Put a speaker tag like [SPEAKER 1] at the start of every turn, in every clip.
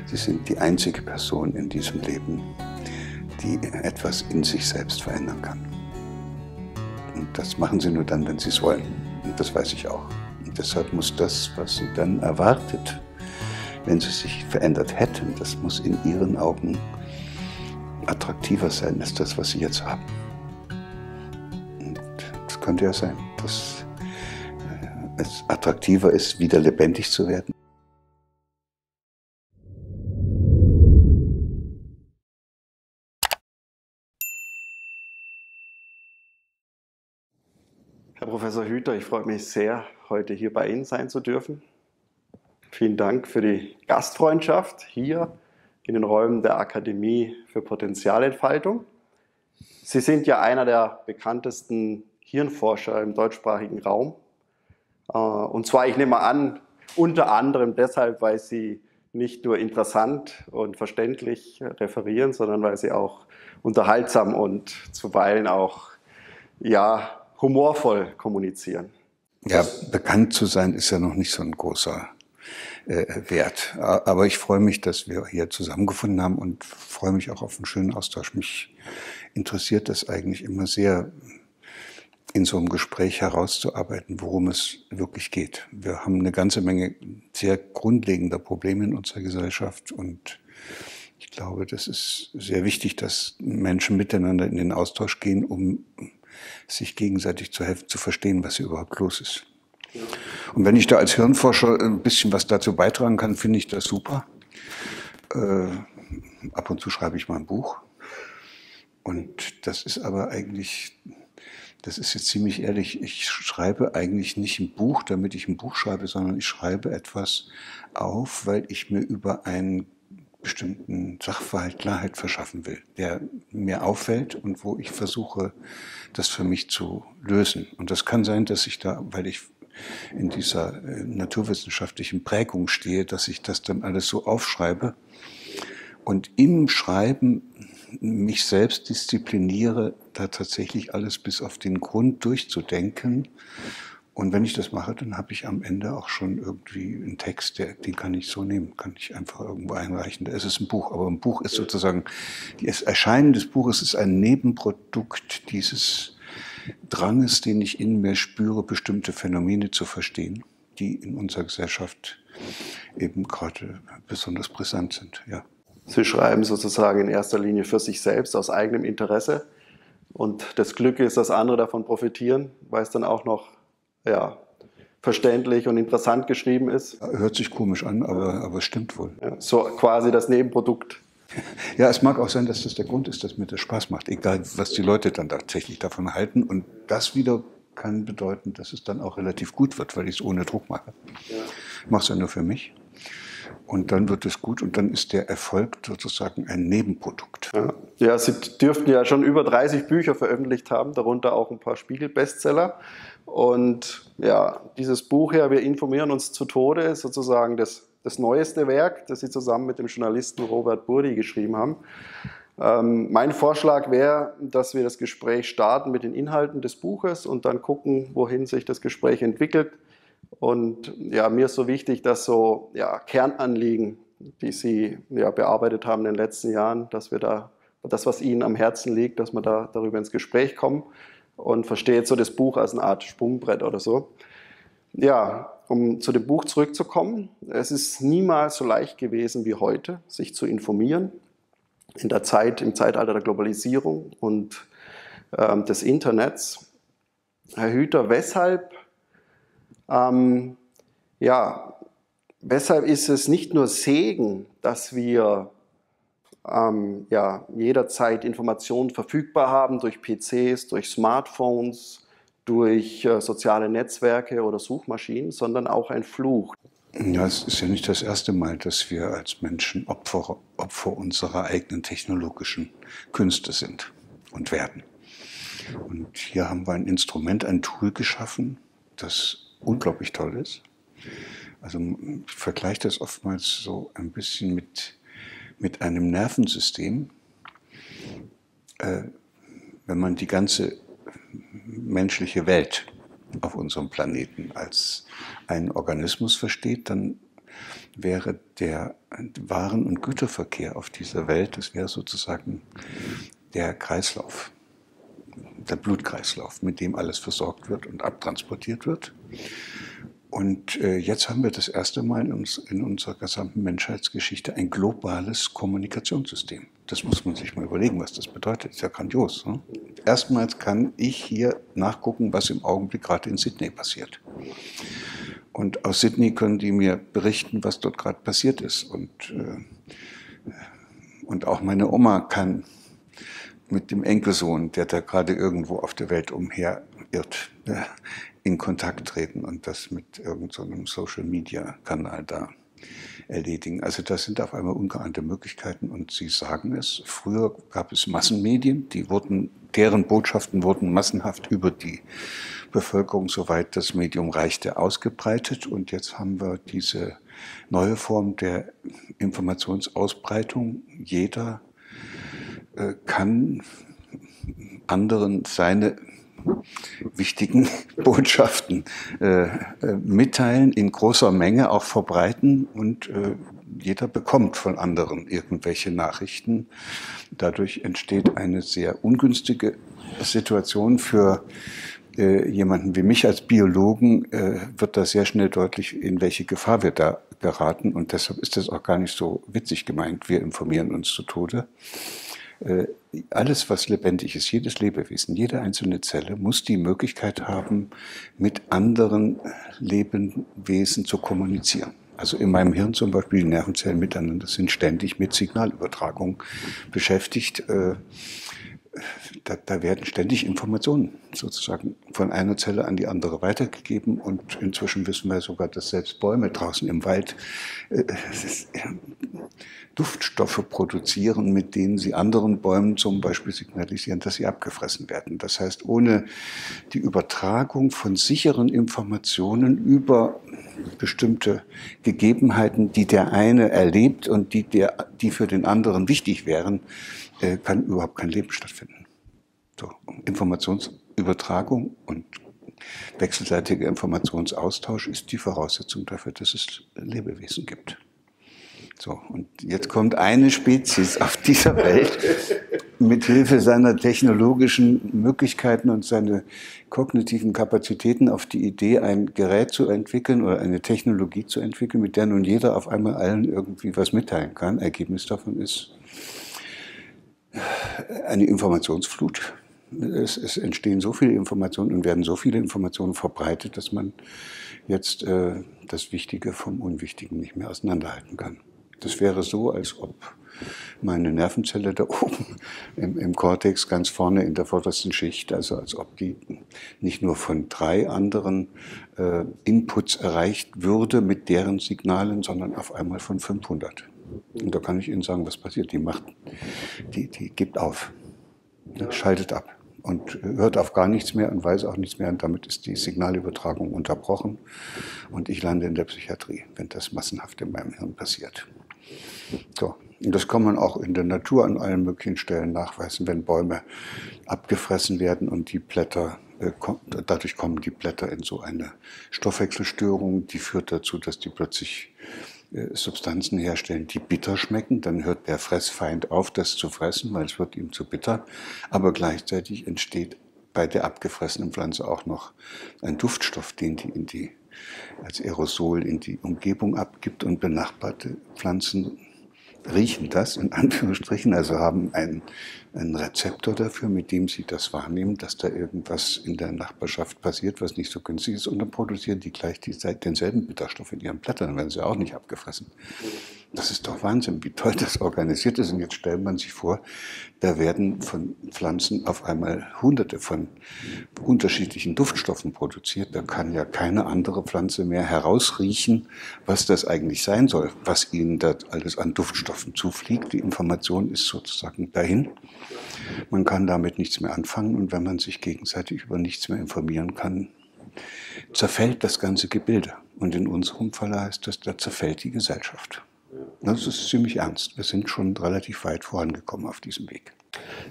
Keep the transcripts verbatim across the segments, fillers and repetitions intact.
[SPEAKER 1] Sie sind die einzige Person in diesem Leben, die etwas in sich selbst verändern kann. Und das machen Sie nur dann, wenn Sie es wollen. Und das weiß ich auch. Und deshalb muss das, was Sie dann erwartet, wenn Sie sich verändert hätten, das muss in Ihren Augen attraktiver sein als das, was Sie jetzt haben. Und das könnte ja sein, dass es attraktiver ist, wieder lebendig zu werden.
[SPEAKER 2] Herr Professor Hüter, ich freue mich sehr, heute hier bei Ihnen sein zu dürfen. Vielen Dank für die Gastfreundschaft hier in den Räumen der Akademie für Potentialentfaltung. Sie sind ja einer der bekanntesten Hirnforscher im deutschsprachigen Raum. Und zwar, ich nehme an, unter anderem deshalb, weil Sie nicht nur interessant und verständlich referieren, sondern weil Sie auch unterhaltsam und zuweilen auch, ja, humorvoll kommunizieren.
[SPEAKER 1] Ja, bekannt zu sein ist ja noch nicht so ein großer äh, Wert. Aber ich freue mich, dass wir hier zusammengefunden haben und freue mich auch auf einen schönen Austausch. Mich interessiert das eigentlich immer sehr, in so einem Gespräch herauszuarbeiten, worum es wirklich geht. Wir haben eine ganze Menge sehr grundlegender Probleme in unserer Gesellschaft und ich glaube, das ist sehr wichtig, dass Menschen miteinander in den Austausch gehen, um sich gegenseitig zu helfen, zu verstehen, was hier überhaupt los ist. Und wenn ich da als Hirnforscher ein bisschen was dazu beitragen kann, finde ich das super. Äh, ab und zu schreibe ich mal ein Buch. Und das ist aber eigentlich, das ist jetzt ziemlich ehrlich, ich schreibe eigentlich nicht ein Buch, damit ich ein Buch schreibe, sondern ich schreibe etwas auf, weil ich mir über einen bestimmten Sachverhalt Klarheit verschaffen will, der mir auffällt und wo ich versuche, das für mich zu lösen. Und das kann sein, dass ich da, weil ich in dieser äh, naturwissenschaftlichen Prägung stehe, dass ich das dann alles so aufschreibe und im Schreiben mich selbst diszipliniere, da tatsächlich alles bis auf den Grund durchzudenken. Und wenn ich das mache, dann habe ich am Ende auch schon irgendwie einen Text, der, den kann ich so nehmen, kann ich einfach irgendwo einreichen. Da ist es ein Buch, aber ein Buch ist sozusagen, das Erscheinen des Buches ist ein Nebenprodukt dieses Dranges, den ich in mir spüre, bestimmte Phänomene zu verstehen, die in unserer Gesellschaft eben gerade besonders brisant sind. Ja.
[SPEAKER 2] Sie schreiben sozusagen in erster Linie für sich selbst, aus eigenem Interesse. Und das Glück ist, dass andere davon profitieren, weil es dann auch noch ja, verständlich und interessant geschrieben ist.
[SPEAKER 1] Hört sich komisch an, aber, aber stimmt wohl.
[SPEAKER 2] Ja, so quasi das Nebenprodukt.
[SPEAKER 1] Ja, es mag auch sein, dass das der Grund ist, dass mir das Spaß macht, egal was die Leute dann tatsächlich davon halten. Und das wieder kann bedeuten, dass es dann auch relativ gut wird, weil ich es ohne Druck mache. Ja. Ich mache es ja nur für mich. Und dann wird es gut und dann ist der Erfolg sozusagen ein Nebenprodukt.
[SPEAKER 2] Ja, ja, Sie dürften ja schon über dreißig Bücher veröffentlicht haben, darunter auch ein paar Spiegel-Bestseller. Und ja, dieses Buch hier, wir informieren uns zu Tode, ist sozusagen das, das neueste Werk, das Sie zusammen mit dem Journalisten Robert Burdi geschrieben haben. Ähm, mein Vorschlag wäre, dass wir das Gespräch starten mit den Inhalten des Buches und dann gucken, wohin sich das Gespräch entwickelt. Und ja, mir ist so wichtig, dass so ja, Kernanliegen, die Sie ja, bearbeitet haben in den letzten Jahren, dass wir da, das, was Ihnen am Herzen liegt, dass wir da darüber ins Gespräch kommen und verstehe jetzt so das Buch als eine Art Sprungbrett oder so. Ja, um zu dem Buch zurückzukommen, es ist niemals so leicht gewesen wie heute, sich zu informieren in der Zeit, im Zeitalter der Globalisierung und ähm, des Internets. Herr Hüter, weshalb Ähm, ja, weshalb ist es nicht nur Segen, dass wir ähm, ja, jederzeit Informationen verfügbar haben durch P Cs, durch Smartphones, durch äh, soziale Netzwerke oder Suchmaschinen, sondern auch ein Fluch.
[SPEAKER 1] Ja, es ist ja nicht das erste Mal, dass wir als Menschen Opfer, Opfer unserer eigenen technologischen Künste sind und werden. Und hier haben wir ein Instrument, ein Tool geschaffen, das unglaublich toll ist. Also ich vergleiche das oftmals so ein bisschen mit, mit einem Nervensystem. Äh, wenn man die ganze menschliche Welt auf unserem Planeten als einen Organismus versteht, dann wäre der Waren- und Güterverkehr auf dieser Welt, das wäre sozusagen der Kreislauf, der Blutkreislauf, mit dem alles versorgt wird und abtransportiert wird. Und äh, jetzt haben wir das erste Mal in, uns, in unserer gesamten Menschheitsgeschichte ein globales Kommunikationssystem. Das muss man sich mal überlegen, was das bedeutet. Ist ja grandios. Ne? Erstmals kann ich hier nachgucken, was im Augenblick gerade in Sydney passiert. Und aus Sydney können die mir berichten, was dort gerade passiert ist. Und, äh, und auch meine Oma kann mit dem Enkelsohn, der da gerade irgendwo auf der Welt umherirrt, äh, in Kontakt treten und das mit irgendeinem so Social-Media-Kanal da erledigen. Also das sind auf einmal ungeahnte Möglichkeiten und Sie sagen es, früher gab es Massenmedien, die wurden, deren Botschaften wurden massenhaft über die Bevölkerung, soweit das Medium reichte, ausgebreitet und jetzt haben wir diese neue Form der Informationsausbreitung. Jeder äh, kann anderen seine wichtigen Botschaften äh, mitteilen, in großer Menge auch verbreiten und äh, jeder bekommt von anderen irgendwelche Nachrichten. Dadurch entsteht eine sehr ungünstige Situation für äh, jemanden wie mich als Biologen, äh, wird da sehr schnell deutlich, in welche Gefahr wir da geraten und deshalb ist das auch gar nicht so witzig gemeint, wir informieren uns zu Tode. Alles, was lebendig ist, jedes Lebewesen, jede einzelne Zelle muss die Möglichkeit haben, mit anderen Lebewesen zu kommunizieren. Also in meinem Hirn zum Beispiel, die Nervenzellen miteinander sind ständig mit Signalübertragung beschäftigt. Da, da werden ständig Informationen sozusagen von einer Zelle an die andere weitergegeben und inzwischen wissen wir sogar, dass selbst Bäume draußen im Wald äh, Duftstoffe produzieren, mit denen sie anderen Bäumen zum Beispiel signalisieren, dass sie abgefressen werden. Das heißt, ohne die Übertragung von sicheren Informationen über bestimmte Gegebenheiten, die der eine erlebt und die, der, die für den anderen wichtig wären, kann überhaupt kein Leben stattfinden. So, Informationsübertragung und wechselseitiger Informationsaustausch ist die Voraussetzung dafür, dass es Lebewesen gibt. So, und jetzt kommt eine Spezies auf dieser Welt mit Hilfe seiner technologischen Möglichkeiten und seiner kognitiven Kapazitäten auf die Idee, ein Gerät zu entwickeln oder eine Technologie zu entwickeln, mit der nun jeder auf einmal allen irgendwie was mitteilen kann. Ergebnis davon ist eine Informationsflut. Es, es entstehen so viele Informationen und werden so viele Informationen verbreitet, dass man jetzt äh, das Wichtige vom Unwichtigen nicht mehr auseinanderhalten kann. Das wäre so, als ob meine Nervenzelle da oben im, im Kortex ganz vorne in der vordersten Schicht, also als ob die nicht nur von drei anderen äh, Inputs erreicht würde mit deren Signalen, sondern auf einmal von fünfhundert. Und da kann ich Ihnen sagen, was passiert. Die macht, die, die gibt auf, ja, schaltet ab und hört auf gar nichts mehr und weiß auch nichts mehr. Und damit ist die Signalübertragung unterbrochen. Und ich lande in der Psychiatrie, wenn das massenhaft in meinem Hirn passiert. So. Und das kann man auch in der Natur an allen möglichen Stellen nachweisen, wenn Bäume abgefressen werden und die Blätter, äh, dadurch kommen die Blätter in so eine Stoffwechselstörung, die führt dazu, dass die plötzlich Substanzen herstellen, die bitter schmecken, dann hört der Fressfeind auf, das zu fressen, weil es wird ihm zu bitter. Aber gleichzeitig entsteht bei der abgefressenen Pflanze auch noch ein Duftstoff, den die, in die als Aerosol in die Umgebung abgibt und benachbarte Pflanzen riechen das, in Anführungsstrichen, also haben einen, einen Rezeptor dafür, mit dem sie das wahrnehmen, dass da irgendwas in der Nachbarschaft passiert, was nicht so günstig ist, und dann produzieren die gleich die, denselben Bitterstoff in ihren Blättern, dann werden sie auch nicht abgefressen. Das ist doch Wahnsinn, wie toll das organisiert ist. Und jetzt stellt man sich vor, da werden von Pflanzen auf einmal Hunderte von unterschiedlichen Duftstoffen produziert. Da kann ja keine andere Pflanze mehr herausriechen, was das eigentlich sein soll, was ihnen da alles an Duftstoffen zufliegt. Die Information ist sozusagen dahin. Man kann damit nichts mehr anfangen. Und wenn man sich gegenseitig über nichts mehr informieren kann, zerfällt das ganze Gebilde. Und in unserem Fall heißt das, da zerfällt die Gesellschaft. Das ist ziemlich ernst. Wir sind schon relativ weit vorangekommen auf diesem Weg.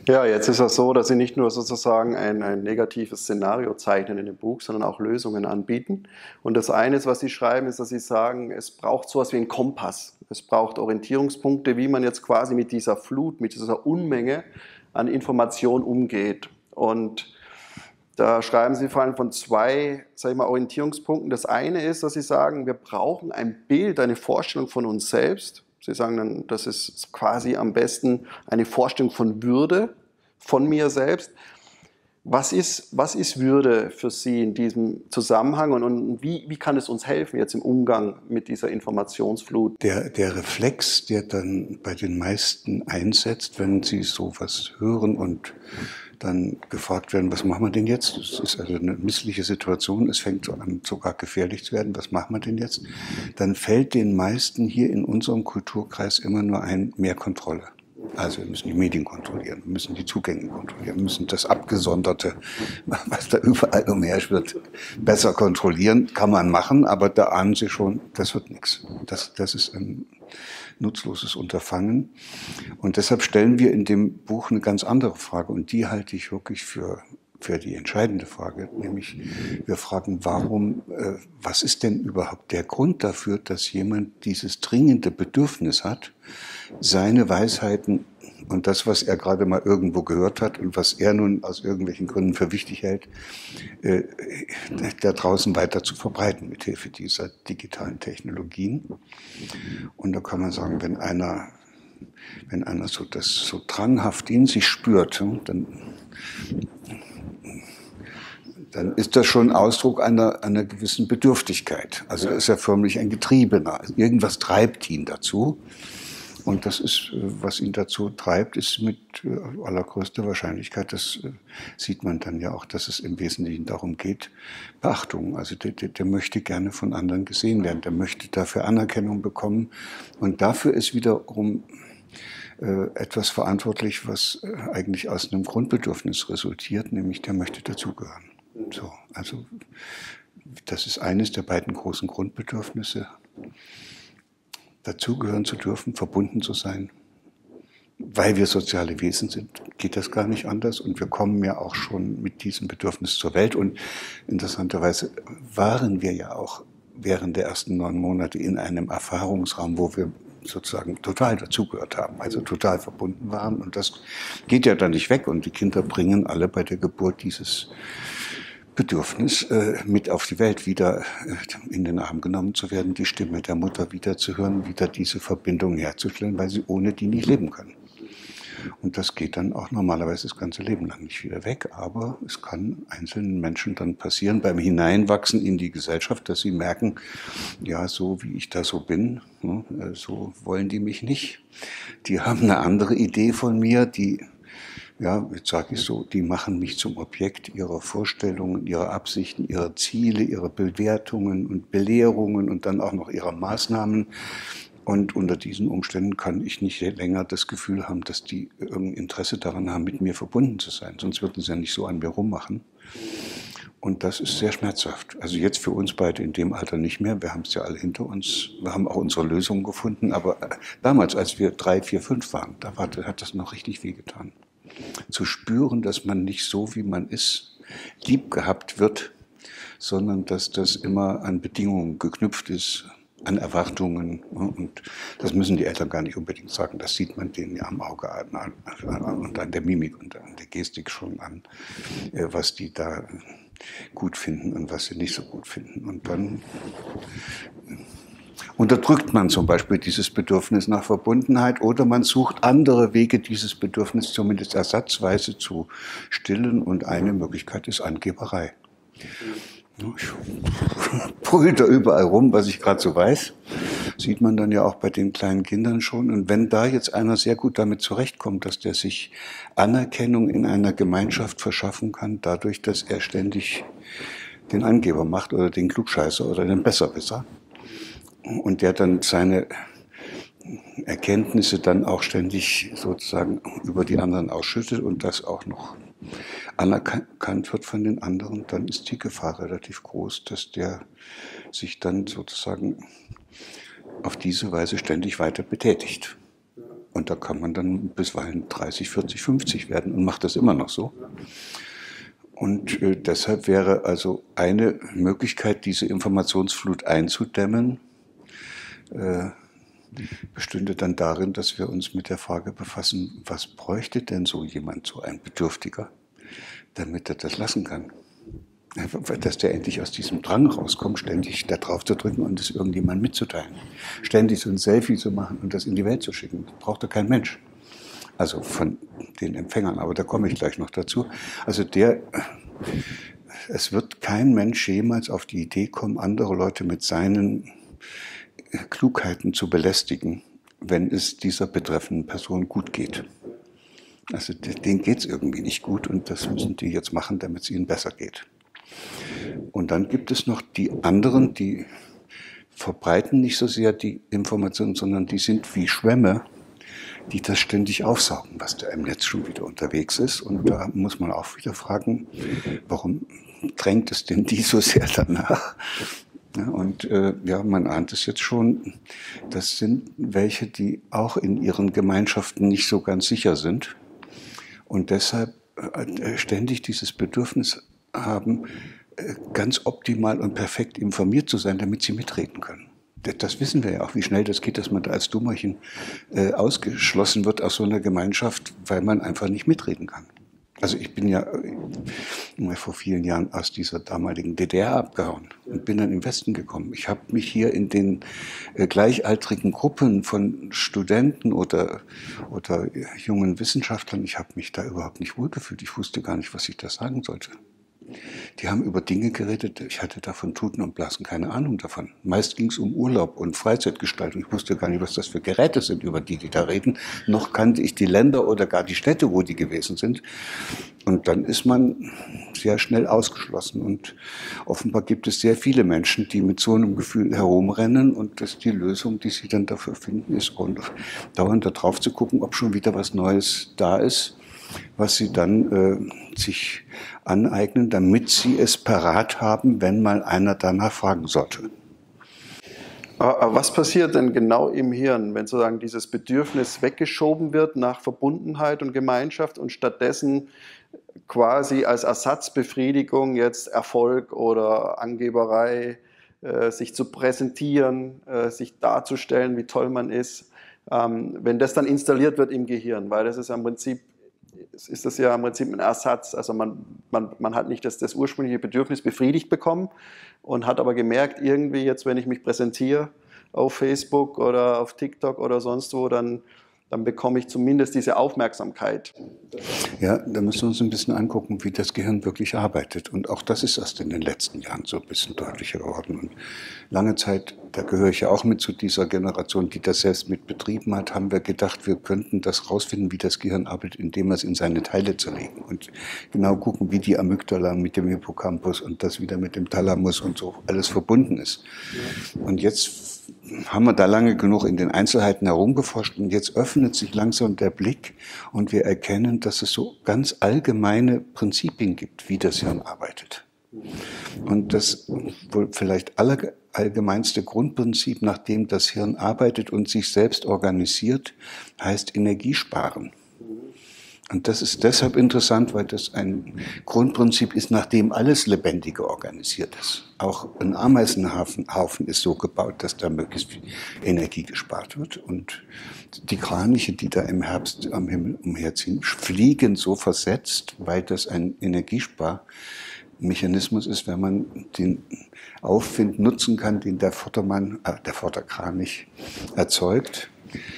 [SPEAKER 2] Ja, jetzt ist es so, dass Sie nicht nur sozusagen ein, ein negatives Szenario zeichnen in dem Buch, sondern auch Lösungen anbieten. Und das eine, was Sie schreiben, ist, dass Sie sagen, es braucht sowas wie einen Kompass. Es braucht Orientierungspunkte, wie man jetzt quasi mit dieser Flut, mit dieser Unmenge an Informationen umgeht. Und da schreiben Sie vor allem von zwei, sag ich mal, Orientierungspunkten. Das eine ist, dass Sie sagen, wir brauchen ein Bild, eine Vorstellung von uns selbst. Sie sagen dann, das ist quasi am besten eine Vorstellung von Würde, von mir selbst. Was ist, was ist Würde für Sie in diesem Zusammenhang und, und wie, wie kann es uns helfen jetzt im Umgang mit dieser Informationsflut?
[SPEAKER 1] Der, der Reflex, der dann bei den meisten einsetzt, wenn sie sowas hören und dann gefragt werden, was machen wir denn jetzt? Es ist also eine missliche Situation, es fängt so an, sogar gefährlich zu werden, was machen wir denn jetzt? Dann fällt den meisten hier in unserem Kulturkreis immer nur ein, mehr Kontrolle. Also wir müssen die Medien kontrollieren, wir müssen die Zugänge kontrollieren, wir müssen das Abgesonderte, was da überall umherschwirrt, besser kontrollieren. Kann man machen, aber da ahnen Sie schon, das wird nichts. Das, das ist ein nutzloses Unterfangen. Und deshalb stellen wir in dem Buch eine ganz andere Frage und die halte ich wirklich für, für die entscheidende Frage, nämlich wir fragen, warum, äh, was ist denn überhaupt der Grund dafür, dass jemand dieses dringende Bedürfnis hat, seine Weisheiten und das, was er gerade mal irgendwo gehört hat und was er nun aus irgendwelchen Gründen für wichtig hält, äh, da draußen weiter zu verbreiten mit Hilfe dieser digitalen Technologien. Und da kann man sagen, wenn einer, wenn einer so das so dranghaft in sich spürt, dann, dann ist das schon Ausdruck einer, einer gewissen Bedürftigkeit. Also er ist ja förmlich ein Getriebener. Irgendwas treibt ihn dazu. Und das ist, was ihn dazu treibt, ist mit allergrößter Wahrscheinlichkeit, das sieht man dann ja auch, dass es im Wesentlichen darum geht, Beachtung. Also der, der, der möchte gerne von anderen gesehen werden, der möchte dafür Anerkennung bekommen. Und dafür ist wiederum äh, etwas verantwortlich, was eigentlich aus einem Grundbedürfnis resultiert, nämlich der möchte dazugehören. So, also das ist eines der beiden großen Grundbedürfnisse. Dazugehören zu dürfen, verbunden zu sein. Weil wir soziale Wesen sind, geht das gar nicht anders. Und wir kommen ja auch schon mit diesem Bedürfnis zur Welt. Und interessanterweise waren wir ja auch während der ersten neun Monate in einem Erfahrungsraum, wo wir sozusagen total dazugehört haben, also total verbunden waren. Und das geht ja dann nicht weg. Und die Kinder bringen alle bei der Geburt dieses Bedürfnis, äh, mit auf die Welt wieder äh, in den Arm genommen zu werden, die Stimme der Mutter wieder zu hören, wieder diese Verbindung herzustellen, weil sie ohne die nicht leben können. Und das geht dann auch normalerweise das ganze Leben lang nicht wieder weg, aber es kann einzelnen Menschen dann passieren beim Hineinwachsen in die Gesellschaft, dass sie merken, ja, so wie ich da so bin, ne, so wollen die mich nicht. Die haben eine andere Idee von mir, die ja, jetzt sage ich so, die machen mich zum Objekt ihrer Vorstellungen, ihrer Absichten, ihrer Ziele, ihrer Bewertungen und Belehrungen und dann auch noch ihrer Maßnahmen. Und unter diesen Umständen kann ich nicht länger das Gefühl haben, dass die irgendein Interesse daran haben, mit mir verbunden zu sein. Sonst würden sie ja nicht so an mir rummachen. Und das ist sehr schmerzhaft. Also jetzt für uns beide in dem Alter nicht mehr. Wir haben es ja alle hinter uns. Wir haben auch unsere Lösungen gefunden. Aber damals, als wir drei, vier, fünf waren, da war, hat das noch richtig wehgetan. Zu spüren, dass man nicht so, wie man ist, lieb gehabt wird, sondern dass das immer an Bedingungen geknüpft ist, an Erwartungen. Und das müssen die Eltern gar nicht unbedingt sagen. Das sieht man denen ja am Auge an, und an der Mimik und an der Gestik schon an, was die da gut finden und was sie nicht so gut finden. Und dann unterdrückt man zum Beispiel dieses Bedürfnis nach Verbundenheit oder man sucht andere Wege, dieses Bedürfnis zumindest ersatzweise zu stillen. Und eine Möglichkeit ist Angeberei. Ich brülle da überall rum, was ich gerade so weiß. Sieht man dann ja auch bei den kleinen Kindern schon. Und wenn da jetzt einer sehr gut damit zurechtkommt, dass der sich Anerkennung in einer Gemeinschaft verschaffen kann, dadurch, dass er ständig den Angeber macht oder den Klugscheißer oder den Besserwisser, und der dann seine Erkenntnisse dann auch ständig sozusagen über die anderen ausschüttet und das auch noch anerkannt wird von den anderen, dann ist die Gefahr relativ groß, dass der sich dann sozusagen auf diese Weise ständig weiter betätigt. Und da kann man dann bisweilen dreißig, vierzig, fünfzig werden und macht das immer noch so. Und äh, deshalb wäre also eine Möglichkeit, diese Informationsflut einzudämmen, äh, bestünde dann darin, dass wir uns mit der Frage befassen, was bräuchte denn so jemand, so ein Bedürftiger, damit er das lassen kann. Dass der endlich aus diesem Drang rauskommt, ständig da drauf zu drücken und es irgendjemandem mitzuteilen. Ständig so ein Selfie zu machen und das in die Welt zu schicken. Das braucht doch kein Mensch. Also von den Empfängern, aber da komme ich gleich noch dazu. Also der, es wird kein Mensch jemals auf die Idee kommen, andere Leute mit seinen Klugheiten zu belästigen, wenn es dieser betreffenden Person gut geht. Also denen geht es irgendwie nicht gut und das müssen die jetzt machen, damit es ihnen besser geht. Und dann gibt es noch die anderen, die verbreiten nicht so sehr die Informationen, sondern die sind wie Schwämme, die das ständig aufsaugen, was da im Netz schon wieder unterwegs ist. Und da muss man auch wieder fragen, warum drängt es denn die so sehr danach? Ja, und äh, ja, man ahnt es jetzt schon, das sind welche, die auch in ihren Gemeinschaften nicht so ganz sicher sind und deshalb äh, ständig dieses Bedürfnis haben, äh, ganz optimal und perfekt informiert zu sein, damit sie mitreden können. Das wissen wir ja auch, wie schnell das geht, dass man da als Dummerchen äh, ausgeschlossen wird aus so einer Gemeinschaft, weil man einfach nicht mitreden kann. Also ich bin ja äh, vor vielen Jahren aus dieser damaligen D D R abgehauen und bin dann im Westen gekommen. Ich habe mich hier in den äh, gleichaltrigen Gruppen von Studenten oder, oder jungen Wissenschaftlern, ich habe mich da überhaupt nicht wohlgefühlt. Ich wusste gar nicht, was ich da sagen sollte. Die haben über Dinge geredet, ich hatte davon Tuten und Blasen keine Ahnung davon. Meist ging es um Urlaub und Freizeitgestaltung. Ich wusste gar nicht, was das für Geräte sind, über die die da reden. Noch kannte ich die Länder oder gar die Städte, wo die gewesen sind. Und dann ist man sehr schnell ausgeschlossen. Und offenbar gibt es sehr viele Menschen, die mit so einem Gefühl herumrennen. Und das die Lösung, die sie dann dafür finden, ist, dauernd da drauf zu gucken, ob schon wieder was Neues da ist, was sie dann äh, sich aneignen, damit sie es parat haben, wenn mal einer danach fragen sollte.
[SPEAKER 2] Aber was passiert denn genau im Hirn, wenn sozusagen dieses Bedürfnis weggeschoben wird nach Verbundenheit und Gemeinschaft und stattdessen quasi als Ersatzbefriedigung jetzt Erfolg oder Angeberei, äh, sich zu präsentieren, äh, sich darzustellen, wie toll man ist, ähm, wenn das dann installiert wird im Gehirn, weil das ist im Prinzip ist das ja im Prinzip ein Ersatz. Also man, man, man hat nicht das, das ursprüngliche Bedürfnis befriedigt bekommen und hat aber gemerkt, irgendwie jetzt, wenn ich mich präsentiere auf Facebook oder auf TikTok oder sonst wo, dann, dann bekomme ich zumindest diese Aufmerksamkeit.
[SPEAKER 1] Ja, da müssen wir uns ein bisschen angucken, wie das Gehirn wirklich arbeitet. Und auch das ist erst in den letzten Jahren so ein bisschen deutlicher geworden. Und lange Zeit, da gehöre ich ja auch mit zu dieser Generation, die das selbst mit betrieben hat, haben wir gedacht, wir könnten das rausfinden, wie das Gehirn arbeitet, indem wir es in seine Teile zerlegen. Und genau gucken, wie die Amygdala mit dem Hippocampus und das wieder mit dem Thalamus und so alles verbunden ist. Und jetzt haben wir da lange genug in den Einzelheiten herumgeforscht und jetzt öffnet sich langsam der Blick und wir erkennen, dass es so ganz allgemeine Prinzipien gibt, wie das Hirn arbeitet. Und das wohl vielleicht allerallgemeinste Grundprinzip, nach dem das Hirn arbeitet und sich selbst organisiert, heißt Energiesparen. Und das ist deshalb interessant, weil das ein Grundprinzip ist, nach dem alles Lebendige organisiert ist. Auch ein Ameisenhaufen ist so gebaut, dass da möglichst viel Energie gespart wird. Und die Kraniche, die da im Herbst am Himmel umherziehen, fliegen so versetzt, weil das ein Energiesparmechanismus ist, wenn man den Aufwind nutzen kann, den der Vordermann, äh, der Vorderkranich erzeugt.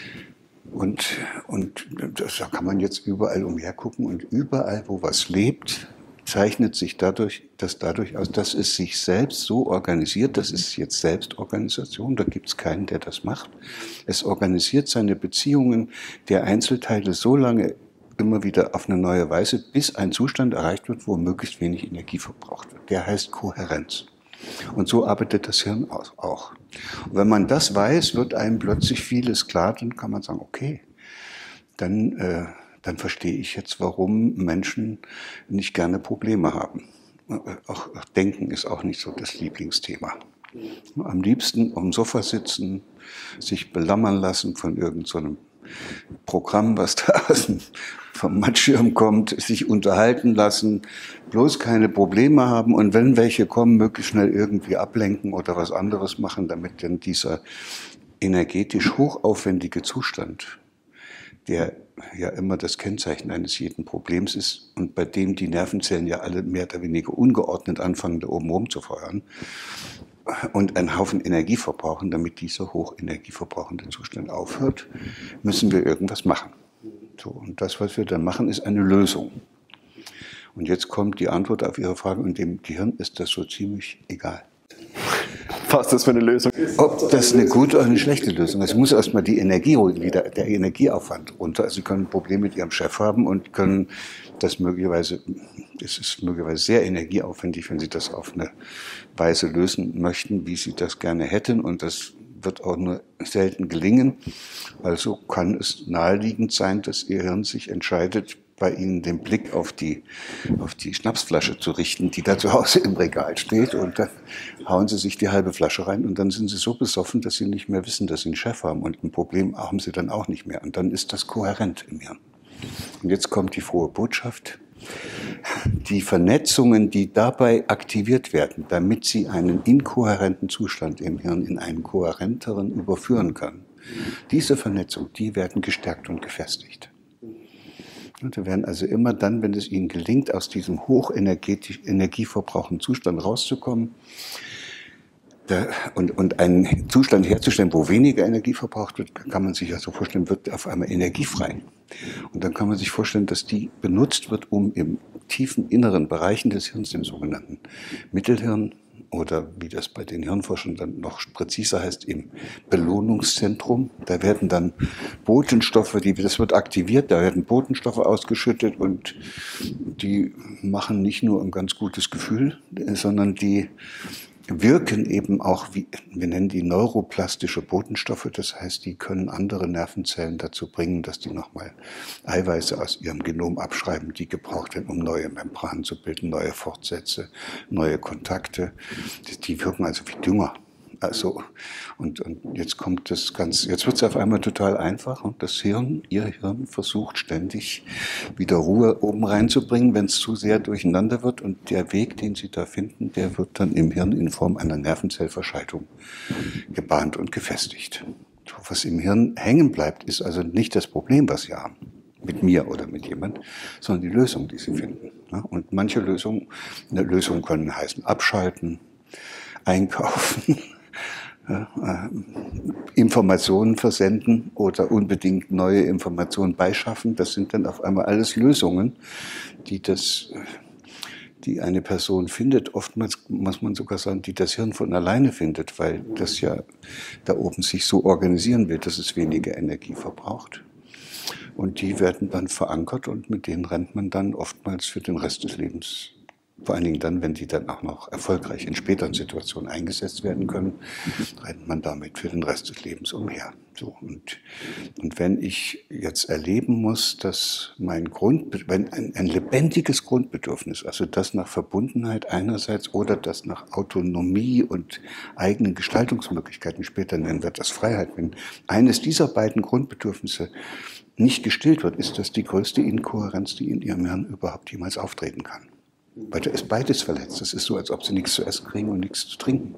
[SPEAKER 1] Und, und das, da kann man jetzt überall umhergucken und überall, wo was lebt, zeichnet sich dadurch, das dadurch aus, dass es sich selbst so organisiert, das ist jetzt Selbstorganisation, da gibt es keinen, der das macht. Es organisiert seine Beziehungen der Einzelteile so lange immer wieder auf eine neue Weise, bis ein Zustand erreicht wird, wo möglichst wenig Energie verbraucht wird. Der heißt Kohärenz. Und so arbeitet das Hirn auch. Und wenn man das weiß, wird einem plötzlich vieles klar, dann kann man sagen, okay, dann, äh, dann verstehe ich jetzt, warum Menschen nicht gerne Probleme haben. Auch, auch Denken ist auch nicht so das Lieblingsthema. Am liebsten auf dem Sofa sitzen, sich belammern lassen von irgend so einem Programm, was da aus dem, vom Mattschirm kommt, sich unterhalten lassen, bloß keine Probleme haben und wenn welche kommen, möglichst schnell irgendwie ablenken oder was anderes machen, damit dann dieser energetisch hochaufwendige Zustand, der ja immer das Kennzeichen eines jeden Problems ist und bei dem die Nervenzellen ja alle mehr oder weniger ungeordnet anfangen, da oben rumzufeuern und einen Haufen Energie verbrauchen, damit dieser hochenergieverbrauchende Zustand aufhört, müssen wir irgendwas machen. So, und das, was wir dann machen, ist eine Lösung. Und jetzt kommt die Antwort auf Ihre Frage, und dem Gehirn ist das so ziemlich egal.
[SPEAKER 2] Was das für eine Lösung ist.
[SPEAKER 1] Ob das eine gute oder eine schlechte Lösung ist. Es muss erstmal die Energie wieder, der Energieaufwand runter. Also Sie können ein Problem mit Ihrem Chef haben und können das möglicherweise, es ist möglicherweise sehr energieaufwendig, wenn Sie das auf eine Weise lösen möchten, wie Sie das gerne hätten. Und das wird auch nur selten gelingen. Also kann es naheliegend sein, dass Ihr Hirn sich entscheidet, bei Ihnen den Blick auf die, auf die Schnapsflasche zu richten, die da zu Hause im Regal steht, und dann hauen Sie sich die halbe Flasche rein und dann sind Sie so besoffen, dass Sie nicht mehr wissen, dass Sie einen Chef haben, und ein Problem haben Sie dann auch nicht mehr, und dann ist das kohärent im Hirn. Und jetzt kommt die frohe Botschaft. Die Vernetzungen, die dabei aktiviert werden, damit Sie einen inkohärenten Zustand im Hirn in einen kohärenteren überführen können, diese Vernetzungen, die werden gestärkt und gefestigt. Und wir werden also immer dann, wenn es Ihnen gelingt, aus diesem hochenergetisch energieverbrauchenden Zustand rauszukommen da, und, und einen Zustand herzustellen, wo weniger Energie verbraucht wird, kann man sich also vorstellen, wird auf einmal energiefrei. Und dann kann man sich vorstellen, dass die benutzt wird, um im tiefen inneren Bereichen des Hirns, dem sogenannten Mittelhirn, oder wie das bei den Hirnforschern dann noch präziser heißt, im Belohnungszentrum. Da werden dann Botenstoffe, die, das wird aktiviert, da werden Botenstoffe ausgeschüttet, und die machen nicht nur ein ganz gutes Gefühl, sondern die wirken eben auch, wie, wir nennen die neuroplastische Botenstoffe, das heißt, die können andere Nervenzellen dazu bringen, dass die nochmal Eiweiße aus ihrem Genom abschreiben, die gebraucht werden, um neue Membranen zu bilden, neue Fortsätze, neue Kontakte. Die wirken also wie Dünger. Also, und, und jetzt kommt das ganz, jetzt wird es auf einmal total einfach, und das Hirn, Ihr Hirn versucht ständig wieder Ruhe oben reinzubringen, wenn es zu sehr durcheinander wird, und der Weg, den Sie da finden, der wird dann im Hirn in Form einer Nervenzellverschaltung gebahnt und gefestigt. Was im Hirn hängen bleibt, ist also nicht das Problem, was Sie haben, mit mir oder mit jemand, sondern die Lösung, die Sie finden. Und manche Lösungen, eine Lösung können heißen abschalten, einkaufen, Ja, äh, Informationen versenden oder unbedingt neue Informationen beischaffen. Das sind dann auf einmal alles Lösungen, die, das, die eine Person findet. Oftmals muss man sogar sagen, die das Hirn von alleine findet, weil das ja da oben sich so organisieren will, dass es weniger Energie verbraucht. Und die werden dann verankert, und mit denen rennt man dann oftmals für den Rest des Lebens. Vor allen Dingen dann, wenn die dann auch noch erfolgreich in späteren Situationen eingesetzt werden können, rennt man damit für den Rest des Lebens umher. So, und, und wenn ich jetzt erleben muss, dass mein Grund, wenn ein, ein lebendiges Grundbedürfnis, also das nach Verbundenheit einerseits oder das nach Autonomie und eigenen Gestaltungsmöglichkeiten, später nennen wir das Freiheit, wenn eines dieser beiden Grundbedürfnisse nicht gestillt wird, ist das die größte Inkohärenz, die in Ihrem Hirn überhaupt jemals auftreten kann. Weil da ist beides verletzt. Das ist so, als ob sie nichts zu essen kriegen und nichts zu trinken.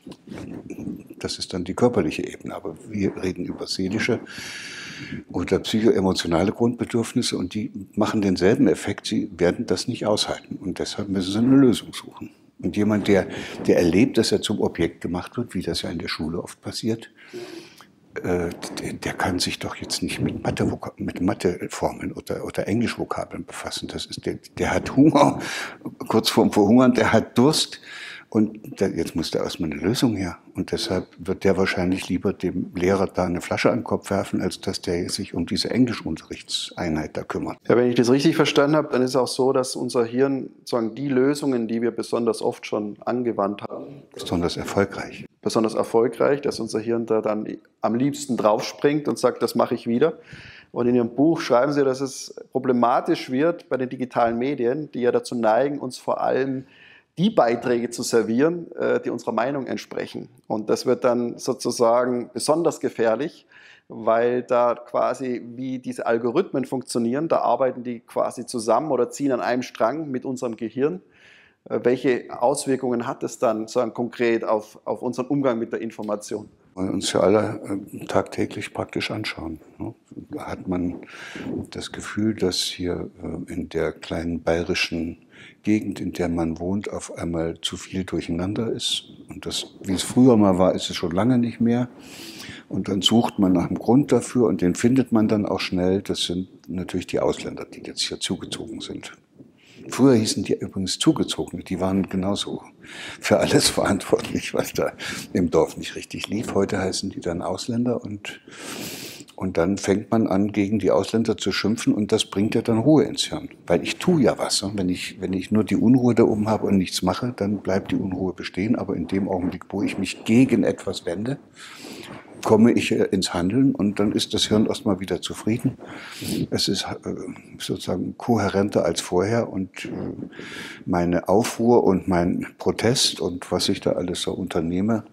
[SPEAKER 1] Das ist dann die körperliche Ebene. Aber wir reden über seelische oder psychoemotionale Grundbedürfnisse, und die machen denselben Effekt. Sie werden das nicht aushalten. Und deshalb müssen sie eine Lösung suchen. Und jemand, der, der erlebt, dass er zum Objekt gemacht wird, wie das ja in der Schule oft passiert, Der, der kann sich doch jetzt nicht mit Mathe, mit Matheformeln oder, oder Englischvokabeln befassen. Das ist, der, der hat Hunger, kurz vorm Verhungern, der hat Durst, und der, jetzt muss da erstmal eine Lösung her. Und deshalb wird der wahrscheinlich lieber dem Lehrer da eine Flasche an den Kopf werfen, als dass der sich um diese Englischunterrichtseinheit da kümmert.
[SPEAKER 2] Ja, wenn ich das richtig verstanden habe, dann ist es auch so, dass unser Hirn sozusagen die Lösungen, die wir besonders oft schon angewandt haben,
[SPEAKER 1] besonders erfolgreich.
[SPEAKER 2] besonders erfolgreich, dass unser Hirn da dann am liebsten draufspringt und sagt, das mache ich wieder. Und in Ihrem Buch schreiben Sie, dass es problematisch wird bei den digitalen Medien, die ja dazu neigen, uns vor allem die Beiträge zu servieren, die unserer Meinung entsprechen. Und das wird dann sozusagen besonders gefährlich, weil da quasi, wie diese Algorithmen funktionieren, da arbeiten die quasi zusammen oder ziehen an einem Strang mit unserem Gehirn. Welche Auswirkungen hat es dann so konkret auf, auf unseren Umgang mit der Information?
[SPEAKER 1] Wir uns ja alle tagtäglich praktisch anschauen. Da hat man das Gefühl, dass hier in der kleinen bayerischen Gegend, in der man wohnt, auf einmal zu viel durcheinander ist. Und das, wie es früher mal war, ist es schon lange nicht mehr. Und dann sucht man nach einem Grund dafür und den findet man dann auch schnell. Das sind natürlich die Ausländer, die jetzt hier zugezogen sind. Früher hießen die übrigens Zugezogene, die waren genauso für alles verantwortlich, was da im Dorf nicht richtig lief. Heute heißen die dann Ausländer und, und dann fängt man an, gegen die Ausländer zu schimpfen und das bringt ja dann Ruhe ins Hirn. Weil ich tue ja was. Wenn ich, wenn ich nur die Unruhe da oben habe und nichts mache, dann bleibt die Unruhe bestehen. Aber in dem Augenblick, wo ich mich gegen etwas wende, komme ich ins Handeln und dann ist das Hirn erstmal wieder zufrieden. Es ist sozusagen kohärenter als vorher und meine Aufruhr und mein Protest und was ich da alles so unternehme,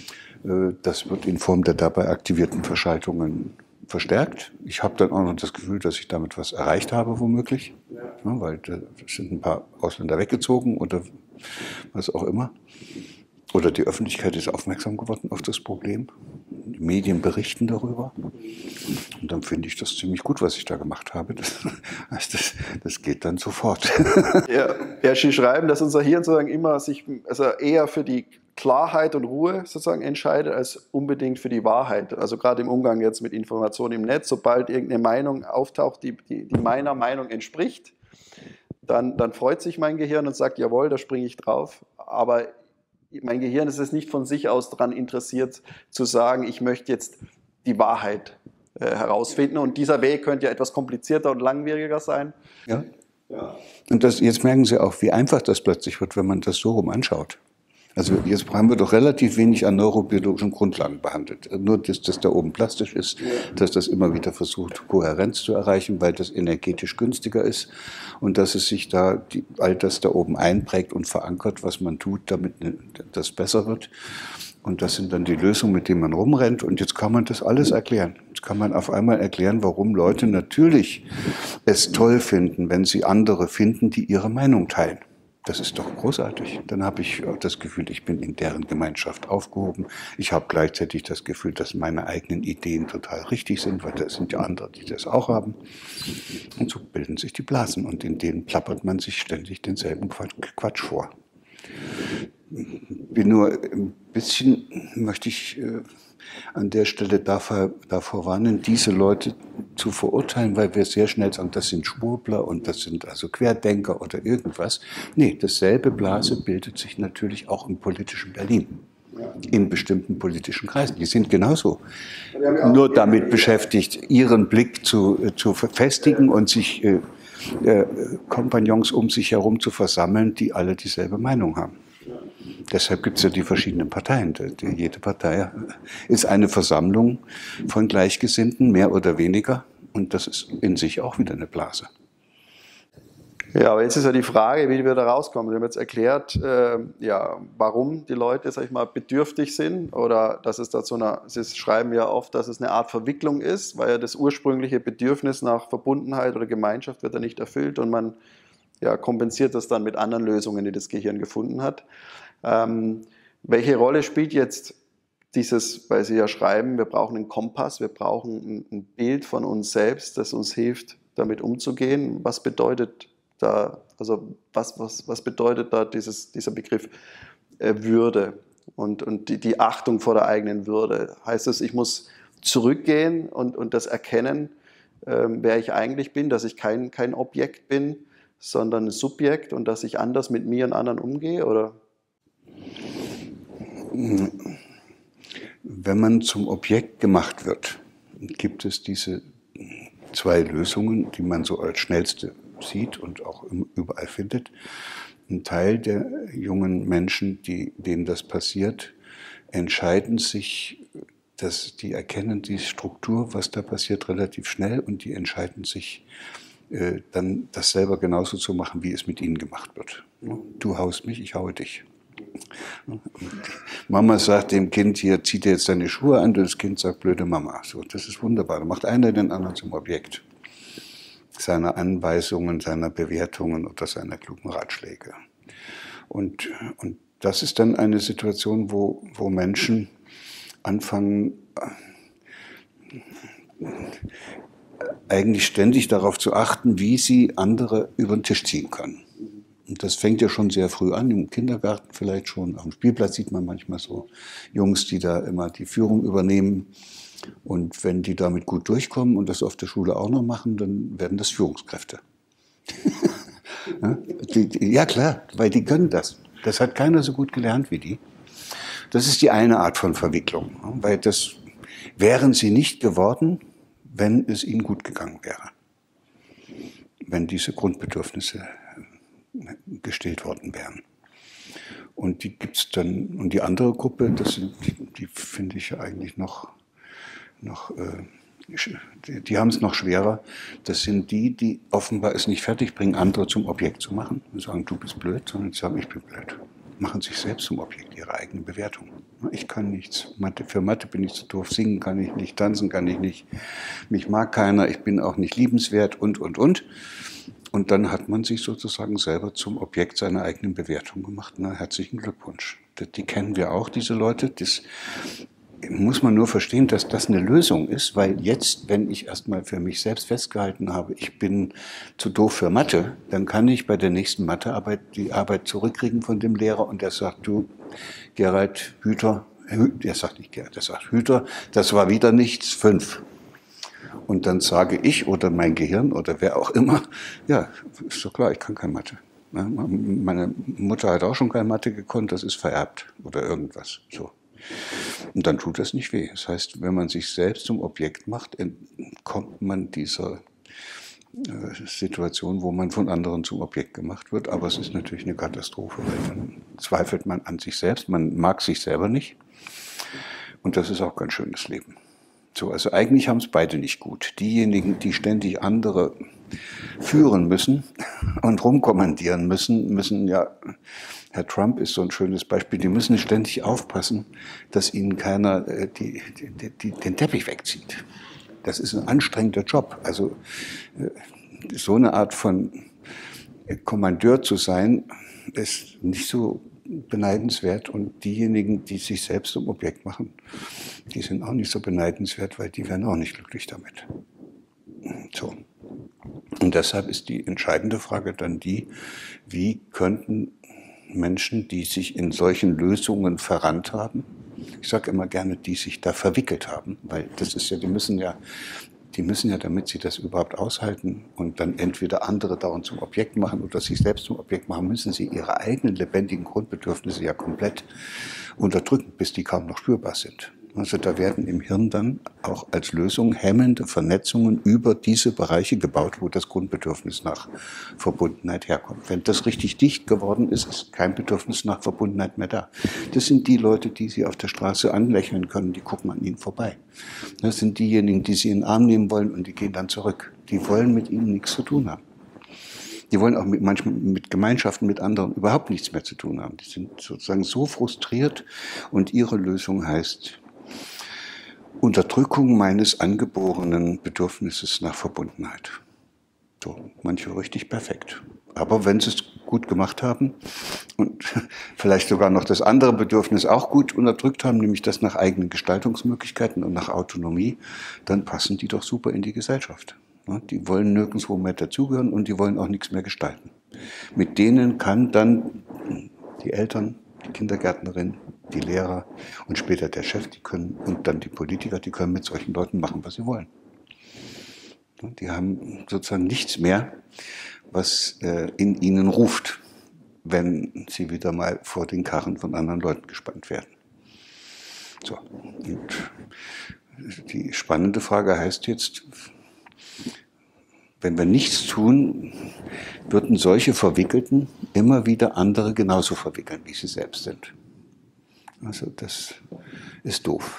[SPEAKER 1] das wird in Form der dabei aktivierten Verschaltungen verstärkt. Ich habe dann auch noch das Gefühl, dass ich damit was erreicht habe, womöglich, ja, weil da sind ein paar Ausländer weggezogen oder was auch immer. Oder die Öffentlichkeit ist aufmerksam geworden auf das Problem. Die Medien berichten darüber. Und dann finde ich das ziemlich gut, was ich da gemacht habe. Das, das, das geht dann sofort.
[SPEAKER 2] Ja, ja, Sie schreiben, dass unser Hirn sozusagen immer sich also eher für die Klarheit und Ruhe sozusagen entscheidet, als unbedingt für die Wahrheit. Also gerade im Umgang jetzt mit Informationen im Netz, sobald irgendeine Meinung auftaucht, die, die, die meiner Meinung entspricht, dann, dann freut sich mein Gehirn und sagt, jawohl, da springe ich drauf. Aber mein Gehirn ist es nicht von sich aus daran interessiert, zu sagen, ich möchte jetzt die Wahrheit äh, herausfinden. Und dieser Weg könnte ja etwas komplizierter und langwieriger sein.
[SPEAKER 1] Ja. Ja. Und das, jetzt merken Sie auch, wie einfach das plötzlich wird, wenn man das so rum anschaut. Also jetzt haben wir doch relativ wenig an neurobiologischen Grundlagen behandelt. Nur, dass das da oben plastisch ist, ja, dass das immer wieder versucht, Kohärenz zu erreichen, weil das energetisch günstiger ist und dass es sich da die, all das da oben einprägt und verankert, was man tut, damit das besser wird. Und das sind dann die Lösungen, mit denen man rumrennt. Und jetzt kann man das alles erklären. Jetzt kann man auf einmal erklären, warum Leute natürlich es toll finden, wenn sie andere finden, die ihre Meinung teilen. Das ist doch großartig. Dann habe ich das Gefühl, ich bin in deren Gemeinschaft aufgehoben. Ich habe gleichzeitig das Gefühl, dass meine eigenen Ideen total richtig sind, weil das sind ja andere, die das auch haben. Und so bilden sich die Blasen und in denen plappert man sich ständig denselben Quatsch vor. Bin nur ein bisschen, möchte ich äh, an der Stelle davor, davor warnen, diese Leute zu verurteilen, weil wir sehr schnell sagen, das sind Schwurbler und das sind also Querdenker oder irgendwas. Nee, dasselbe Blase bildet sich natürlich auch im politischen Berlin, in bestimmten politischen Kreisen. Die sind genauso nur damit beschäftigt, ihren Blick zu, zu verfestigen und sich äh, äh, Kompagnons um sich herum zu versammeln, die alle dieselbe Meinung haben. Deshalb gibt es ja die verschiedenen Parteien. Jede Partei ist eine Versammlung von Gleichgesinnten, mehr oder weniger. Und das ist in sich auch wieder eine Blase.
[SPEAKER 2] Ja, aber jetzt ist ja die Frage, wie wir da rauskommen. Sie haben jetzt erklärt, äh, ja, warum die Leute, sag ich mal, bedürftig sind oder dass es da zu einer, Sie schreiben ja oft, dass es eine Art Verwicklung ist, weil ja das ursprüngliche Bedürfnis nach Verbundenheit oder Gemeinschaft wird ja nicht erfüllt und man ja, kompensiert das dann mit anderen Lösungen, die das Gehirn gefunden hat. Ähm, welche Rolle spielt jetzt dieses, weil Sie ja schreiben, wir brauchen einen Kompass, wir brauchen ein, ein Bild von uns selbst, das uns hilft, damit umzugehen. Was bedeutet da, also was, was, was bedeutet da dieses, dieser Begriff äh, Würde und, und die, die Achtung vor der eigenen Würde? Heißt es, ich muss zurückgehen und, und das erkennen, äh, wer ich eigentlich bin, dass ich kein, kein Objekt bin, sondern ein Subjekt und dass ich anders mit mir und anderen umgehe, oder?
[SPEAKER 1] Wenn man zum Objekt gemacht wird, gibt es diese zwei Lösungen, die man so als schnellste sieht und auch überall findet. Ein Teil der jungen Menschen, die, denen das passiert, entscheiden sich, dass die erkennen die Struktur, was da passiert, relativ schnell und die entscheiden sich, dann das selber genauso zu machen, wie es mit ihnen gemacht wird. Du haust mich, ich haue dich. Mama sagt dem Kind, hier, zieh dir jetzt deine Schuhe an, und das Kind sagt, blöde Mama. So, das ist wunderbar. Da macht einer den anderen zum Objekt seiner Anweisungen, seiner Bewertungen oder seiner klugen Ratschläge. Und, und das ist dann eine Situation, wo, wo Menschen anfangen, eigentlich ständig darauf zu achten, wie sie andere über den Tisch ziehen können. Und das fängt ja schon sehr früh an, im Kindergarten vielleicht schon. Auf dem Spielplatz sieht man manchmal so Jungs, die da immer die Führung übernehmen. Und wenn die damit gut durchkommen und das auf der Schule auch noch machen, dann werden das Führungskräfte. Ja, die, die, ja klar, weil die können das. Das hat keiner so gut gelernt wie die. Das ist die eine Art von Verwicklung, weil das wären sie nicht geworden, wenn es ihnen gut gegangen wäre. Wenn diese Grundbedürfnisse gestillt worden wären. Und die gibt's dann, und die andere Gruppe, das sind, die, die finde ich eigentlich noch, noch äh, die, die haben es noch schwerer. Das sind die, die offenbar es nicht fertig bringen, andere zum Objekt zu machen und sagen, du bist blöd, sondern sie sagen, ich bin blöd. Machen sich selbst zum Objekt, ihre eigene Bewertung. Ich kann nichts. Mathe, für Mathe bin ich zu doof, singen kann ich nicht, tanzen kann ich nicht, mich mag keiner, ich bin auch nicht liebenswert und, und, und. Und dann hat man sich sozusagen selber zum Objekt seiner eigenen Bewertung gemacht. Na, herzlichen Glückwunsch. Die kennen wir auch, diese Leute. Das muss man nur verstehen, dass das eine Lösung ist, weil jetzt, wenn ich erstmal für mich selbst festgehalten habe, ich bin zu doof für Mathe, dann kann ich bei der nächsten Mathearbeit die Arbeit zurückkriegen von dem Lehrer und der sagt, du, Gerald Hüther, der sagt nicht Gerald, der sagt Hüther, das war wieder nichts, fünf. Und dann sage ich oder mein Gehirn oder wer auch immer, ja, ist doch klar, ich kann kein Mathe. Meine Mutter hat auch schon kein Mathe gekonnt, das ist vererbt oder irgendwas. So. Und dann tut das nicht weh. Das heißt, wenn man sich selbst zum Objekt macht, entkommt man dieser Situation, wo man von anderen zum Objekt gemacht wird. Aber es ist natürlich eine Katastrophe, weil dann zweifelt man an sich selbst, man mag sich selber nicht. Und das ist auch kein schönes Leben. So, also eigentlich haben es beide nicht gut. Diejenigen, die ständig andere führen müssen und rumkommandieren müssen, müssen ja, Herr Trump ist so ein schönes Beispiel, die müssen ständig aufpassen, dass ihnen keiner äh, die, die, die, den Teppich wegzieht. Das ist ein anstrengender Job. Also äh, so eine Art von Kommandeur zu sein, ist nicht so beneidenswert. Und diejenigen, die sich selbst zum Objekt machen, die sind auch nicht so beneidenswert, weil die werden auch nicht glücklich damit. So. Und deshalb ist die entscheidende Frage dann die, wie könnten Menschen, die sich in solchen Lösungen verrannt haben, ich sage immer gerne, die sich da verwickelt haben, weil das ist ja, die müssen ja, die müssen ja, damit sie das überhaupt aushalten und dann entweder andere dauernd zum Objekt machen oder sich selbst zum Objekt machen, müssen sie ihre eigenen lebendigen Grundbedürfnisse ja komplett unterdrücken, bis die kaum noch spürbar sind. Also da werden im Hirn dann auch als Lösung hemmende Vernetzungen über diese Bereiche gebaut, wo das Grundbedürfnis nach Verbundenheit herkommt. Wenn das richtig dicht geworden ist, ist kein Bedürfnis nach Verbundenheit mehr da. Das sind die Leute, die Sie auf der Straße anlächeln können, die gucken an Ihnen vorbei. Das sind diejenigen, die Sie in den Arm nehmen wollen und die gehen dann zurück. Die wollen mit Ihnen nichts zu tun haben. Die wollen auch mit, manchmal mit Gemeinschaften, mit anderen überhaupt nichts mehr zu tun haben. Die sind sozusagen so frustriert und ihre Lösung heißt Unterdrückung meines angeborenen Bedürfnisses nach Verbundenheit. So, manche richtig perfekt. Aber wenn sie es gut gemacht haben und vielleicht sogar noch das andere Bedürfnis auch gut unterdrückt haben, nämlich das nach eigenen Gestaltungsmöglichkeiten und nach Autonomie, dann passen die doch super in die Gesellschaft. Die wollen nirgendwo mehr dazugehören und die wollen auch nichts mehr gestalten. Mit denen kann dann die Eltern, die Kindergärtnerin, die Lehrer und später der Chef, die können, und dann die Politiker, die können mit solchen Leuten machen, was sie wollen. Die haben sozusagen nichts mehr, was äh, in ihnen ruft, wenn sie wieder mal vor den Karren von anderen Leuten gespannt werden. So. Und die spannende Frage heißt jetzt, wenn wir nichts tun, würden solche Verwickelten immer wieder andere genauso verwickeln, wie sie selbst sind. Also das ist doof.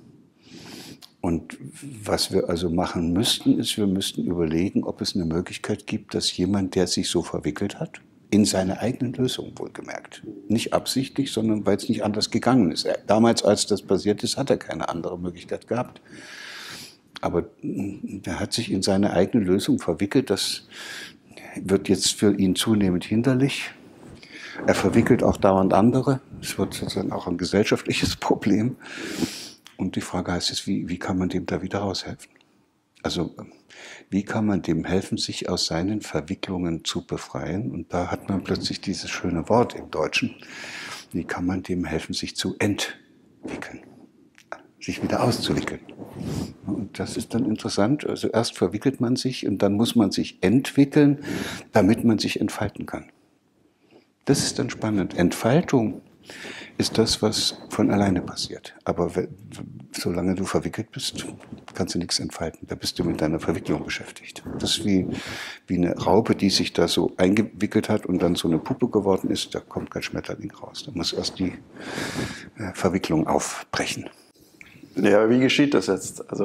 [SPEAKER 1] Und was wir also machen müssten, ist, wir müssten überlegen, ob es eine Möglichkeit gibt, dass jemand, der sich so verwickelt hat, in seine eigenen Lösungen wohlgemerkt. Nicht absichtlich, sondern weil es nicht anders gegangen ist. Er, damals, als das passiert ist, hat er keine andere Möglichkeit gehabt. Aber er hat sich in seine eigene Lösung verwickelt. Das wird jetzt für ihn zunehmend hinderlich. Er verwickelt auch dauernd andere. Es wird sozusagen auch ein gesellschaftliches Problem. Und die Frage heißt jetzt, wie, wie kann man dem da wieder raushelfen? Also wie kann man dem helfen, sich aus seinen Verwicklungen zu befreien? Und da hat man plötzlich dieses schöne Wort im Deutschen. Wie kann man dem helfen, sich zu entwickeln? Sich wieder auszuwickeln. Und das ist dann interessant. Also erst verwickelt man sich und dann muss man sich entwickeln, damit man sich entfalten kann. Das ist dann spannend. Entfaltung ist das, was von alleine passiert. Aber solange du verwickelt bist, kannst du nichts entfalten. Da bist du mit deiner Verwicklung beschäftigt. Das ist wie, wie eine Raupe, die sich da so eingewickelt hat und dann so eine Puppe geworden ist. Da kommt kein Schmetterling raus. Da muss erst die äh, Verwicklung aufbrechen.
[SPEAKER 2] Ja, wie geschieht das jetzt? Also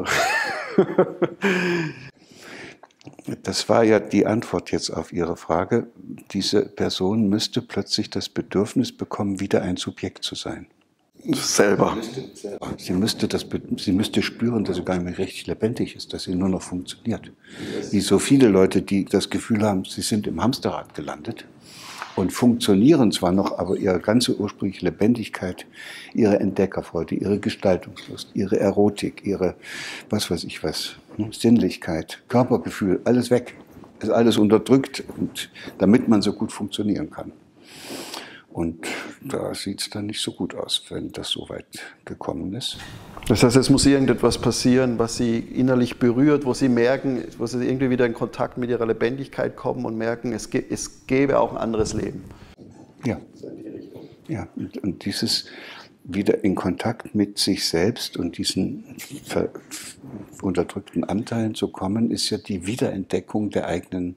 [SPEAKER 1] Das war ja die Antwort jetzt auf Ihre Frage. Diese Person müsste plötzlich das Bedürfnis bekommen, wieder ein Subjekt zu sein.
[SPEAKER 2] Selber.
[SPEAKER 1] Sie müsste, das, sie müsste spüren, dass sie gar nicht mehr richtig lebendig ist, dass sie nur noch funktioniert. Wie so viele Leute, die das Gefühl haben, sie sind im Hamsterrad gelandet und funktionieren zwar noch, aber ihre ganze ursprüngliche Lebendigkeit, ihre Entdeckerfreude, ihre Gestaltungslust, ihre Erotik, ihre, was weiß ich was, Sinnlichkeit, Körpergefühl, alles weg. Ist alles unterdrückt, und damit man so gut funktionieren kann. Und da sieht es dann nicht so gut aus, wenn das so weit gekommen ist.
[SPEAKER 2] Das heißt, es muss irgendetwas passieren, was Sie innerlich berührt, wo Sie merken, wo Sie irgendwie wieder in Kontakt mit Ihrer Lebendigkeit kommen und merken, es, es gäbe auch ein anderes Leben.
[SPEAKER 1] Ja, ja. Und, und dieses wieder in Kontakt mit sich selbst und diesen ver unterdrückten Anteilen zu kommen, ist ja die Wiederentdeckung der eigenen,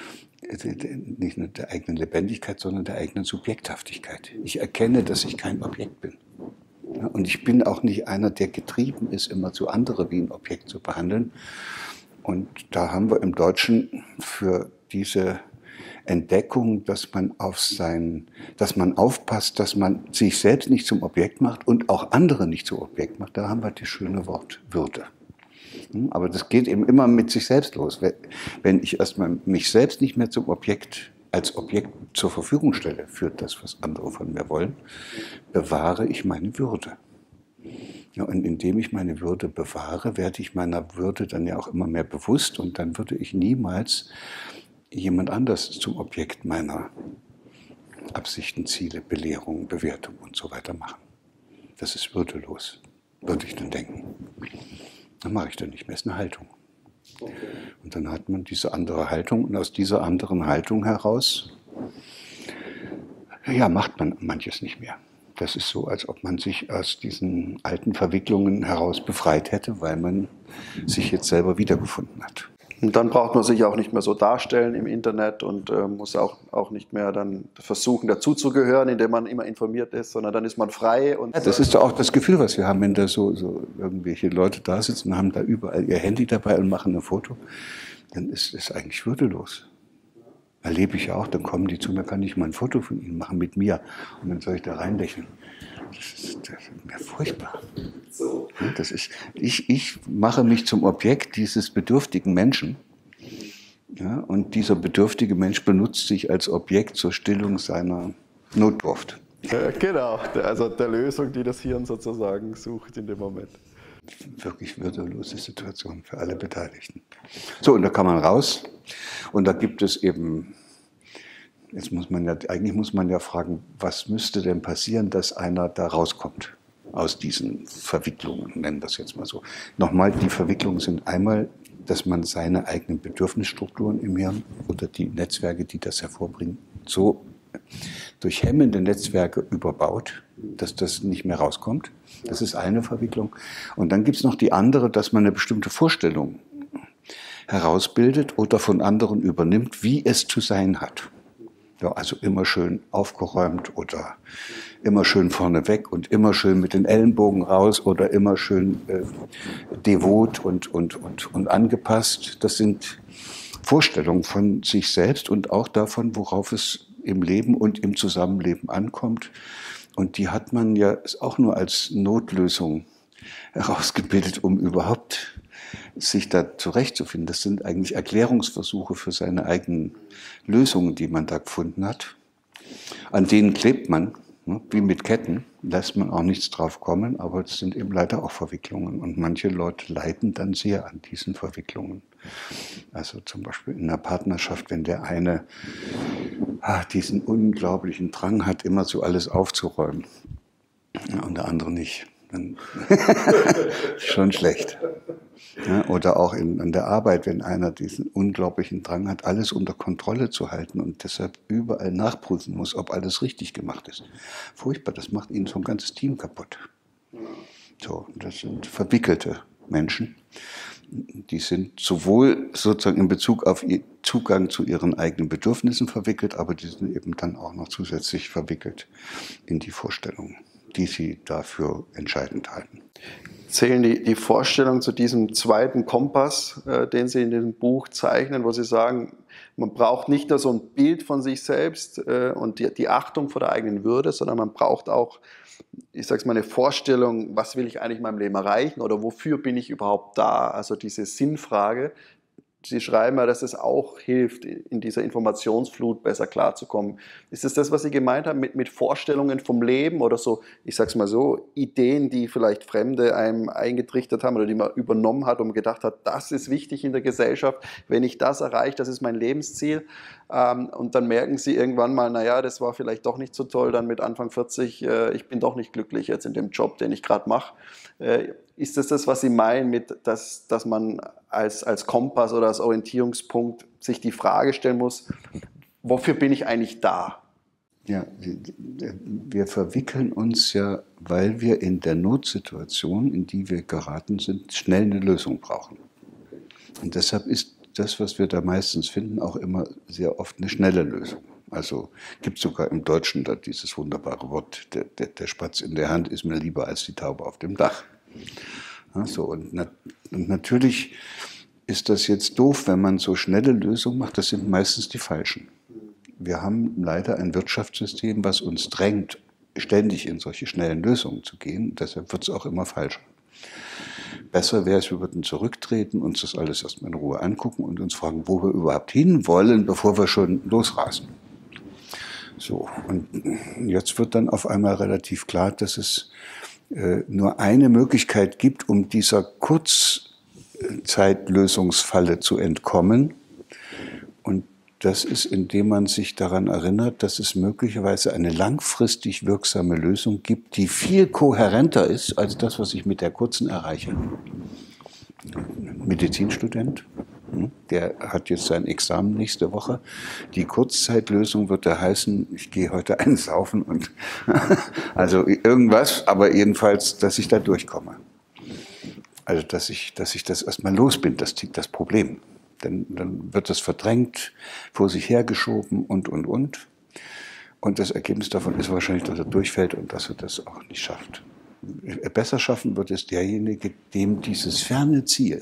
[SPEAKER 1] nicht nur der eigenen Lebendigkeit, sondern der eigenen Subjekthaftigkeit. Ich erkenne, dass ich kein Objekt bin. Und ich bin auch nicht einer, der getrieben ist, immer zu andere wie ein Objekt zu behandeln. Und da haben wir im Deutschen für diese Entdeckung, dass man auf sein, dass man aufpasst, dass man sich selbst nicht zum Objekt macht und auch andere nicht zum Objekt macht. Da haben wir das schöne Wort Würde. Aber das geht eben immer mit sich selbst los. Wenn ich erstmal mich selbst nicht mehr zum Objekt, als Objekt zur Verfügung stelle für das, was andere von mir wollen, bewahre ich meine Würde. Ja, und indem ich meine Würde bewahre, werde ich meiner Würde dann ja auch immer mehr bewusst, und dann würde ich niemals jemand anders zum Objekt meiner Absichten, Ziele, Belehrungen, Bewertung und so weiter machen. Das ist würdelos, würde ich dann denken. Dann mache ich dann nicht mehr, ist eine Haltung. Und dann hat man diese andere Haltung, und aus dieser anderen Haltung heraus, ja, macht man manches nicht mehr. Das ist so, als ob man sich aus diesen alten Verwicklungen heraus befreit hätte, weil man sich jetzt selber wiedergefunden hat.
[SPEAKER 2] Und dann braucht man sich auch nicht mehr so darstellen im Internet und äh, muss auch, auch nicht mehr dann versuchen, dazuzugehören, indem man immer informiert ist, sondern dann ist man frei. Und
[SPEAKER 1] ja, das ist doch auch das Gefühl, was wir haben, wenn da so, so irgendwelche Leute da sitzen und haben da überall ihr Handy dabei und machen ein Foto, dann ist es eigentlich würdelos. Erlebe ich ja auch, dann kommen die zu mir, kann ich mal ein Foto von ihnen machen mit mir, und dann soll ich da reinlächeln. Das ist, das ist mir furchtbar. So. Das ist, ich, ich mache mich zum Objekt dieses bedürftigen Menschen. Ja, und dieser bedürftige Mensch benutzt sich als Objekt zur Stillung seiner Notdurft.
[SPEAKER 2] Ja, genau, also der Lösung, die das Hirn sozusagen sucht in dem Moment.
[SPEAKER 1] Wirklich würdelose Situation für alle Beteiligten. So, und da kann man raus, und da gibt es eben, jetzt muss man ja, eigentlich muss man ja fragen, was müsste denn passieren, dass einer da rauskommt aus diesen Verwicklungen, nennen wir es jetzt mal so. Nochmal, die Verwicklungen sind einmal, dass man seine eigenen Bedürfnisstrukturen im Hirn oder die Netzwerke, die das hervorbringen, so durch hemmende Netzwerke überbaut, dass das nicht mehr rauskommt. Das ist eine Verwicklung. Und dann gibt es noch die andere, dass man eine bestimmte Vorstellung herausbildet oder von anderen übernimmt, wie es zu sein hat. Ja, also immer schön aufgeräumt oder immer schön vorneweg und immer schön mit den Ellenbogen raus oder immer schön äh, devot und, und, und, und angepasst. Das sind Vorstellungen von sich selbst und auch davon, worauf es im Leben und im Zusammenleben ankommt. Und die hat man ja auch nur als Notlösung herausgebildet, um überhaupt sich da zurechtzufinden. Das sind eigentlich Erklärungsversuche für seine eigenen Lösungen, die man da gefunden hat. An denen klebt man, ne, wie mit Ketten, lässt man auch nichts drauf kommen, aber es sind eben leider auch Verwicklungen. Und manche Leute leiden dann sehr an diesen Verwicklungen. Also zum Beispiel in einer Partnerschaft, wenn der eine ah, diesen unglaublichen Drang hat, immer so alles aufzuräumen, ja, und der andere nicht, dann schon schlecht. Ja, oder auch in, in der Arbeit, wenn einer diesen unglaublichen Drang hat, alles unter Kontrolle zu halten und deshalb überall nachprüfen muss, ob alles richtig gemacht ist. Furchtbar, das macht ihnen so ein ganzes Team kaputt. So, das sind verwickelte Menschen. Die sind sowohl sozusagen in Bezug auf ihr Zugang zu ihren eigenen Bedürfnissen verwickelt, aber die sind eben dann auch noch zusätzlich verwickelt in die Vorstellungen, die sie dafür entscheidend halten.
[SPEAKER 2] Zählen die, die Vorstellungen zu diesem zweiten Kompass, äh, den Sie in dem Buch zeichnen, wo Sie sagen, man braucht nicht nur so ein Bild von sich selbst äh, und die, die Achtung vor der eigenen Würde, sondern man braucht auch, ich sage es mal, eine Vorstellung, was will ich eigentlich in meinem Leben erreichen oder wofür bin ich überhaupt da? Also diese Sinnfrage. Sie schreiben ja, dass es auch hilft, in dieser Informationsflut besser klarzukommen. Ist es das, was Sie gemeint haben, mit, mit Vorstellungen vom Leben oder so, ich sag's mal so, Ideen, die vielleicht Fremde einem eingetrichtert haben oder die man übernommen hat und gedacht hat, das ist wichtig in der Gesellschaft, wenn ich das erreiche, das ist mein Lebensziel. Und dann merken Sie irgendwann mal, naja, das war vielleicht doch nicht so toll, dann mit Anfang vierzig, ich bin doch nicht glücklich jetzt in dem Job, den ich gerade mache. Ist das das, was Sie meinen, mit, dass, dass man als, als Kompass oder als Orientierungspunkt sich die Frage stellen muss, wofür bin ich eigentlich da?
[SPEAKER 1] Ja, wir verwickeln uns ja, weil wir in der Notsituation, in die wir geraten sind, schnell eine Lösung brauchen. Und deshalb ist das, was wir da meistens finden, auch immer sehr oft eine schnelle Lösung. Also gibt es sogar im Deutschen da dieses wunderbare Wort, der, der, der Spatz in der Hand ist mir lieber als die Taube auf dem Dach. Ja, so, und, nat und natürlich ist das jetzt doof, wenn man so schnelle Lösungen macht. Das sind meistens die falschen. Wir haben leider ein Wirtschaftssystem, was uns drängt, ständig in solche schnellen Lösungen zu gehen. Deshalb wird es auch immer falscher. Besser wäre es, wir würden zurücktreten, uns das alles erstmal in Ruhe angucken und uns fragen, wo wir überhaupt hinwollen, bevor wir schon losrasen. So, und jetzt wird dann auf einmal relativ klar, dass es äh, nur eine Möglichkeit gibt, um dieser Kurzzeitlösungsfalle zu entkommen. Und das ist, indem man sich daran erinnert, dass es möglicherweise eine langfristig wirksame Lösung gibt, die viel kohärenter ist als das, was ich mit der kurzen erreiche. Ein Medizinstudent, der hat jetzt sein Examen nächste Woche. Die Kurzzeitlösung wird da heißen, ich gehe heute einen saufen und also irgendwas, aber jedenfalls, dass ich da durchkomme. Also dass ich, dass ich das erstmal los bin, das ist das Problem. Dann, dann wird das verdrängt, vor sich hergeschoben und, und, und. Und das Ergebnis davon ist wahrscheinlich, dass er durchfällt und dass er das auch nicht schafft. Besser schaffen wird es derjenige, dem dieses ferne Ziel,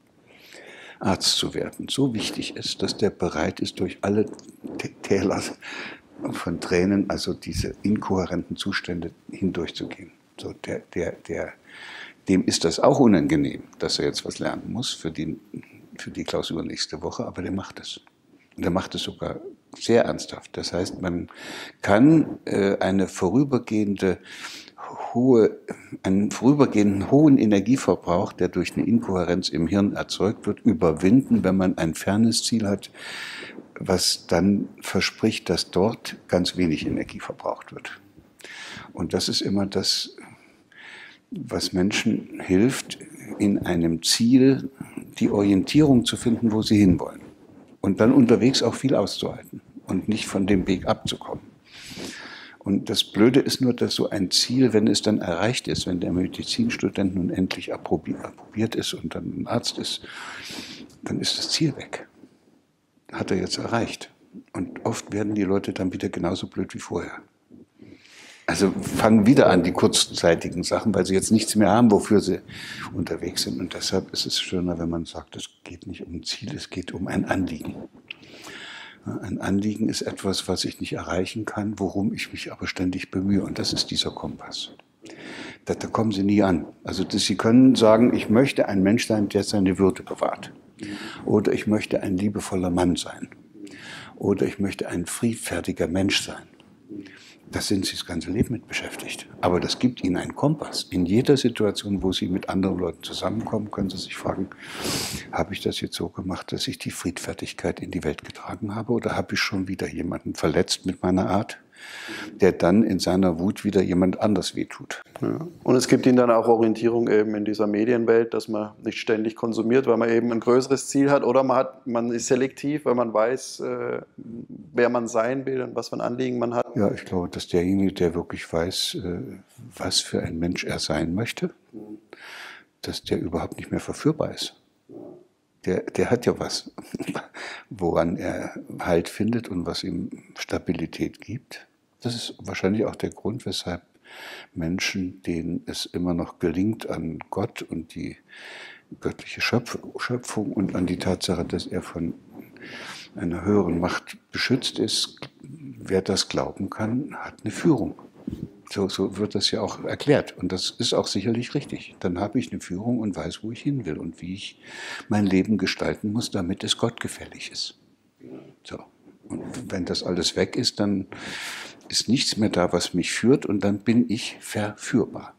[SPEAKER 1] Arzt zu werden, so wichtig ist, dass der bereit ist, durch alle Täler von Tränen, also diese inkohärenten Zustände hindurchzugehen. So der, der, der, dem ist das auch unangenehm, dass er jetzt was lernen muss für die für die Klausur nächste Woche, aber der macht es. Und der macht es sogar sehr ernsthaft. Das heißt, man kann äh, eine vorübergehende hohe, einen vorübergehenden hohen Energieverbrauch, der durch eine Inkohärenz im Hirn erzeugt wird, überwinden, wenn man ein fernes Ziel hat, was dann verspricht, dass dort ganz wenig Energie verbraucht wird. Und das ist immer das, was Menschen hilft, in einem Ziel die Orientierung zu finden, wo sie hinwollen. Und dann unterwegs auch viel auszuhalten und nicht von dem Weg abzukommen. Und das Blöde ist nur, dass so ein Ziel, wenn es dann erreicht ist, wenn der Medizinstudent nun endlich approbiert ist und dann ein Arzt ist, dann ist das Ziel weg. Hat er jetzt erreicht. Und oft werden die Leute dann wieder genauso blöd wie vorher. Also fangen wieder an, die kurzzeitigen Sachen, weil sie jetzt nichts mehr haben, wofür sie unterwegs sind. Und deshalb ist es schöner, wenn man sagt, es geht nicht um ein Ziel, es geht um ein Anliegen. Ein Anliegen ist etwas, was ich nicht erreichen kann, worum ich mich aber ständig bemühe. Und das ist dieser Kompass. Da, da kommen Sie nie an. Also das, Sie können sagen, ich möchte ein Mensch sein, der seine Würde bewahrt. Oder ich möchte ein liebevoller Mann sein. Oder ich möchte ein friedfertiger Mensch sein. Da sind Sie das ganze Leben mit beschäftigt. Aber das gibt Ihnen einen Kompass. In jeder Situation, wo Sie mit anderen Leuten zusammenkommen, können Sie sich fragen, habe ich das jetzt so gemacht, dass ich die Friedfertigkeit in die Welt getragen habe? Oder habe ich schon wieder jemanden verletzt mit meiner Art, der dann in seiner Wut wieder jemand anders wehtut?
[SPEAKER 2] Ja. Und es gibt Ihnen dann auch Orientierung eben in dieser Medienwelt, dass man nicht ständig konsumiert, weil man eben ein größeres Ziel hat, oder man, hat, man ist selektiv, weil man weiß, äh, wer man sein will und was für ein Anliegen man hat.
[SPEAKER 1] Ja, ich glaube, dass derjenige, der wirklich weiß, äh, was für ein Mensch er sein möchte, dass der überhaupt nicht mehr verführbar ist. Der, der hat ja was, woran er Halt findet und was ihm Stabilität gibt. Das ist wahrscheinlich auch der Grund, weshalb Menschen, denen es immer noch gelingt, an Gott und die göttliche Schöpfung und an die Tatsache, dass er von einer höheren Macht beschützt ist, wer das glauben kann, hat eine Führung. So, so wird das ja auch erklärt. Und das ist auch sicherlich richtig. Dann habe ich eine Führung und weiß, wo ich hin will und wie ich mein Leben gestalten muss, damit es Gott gefällig ist. So. Und wenn das alles weg ist, dann ist nichts mehr da, was mich führt, und dann bin ich verführbar.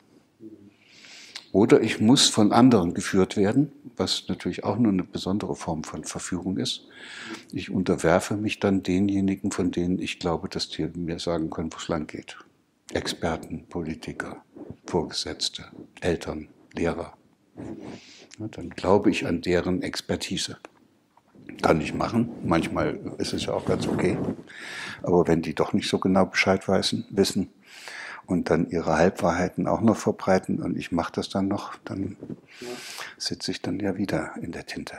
[SPEAKER 1] Oder ich muss von anderen geführt werden, was natürlich auch nur eine besondere Form von Verführung ist. Ich unterwerfe mich dann denjenigen, von denen ich glaube, dass die mir sagen können, wo es lang geht. Experten, Politiker, Vorgesetzte, Eltern, Lehrer. Ja, dann glaube ich an deren Expertise. Kann ich machen. Manchmal ist es ja auch ganz okay. Aber wenn die doch nicht so genau Bescheid wissen, wissen und dann ihre Halbwahrheiten auch noch verbreiten und ich mache das dann noch, dann sitze ich dann ja wieder in der Tinte.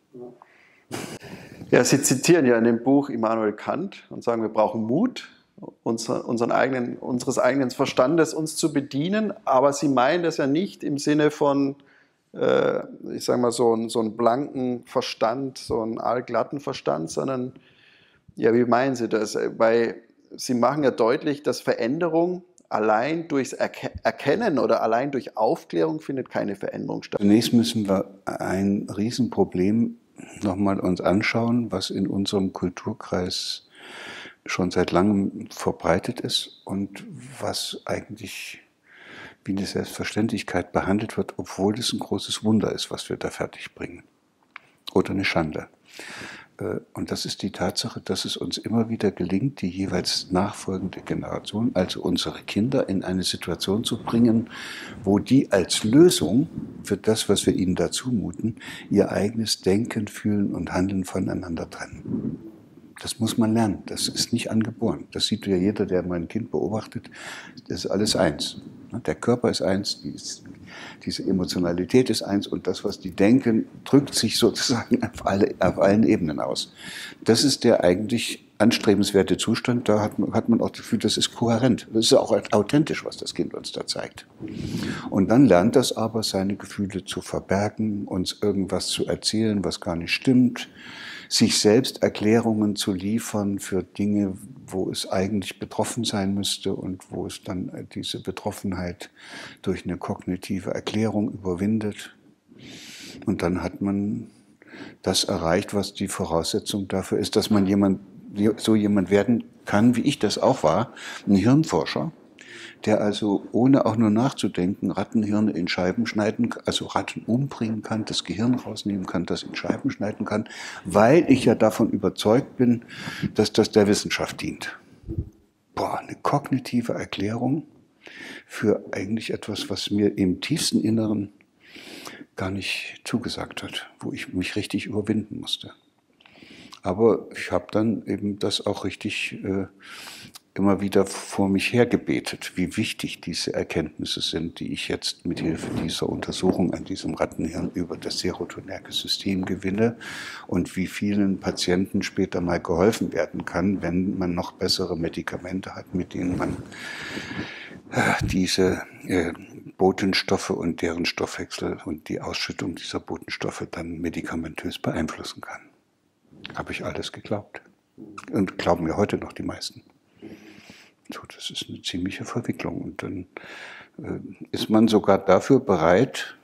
[SPEAKER 2] Ja, Sie zitieren ja in dem Buch Immanuel Kant und sagen, wir brauchen Mut, unser, unseren eigenen, unseres eigenen Verstandes uns zu bedienen, aber Sie meinen das ja nicht im Sinne von, äh, ich sage mal, so, ein, so einen blanken Verstand, so einen allglatten Verstand, sondern, ja, wie meinen Sie das? Weil Sie machen ja deutlich, dass Veränderung allein durchs Erke- Erkennen oder allein durch Aufklärung findet keine Veränderung statt.
[SPEAKER 1] Zunächst müssen wir ein Riesenproblem nochmal uns anschauen, was in unserem Kulturkreis schon seit langem verbreitet ist und was eigentlich wie eine Selbstverständlichkeit behandelt wird, obwohl es ein großes Wunder ist, was wir da fertigbringen. Oder eine Schande. Und das ist die Tatsache, dass es uns immer wieder gelingt, die jeweils nachfolgende Generation, also unsere Kinder, in eine Situation zu bringen, wo die als Lösung für das, was wir ihnen da zumuten, ihr eigenes Denken, Fühlen und Handeln voneinander trennen. Das muss man lernen, das ist nicht angeboren. Das sieht ja jeder, der mein Kind beobachtet, das ist alles eins. Der Körper ist eins, die ist, diese Emotionalität ist eins und das, was die denken, drückt sich sozusagen auf, alle, auf allen Ebenen aus. Das ist der eigentlich anstrebenswerte Zustand, da hat man, hat man auch das Gefühl, das ist kohärent. Das ist auch authentisch, was das Kind uns da zeigt. Und dann lernt das aber, seine Gefühle zu verbergen, uns irgendwas zu erzählen, was gar nicht stimmt, sich selbst Erklärungen zu liefern für Dinge, wo es eigentlich betroffen sein müsste und wo es dann diese Betroffenheit durch eine kognitive Erklärung überwindet. Und dann hat man das erreicht, was die Voraussetzung dafür ist, dass man jemand, so jemand werden kann, wie ich das auch war, ein Hirnforscher, der also ohne auch nur nachzudenken Rattenhirne in Scheiben schneiden, also Ratten umbringen kann, das Gehirn rausnehmen kann, das in Scheiben schneiden kann, weil ich ja davon überzeugt bin, dass das der Wissenschaft dient. Boah, eine kognitive Erklärung für eigentlich etwas, was mir im tiefsten Inneren gar nicht zugesagt hat, wo ich mich richtig überwinden musste. Aber ich habe dann eben das auch richtig äh, immer wieder vor mich hergebetet, wie wichtig diese Erkenntnisse sind, die ich jetzt mit Hilfe dieser Untersuchung an diesem Rattenhirn über das serotonerge System gewinne und wie vielen Patienten später mal geholfen werden kann, wenn man noch bessere Medikamente hat, mit denen man äh, diese äh, Botenstoffe und deren Stoffwechsel und die Ausschüttung dieser Botenstoffe dann medikamentös beeinflussen kann. Habe ich alles geglaubt. Und glauben mir heute noch die meisten. So, das ist eine ziemliche Verwicklung. Und dann äh, ist man sogar dafür bereit,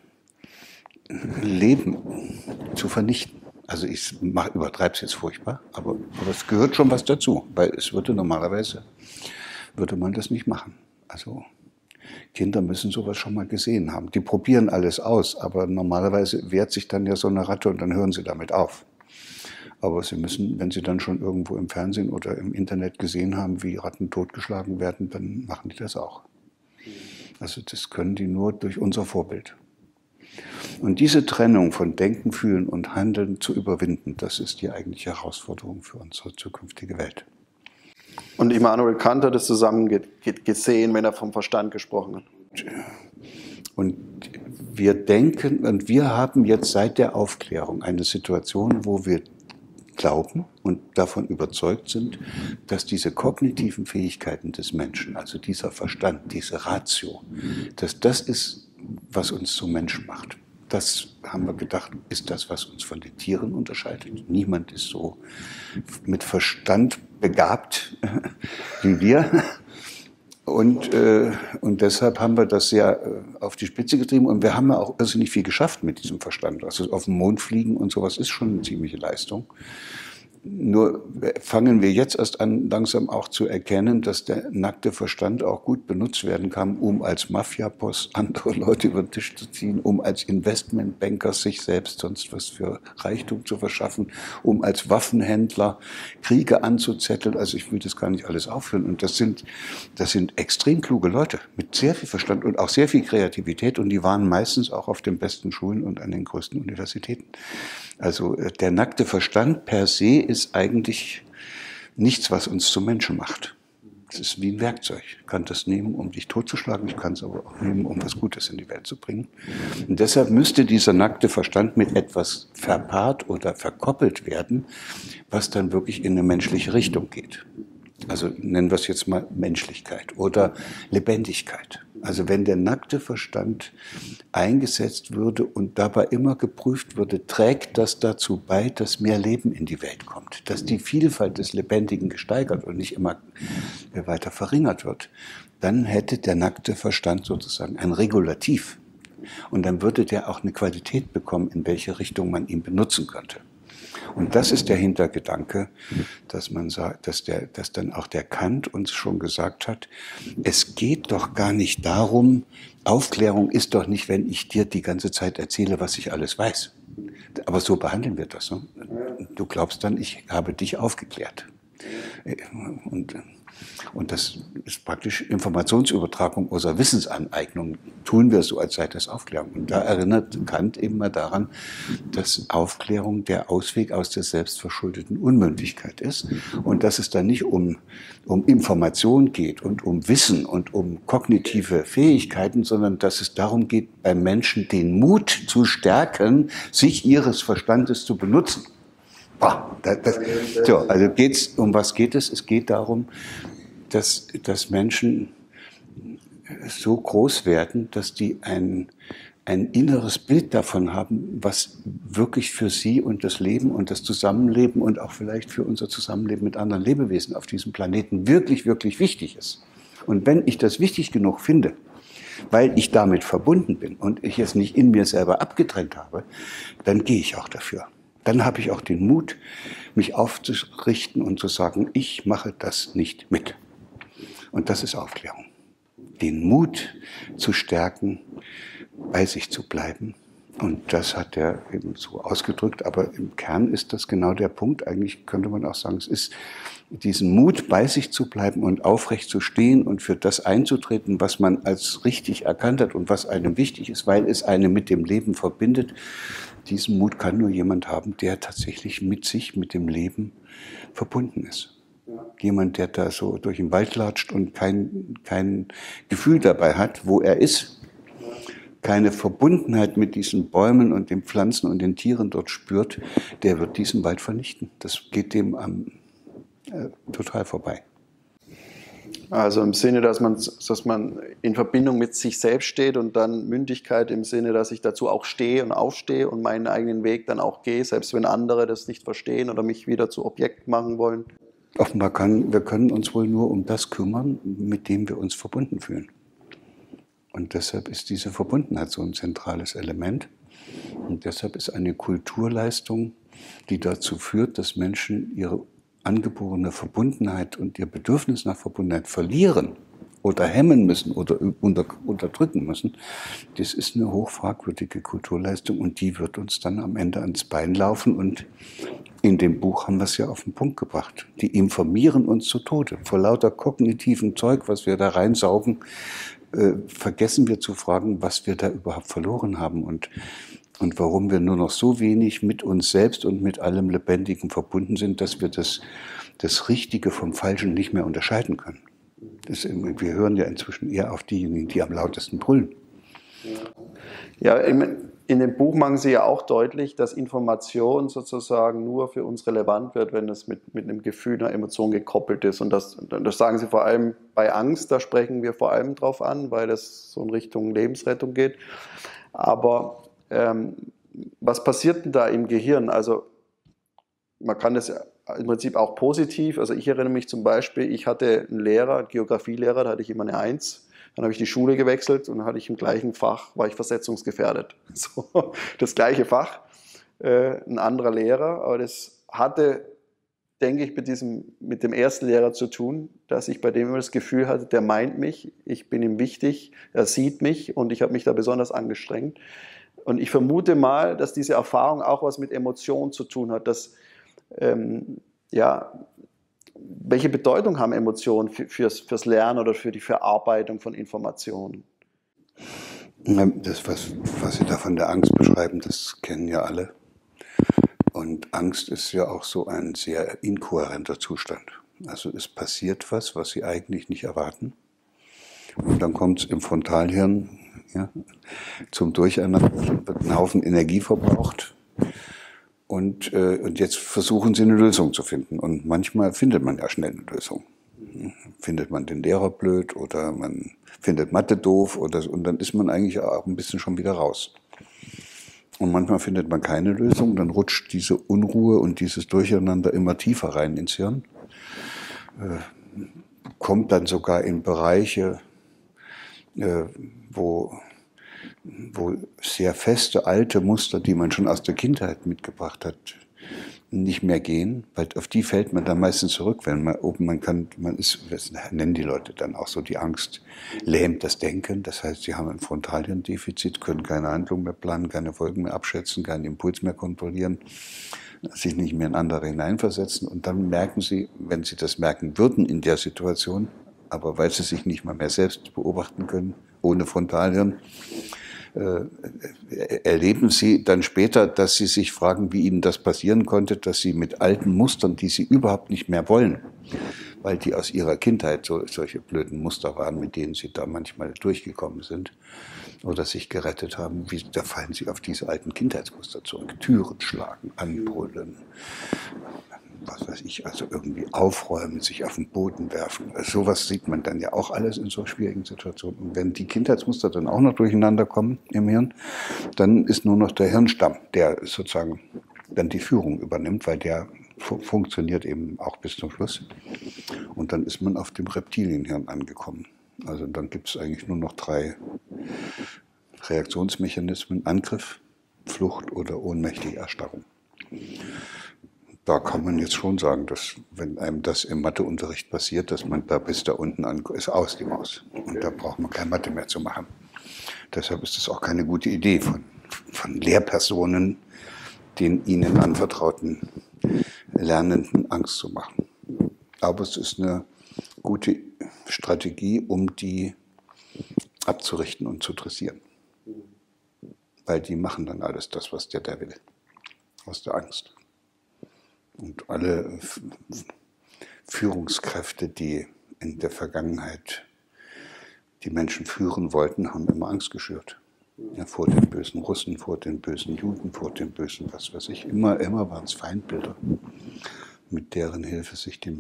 [SPEAKER 1] Leben zu vernichten. Also ich übertreibe es jetzt furchtbar, aber, aber es gehört schon was dazu, weil es würde normalerweise, würde man das nicht machen. Also Kinder müssen sowas schon mal gesehen haben. Die probieren alles aus, aber normalerweise wehrt sich dann ja so eine Ratte und dann hören sie damit auf. Aber sie müssen, wenn sie dann schon irgendwo im Fernsehen oder im Internet gesehen haben, wie Ratten totgeschlagen werden, dann machen die das auch. Also das können die nur durch unser Vorbild. Und diese Trennung von Denken, Fühlen und Handeln zu überwinden, das ist die eigentliche Herausforderung für unsere zukünftige Welt.
[SPEAKER 2] Und Immanuel Kant hat es zusammen gesehen, wenn er vom Verstand gesprochen hat.
[SPEAKER 1] Und wir denken, und wir haben jetzt seit der Aufklärung eine Situation, wo wir glauben und davon überzeugt sind, dass diese kognitiven Fähigkeiten des Menschen, also dieser Verstand, diese Ratio, dass das ist, was uns zum Menschen macht. Das haben wir gedacht, ist das, was uns von den Tieren unterscheidet. Niemand ist so mit Verstand begabt wie wir. Und, äh, und deshalb haben wir das sehr äh, auf die Spitze getrieben. Und wir haben ja auch irrsinnig viel geschafft mit diesem Verstand. Also auf den Mond fliegen und sowas ist schon eine ziemliche Leistung. Nur fangen wir jetzt erst an, langsam auch zu erkennen, dass der nackte Verstand auch gut benutzt werden kann, um als Mafiaboss andere Leute über den Tisch zu ziehen, um als Investmentbanker sich selbst sonst was für Reichtum zu verschaffen, um als Waffenhändler Kriege anzuzetteln. Also ich will das gar nicht alles aufführen. Und das sind, das sind extrem kluge Leute mit sehr viel Verstand und auch sehr viel Kreativität. Und die waren meistens auch auf den besten Schulen und an den größten Universitäten. Also der nackte Verstand per se ist eigentlich nichts, was uns zum Menschen macht. Es ist wie ein Werkzeug. Ich kann das nehmen, um dich totzuschlagen, ich kann es aber auch nehmen, um was Gutes in die Welt zu bringen. Und deshalb müsste dieser nackte Verstand mit etwas verpaart oder verkoppelt werden, was dann wirklich in eine menschliche Richtung geht. Also nennen wir es jetzt mal Menschlichkeit oder Lebendigkeit. Also wenn der nackte Verstand eingesetzt würde und dabei immer geprüft würde, trägt das dazu bei, dass mehr Leben in die Welt kommt, dass die Vielfalt des Lebendigen gesteigert und nicht immer weiter verringert wird, dann hätte der nackte Verstand sozusagen ein Regulativ. Und dann würde der auch eine Qualität bekommen, in welche Richtung man ihn benutzen könnte. Und das ist der Hintergedanke, dass man sagt, dass der, dass dann auch der Kant uns schon gesagt hat, es geht doch gar nicht darum, Aufklärung ist doch nicht, wenn ich dir die ganze Zeit erzähle, was ich alles weiß. Aber so behandeln wir das. Ne? Du glaubst dann, ich habe dich aufgeklärt. Und, und das ist praktisch Informationsübertragung oder Wissensaneignung. Tun wir so, als sei das Aufklärung. Und da erinnert Kant eben mal daran, dass Aufklärung der Ausweg aus der selbstverschuldeten Unmündigkeit ist. Und dass es da nicht um, um Information geht und um Wissen und um kognitive Fähigkeiten, sondern dass es darum geht, beim Menschen den Mut zu stärken, sich ihres Verstandes zu benutzen. Boah, das, das, so, also geht's, um was geht es? Es geht darum, dass, dass Menschen so groß werden, dass die ein, ein inneres Bild davon haben, was wirklich für sie und das Leben und das Zusammenleben und auch vielleicht für unser Zusammenleben mit anderen Lebewesen auf diesem Planeten wirklich, wirklich wichtig ist. Und wenn ich das wichtig genug finde, weil ich damit verbunden bin und ich es nicht in mir selber abgetrennt habe, dann gehe ich auch dafür. Dann habe ich auch den Mut, mich aufzurichten und zu sagen, ich mache das nicht mit. Und das ist Aufklärung. Den Mut zu stärken, bei sich zu bleiben. Und das hat er eben so ausgedrückt. Aber im Kern ist das genau der Punkt. Eigentlich könnte man auch sagen, es ist diesen Mut, bei sich zu bleiben und aufrecht zu stehen und für das einzutreten, was man als richtig erkannt hat und was einem wichtig ist, weil es einen mit dem Leben verbindet. Diesen Mut kann nur jemand haben, der tatsächlich mit sich, mit dem Leben verbunden ist. Ja. Jemand, der da so durch den Wald latscht und kein, kein Gefühl dabei hat, wo er ist. Ja. Keine Verbundenheit mit diesen Bäumen und den Pflanzen und den Tieren dort spürt, der wird diesen Wald vernichten. Das geht dem am, äh, total vorbei.
[SPEAKER 2] Also im Sinne, dass man, dass man in Verbindung mit sich selbst steht und dann Mündigkeit im Sinne, dass ich dazu auch stehe und aufstehe und meinen eigenen Weg dann auch gehe, selbst wenn andere das nicht verstehen oder mich wieder zu Objekt machen wollen.
[SPEAKER 1] Offenbar kann, wir können uns wohl nur um das kümmern, mit dem wir uns verbunden fühlen. Und deshalb ist diese Verbundenheit so ein zentrales Element. Und deshalb ist eine Kulturleistung, die dazu führt, dass Menschen ihre angeborene Verbundenheit und ihr Bedürfnis nach Verbundenheit verlieren oder hemmen müssen oder unter, unterdrücken müssen, das ist eine hochfragwürdige Kulturleistung und die wird uns dann am Ende ans Bein laufen. Und in dem Buch haben wir es ja auf den Punkt gebracht. Die informieren uns zu Tode. Vor lauter kognitiven Zeug, was wir da reinsaugen, äh, vergessen wir zu fragen, was wir da überhaupt verloren haben und, und warum wir nur noch so wenig mit uns selbst und mit allem Lebendigen verbunden sind, dass wir das, das Richtige vom Falschen nicht mehr unterscheiden können. Das, wir hören ja inzwischen eher auf diejenigen, die am lautesten brüllen.
[SPEAKER 2] Ja, in dem Buch machen Sie ja auch deutlich, dass Information sozusagen nur für uns relevant wird, wenn es mit, mit einem Gefühl, einer Emotion gekoppelt ist. Und das, das sagen Sie vor allem bei Angst, da sprechen wir vor allem drauf an, weil das so in Richtung Lebensrettung geht. Aber ähm, was passiert denn da im Gehirn? Also man kann das im Prinzip auch positiv, also ich erinnere mich zum Beispiel, ich hatte einen Lehrer, einen Geografielehrer, da hatte ich immer eine Eins. Dann habe ich die Schule gewechselt und dann hatte ich im gleichen Fach, war ich versetzungsgefährdet. So, das gleiche Fach, äh, ein anderer Lehrer, aber das hatte, denke ich, mit, diesem, mit dem ersten Lehrer zu tun, dass ich bei dem immer das Gefühl hatte, der meint mich, ich bin ihm wichtig, er sieht mich und ich habe mich da besonders angestrengt. Und ich vermute mal, dass diese Erfahrung auch was mit Emotionen zu tun hat, dass ähm, ja, welche Bedeutung haben Emotionen fürs, fürs Lernen oder für die Verarbeitung von Informationen?
[SPEAKER 1] Das, was, was Sie da von der Angst beschreiben, das kennen ja alle. Und Angst ist ja auch so ein sehr inkohärenter Zustand. Also es passiert was, was Sie eigentlich nicht erwarten. Und dann kommt es im Frontalhirn ja, zum Durcheinander, wird ein Haufen Energie verbraucht. Und, äh, und jetzt versuchen Sie eine Lösung zu finden. Und manchmal findet man ja schnell eine Lösung. Findet man den Lehrer blöd oder man findet Mathe doof oder, und dann ist man eigentlich auch ein bisschen schon wieder raus. Und manchmal findet man keine Lösung, dann rutscht diese Unruhe und dieses Durcheinander immer tiefer rein ins Hirn. Äh, kommt dann sogar in Bereiche, äh, wo... wo sehr feste, alte Muster, die man schon aus der Kindheit mitgebracht hat, nicht mehr gehen, weil auf die fällt man dann meistens zurück, wenn man oben, man kann, man ist, das nennen die Leute dann auch so, die Angst lähmt das Denken, das heißt, sie haben ein Frontalhirndefizit, können keine Handlung mehr planen, keine Folgen mehr abschätzen, keinen Impuls mehr kontrollieren, sich nicht mehr in andere hineinversetzen und dann merken sie, wenn sie das merken würden in der Situation, aber weil sie sich nicht mal mehr selbst beobachten können, ohne Frontalhirn, Äh, erleben Sie dann später, dass Sie sich fragen, wie Ihnen das passieren konnte, dass Sie mit alten Mustern, die Sie überhaupt nicht mehr wollen, weil die aus Ihrer Kindheit so, solche blöden Muster waren, mit denen Sie da manchmal durchgekommen sind oder sich gerettet haben, wie, da fallen Sie auf diese alten Kindheitsmuster zurück. Türen schlagen, anbrüllen, was weiß ich, also irgendwie aufräumen, sich auf den Boden werfen. Sowas sieht man dann ja auch alles in so schwierigen Situationen. Und wenn die Kindheitsmuster dann auch noch durcheinander kommen im Hirn, dann ist nur noch der Hirnstamm, der sozusagen dann die Führung übernimmt, weil der fu- funktioniert eben auch bis zum Schluss. Und dann ist man auf dem Reptilienhirn angekommen. Also dann gibt es eigentlich nur noch drei Reaktionsmechanismen: Angriff, Flucht oder ohnmächtige Erstarrung. Da kann man jetzt schon sagen, dass wenn einem das im Matheunterricht passiert, dass man da bis da unten ankommt, ist aus die Maus. Und da braucht man keine Mathe mehr zu machen. Deshalb ist es auch keine gute Idee von, von Lehrpersonen, den ihnen anvertrauten Lernenden Angst zu machen. Aber es ist eine gute Strategie, um die abzurichten und zu dressieren. Weil die machen dann alles das, was der da will, aus der Angst. Und alle Führungskräfte, die in der Vergangenheit die Menschen führen wollten, haben immer Angst geschürt. Ja, vor den bösen Russen, vor den bösen Juden, vor den bösen, was weiß ich. Immer, immer waren es Feindbilder, mit deren Hilfe sich die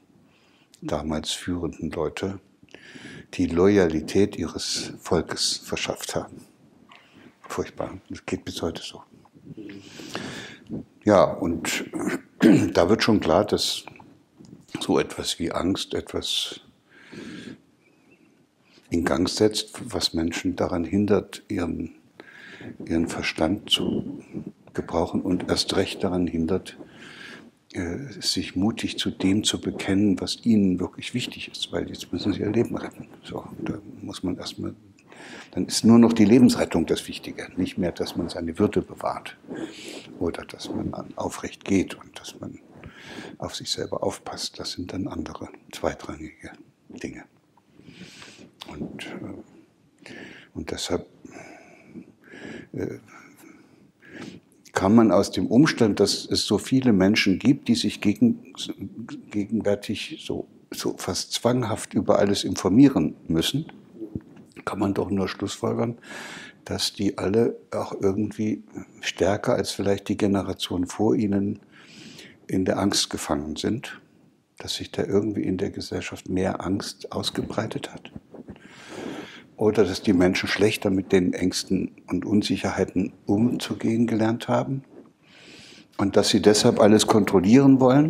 [SPEAKER 1] damals führenden Leute die Loyalität ihres Volkes verschafft haben. Furchtbar. Das geht bis heute so. Ja, und da wird schon klar, dass so etwas wie Angst etwas in Gang setzt, was Menschen daran hindert, ihren, ihren Verstand zu gebrauchen und erst recht daran hindert, sich mutig zu dem zu bekennen, was ihnen wirklich wichtig ist, weil jetzt müssen sie ihr Leben retten. So, da muss man erstmal, dann ist nur noch die Lebensrettung das Wichtige, nicht mehr, dass man seine Würde bewahrt oder dass man aufrecht geht und dass man auf sich selber aufpasst. Das sind dann andere, zweitrangige Dinge. Und, und deshalb äh, kann man aus dem Umstand, dass es so viele Menschen gibt, die sich gegen, gegenwärtig so, so fast zwanghaft über alles informieren müssen, kann man doch nur schlussfolgern, dass die alle auch irgendwie stärker als vielleicht die Generation vor ihnen in der Angst gefangen sind, dass sich da irgendwie in der Gesellschaft mehr Angst ausgebreitet hat. Oder dass die Menschen schlechter mit den Ängsten und Unsicherheiten umzugehen gelernt haben und dass sie deshalb alles kontrollieren wollen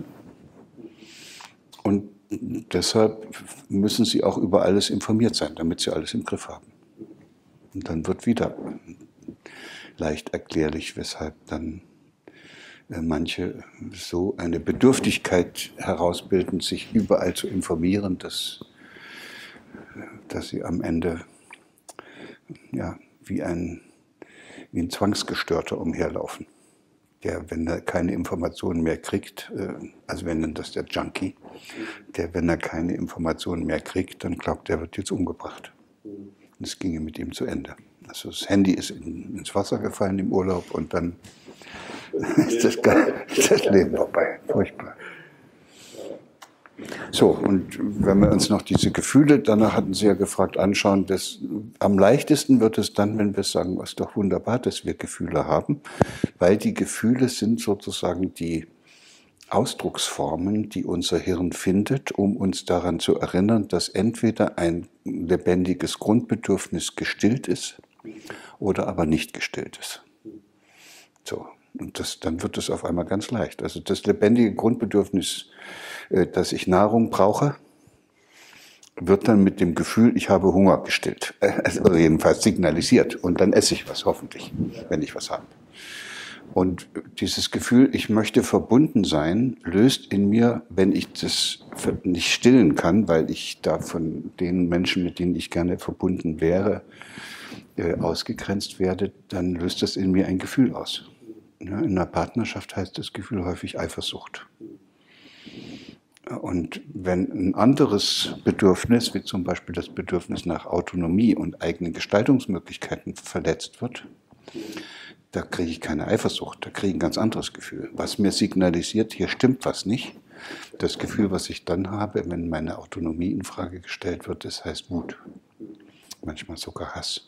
[SPEAKER 1] und deshalb müssen sie auch über alles informiert sein, damit sie alles im Griff haben. Und dann wird wieder leicht erklärlich, weshalb dann manche so eine Bedürftigkeit herausbilden, sich überall zu informieren, dass, dass sie am Ende ja, wie ein, wie ein Zwangsgestörter umherlaufen, der, wenn er keine Informationen mehr kriegt, also wir nennen das der Junkie, der, wenn er keine Informationen mehr kriegt, dann glaubt, er wird jetzt umgebracht. Und es ginge mit ihm zu Ende. Also das Handy ist in, ins Wasser gefallen im Urlaub und dann ist das, das Leben vorbei. Furchtbar. So, und wenn wir uns noch diese Gefühle, danach hatten Sie ja gefragt, anschauen, das, am leichtesten wird es dann, wenn wir sagen, es ist doch wunderbar, dass wir Gefühle haben, weil die Gefühle sind sozusagen die Ausdrucksformen, die unser Hirn findet, um uns daran zu erinnern, dass entweder ein lebendiges Grundbedürfnis gestillt ist oder aber nicht gestillt ist. So. Und das, dann wird es auf einmal ganz leicht. Also das lebendige Grundbedürfnis, dass ich Nahrung brauche, wird dann mit dem Gefühl, ich habe Hunger gestillt. Also jedenfalls signalisiert. Und dann esse ich was, hoffentlich, wenn ich was habe. Und dieses Gefühl, ich möchte verbunden sein, löst in mir, wenn ich das nicht stillen kann, weil ich da von den Menschen, mit denen ich gerne verbunden wäre, ausgegrenzt werde, dann löst das in mir ein Gefühl aus. Ja, in einer Partnerschaft heißt das Gefühl häufig Eifersucht. Und wenn ein anderes Bedürfnis, wie zum Beispiel das Bedürfnis nach Autonomie und eigenen Gestaltungsmöglichkeiten verletzt wird, da kriege ich keine Eifersucht, da kriege ich ein ganz anderes Gefühl, was mir signalisiert, hier stimmt was nicht. Das Gefühl, was ich dann habe, wenn meine Autonomie in Frage gestellt wird, das heißt Wut, manchmal sogar Hass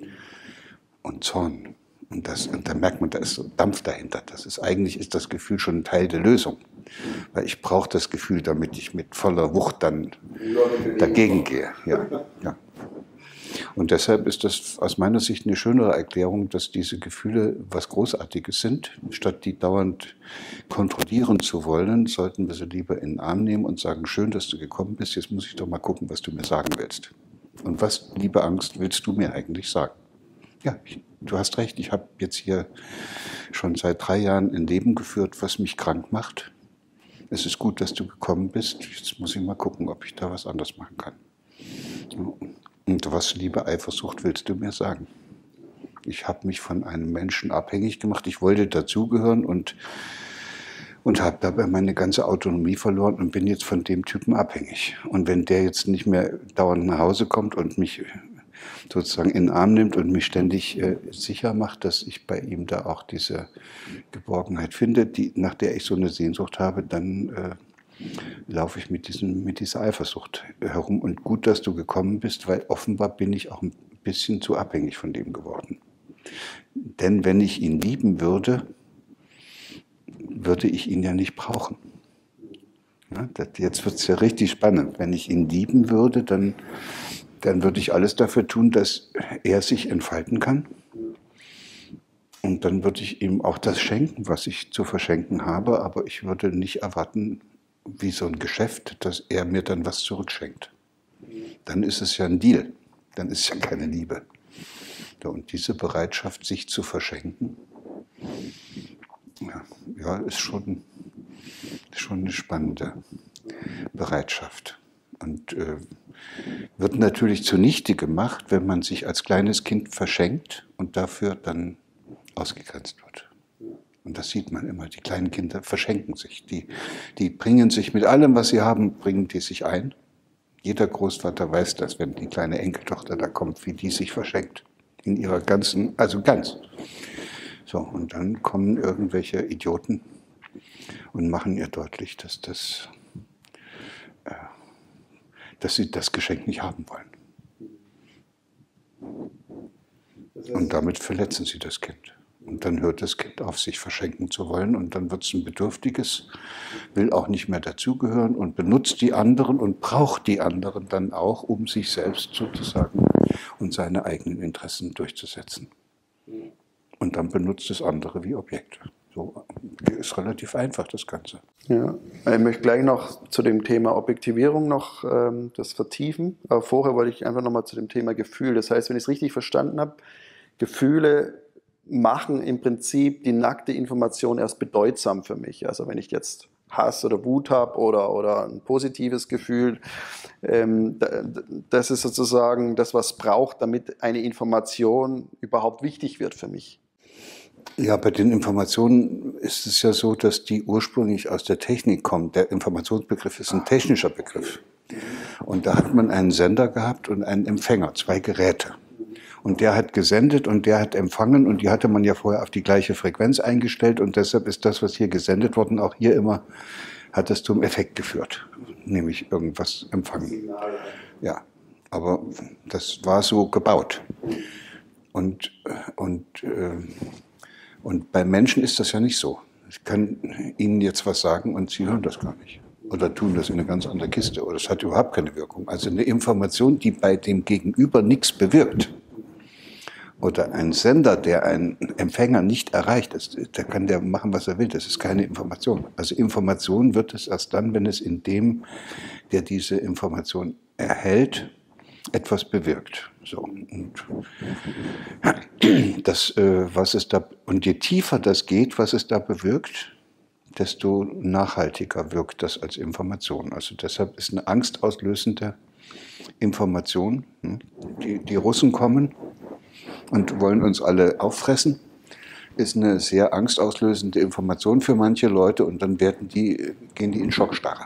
[SPEAKER 1] und Zorn. Und, das, und da merkt man, da ist so Dampf dahinter. Das ist, eigentlich ist das Gefühl schon ein Teil der Lösung. Weil ich brauche das Gefühl, damit ich mit voller Wucht dann dagegen gehe. Ja, ja. Und deshalb ist das aus meiner Sicht eine schönere Erklärung, dass diese Gefühle was Großartiges sind. Statt die dauernd kontrollieren zu wollen, sollten wir sie lieber in den Arm nehmen und sagen, schön, dass du gekommen bist, jetzt muss ich doch mal gucken, was du mir sagen willst. Und was, liebe Angst, willst du mir eigentlich sagen? Ja, ich, du hast recht, ich habe jetzt hier schon seit drei Jahren ein Leben geführt, was mich krank macht. Es ist gut, dass du gekommen bist. Jetzt muss ich mal gucken, ob ich da was anderes machen kann. Und was, liebe Eifersucht, willst du mir sagen? Ich habe mich von einem Menschen abhängig gemacht. Ich wollte dazugehören und, und habe dabei meine ganze Autonomie verloren und bin jetzt von dem Typen abhängig. Und wenn der jetzt nicht mehr dauernd nach Hause kommt und mich sozusagen in den Arm nimmt und mich ständig äh, sicher macht, dass ich bei ihm da auch diese Geborgenheit finde, die, nach der ich so eine Sehnsucht habe, dann äh, laufe ich mit, diesem, mit dieser Eifersucht herum. Und gut, dass du gekommen bist, weil offenbar bin ich auch ein bisschen zu abhängig von dem geworden. Denn wenn ich ihn lieben würde, würde ich ihn ja nicht brauchen. Ja, das, jetzt wird es ja richtig spannend. Wenn ich ihn lieben würde, dann dann würde ich alles dafür tun, dass er sich entfalten kann. Und dann würde ich ihm auch das schenken, was ich zu verschenken habe, aber ich würde nicht erwarten wie so ein Geschäft, dass er mir dann was zurückschenkt. Dann ist es ja ein Deal, dann ist es ja keine Liebe. Und diese Bereitschaft, sich zu verschenken, ja, ja ist, schon, ist schon eine spannende Bereitschaft. Und äh, wird natürlich zunichte gemacht, wenn man sich als kleines Kind verschenkt und dafür dann ausgegrenzt wird. Und das sieht man immer, die kleinen Kinder verschenken sich. Die, die bringen sich mit allem, was sie haben, bringen die sich ein. Jeder Großvater weiß das, wenn die kleine Enkeltochter da kommt, wie die sich verschenkt. In ihrer ganzen, also ganz. So, und dann kommen irgendwelche Idioten und machen ihr deutlich, dass, das, äh, dass sie das Geschenk nicht haben wollen. Und damit verletzen sie das Kind. Und dann hört das Kind auf, sich verschenken zu wollen, und dann wird es ein Bedürftiges, will auch nicht mehr dazugehören und benutzt die anderen und braucht die anderen dann auch, um sich selbst sozusagen und seine eigenen Interessen durchzusetzen. Und dann benutzt es andere wie Objekte. So ist relativ einfach, das Ganze.
[SPEAKER 2] Ja, ich möchte gleich noch zu dem Thema Objektivierung noch ähm, das vertiefen. Aber vorher wollte ich einfach nochmal zu dem Thema Gefühl. Das heißt, wenn ich es richtig verstanden habe, Gefühle machen im Prinzip die nackte Information erst bedeutsam für mich. Also wenn ich jetzt Hass oder Wut habe oder, oder ein positives Gefühl, ähm, das ist sozusagen das, was es braucht, damit eine Information überhaupt wichtig wird für mich.
[SPEAKER 1] Ja, bei den Informationen ist es ja so, dass die ursprünglich aus der Technik kommen. Der Informationsbegriff ist ein technischer Begriff. Und da hat man einen Sender gehabt und einen Empfänger, zwei Geräte. Und der hat gesendet und der hat empfangen, und die hatte man ja vorher auf die gleiche Frequenz eingestellt, und deshalb ist das, was hier gesendet worden, auch hier immer, hat es zum Effekt geführt, nämlich irgendwas empfangen. Ja, aber das war so gebaut. Und, und, äh, und bei Menschen ist das ja nicht so. Ich kann Ihnen jetzt was sagen und Sie hören das gar nicht. Oder tun das in eine ganz andere Kiste. Oder es hat überhaupt keine Wirkung. Also eine Information, die bei dem Gegenüber nichts bewirkt, oder ein Sender, der einen Empfänger nicht erreicht, das, da kann der machen, was er will, das ist keine Information. Also Information wird es erst dann, wenn es in dem, der diese Information erhält, etwas bewirkt. So, und, das, äh, was es da, und je tiefer das geht, was es da bewirkt, desto nachhaltiger wirkt das als Information. Also deshalb ist eine angstauslösende Information. Die, die Russen kommen und wollen uns alle auffressen, ist eine sehr angstauslösende Information für manche Leute, und dann werden die, gehen die in Schockstarre.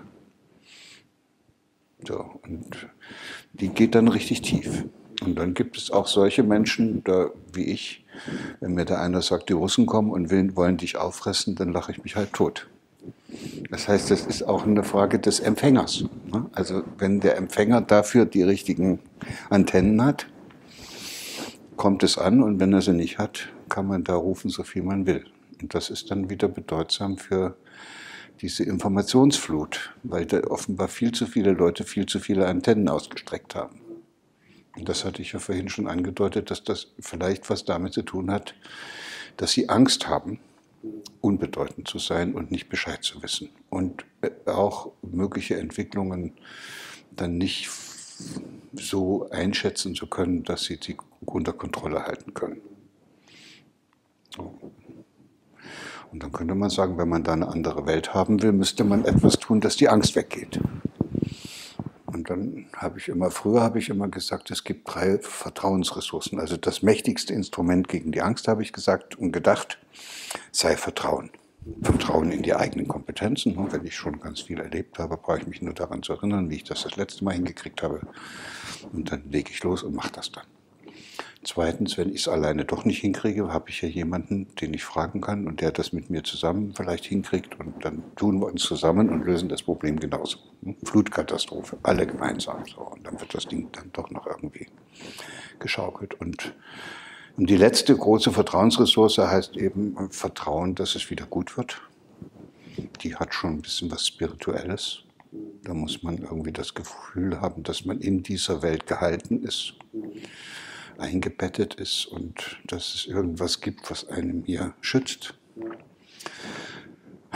[SPEAKER 1] So, und die geht dann richtig tief. Und dann gibt es auch solche Menschen, da, wie ich, wenn mir da einer sagt, die Russen kommen und will, wollen dich auffressen, dann lache ich mich halt tot. Das heißt, das ist auch eine Frage des Empfängers. Also wenn der Empfänger dafür die richtigen Antennen hat, kommt es an, und wenn er sie nicht hat, kann man da rufen, so viel man will. Und das ist dann wieder bedeutsam für diese Informationsflut, weil da offenbar viel zu viele Leute viel zu viele Antennen ausgestreckt haben. Und das hatte ich ja vorhin schon angedeutet, dass das vielleicht was damit zu tun hat, dass sie Angst haben, unbedeutend zu sein und nicht Bescheid zu wissen. Und auch mögliche Entwicklungen dann nicht so einschätzen zu können, dass sie sie unter Kontrolle halten können. So. Und dann könnte man sagen, wenn man da eine andere Welt haben will, müsste man etwas tun, dass die Angst weggeht. Und dann habe ich immer, früher habe ich immer gesagt, es gibt drei Vertrauensressourcen. Also das mächtigste Instrument gegen die Angst, habe ich gesagt und gedacht, sei Vertrauen. Vertrauen in die eigenen Kompetenzen. Und wenn ich schon ganz viel erlebt habe, brauche ich mich nur daran zu erinnern, wie ich das das letzte Mal hingekriegt habe. Und dann lege ich los und mache das dann. Zweitens, wenn ich es alleine doch nicht hinkriege, habe ich ja jemanden, den ich fragen kann und der das mit mir zusammen vielleicht hinkriegt, und dann tun wir uns zusammen und lösen das Problem genauso. Flutkatastrophe, alle gemeinsam. So. Und dann wird das Ding dann doch noch irgendwie geschaukelt. Und Und die letzte große Vertrauensressource heißt eben Vertrauen, dass es wieder gut wird. Die hat schon ein bisschen was Spirituelles. Da muss man irgendwie das Gefühl haben, dass man in dieser Welt gehalten ist, eingebettet ist und dass es irgendwas gibt, was einem hier schützt.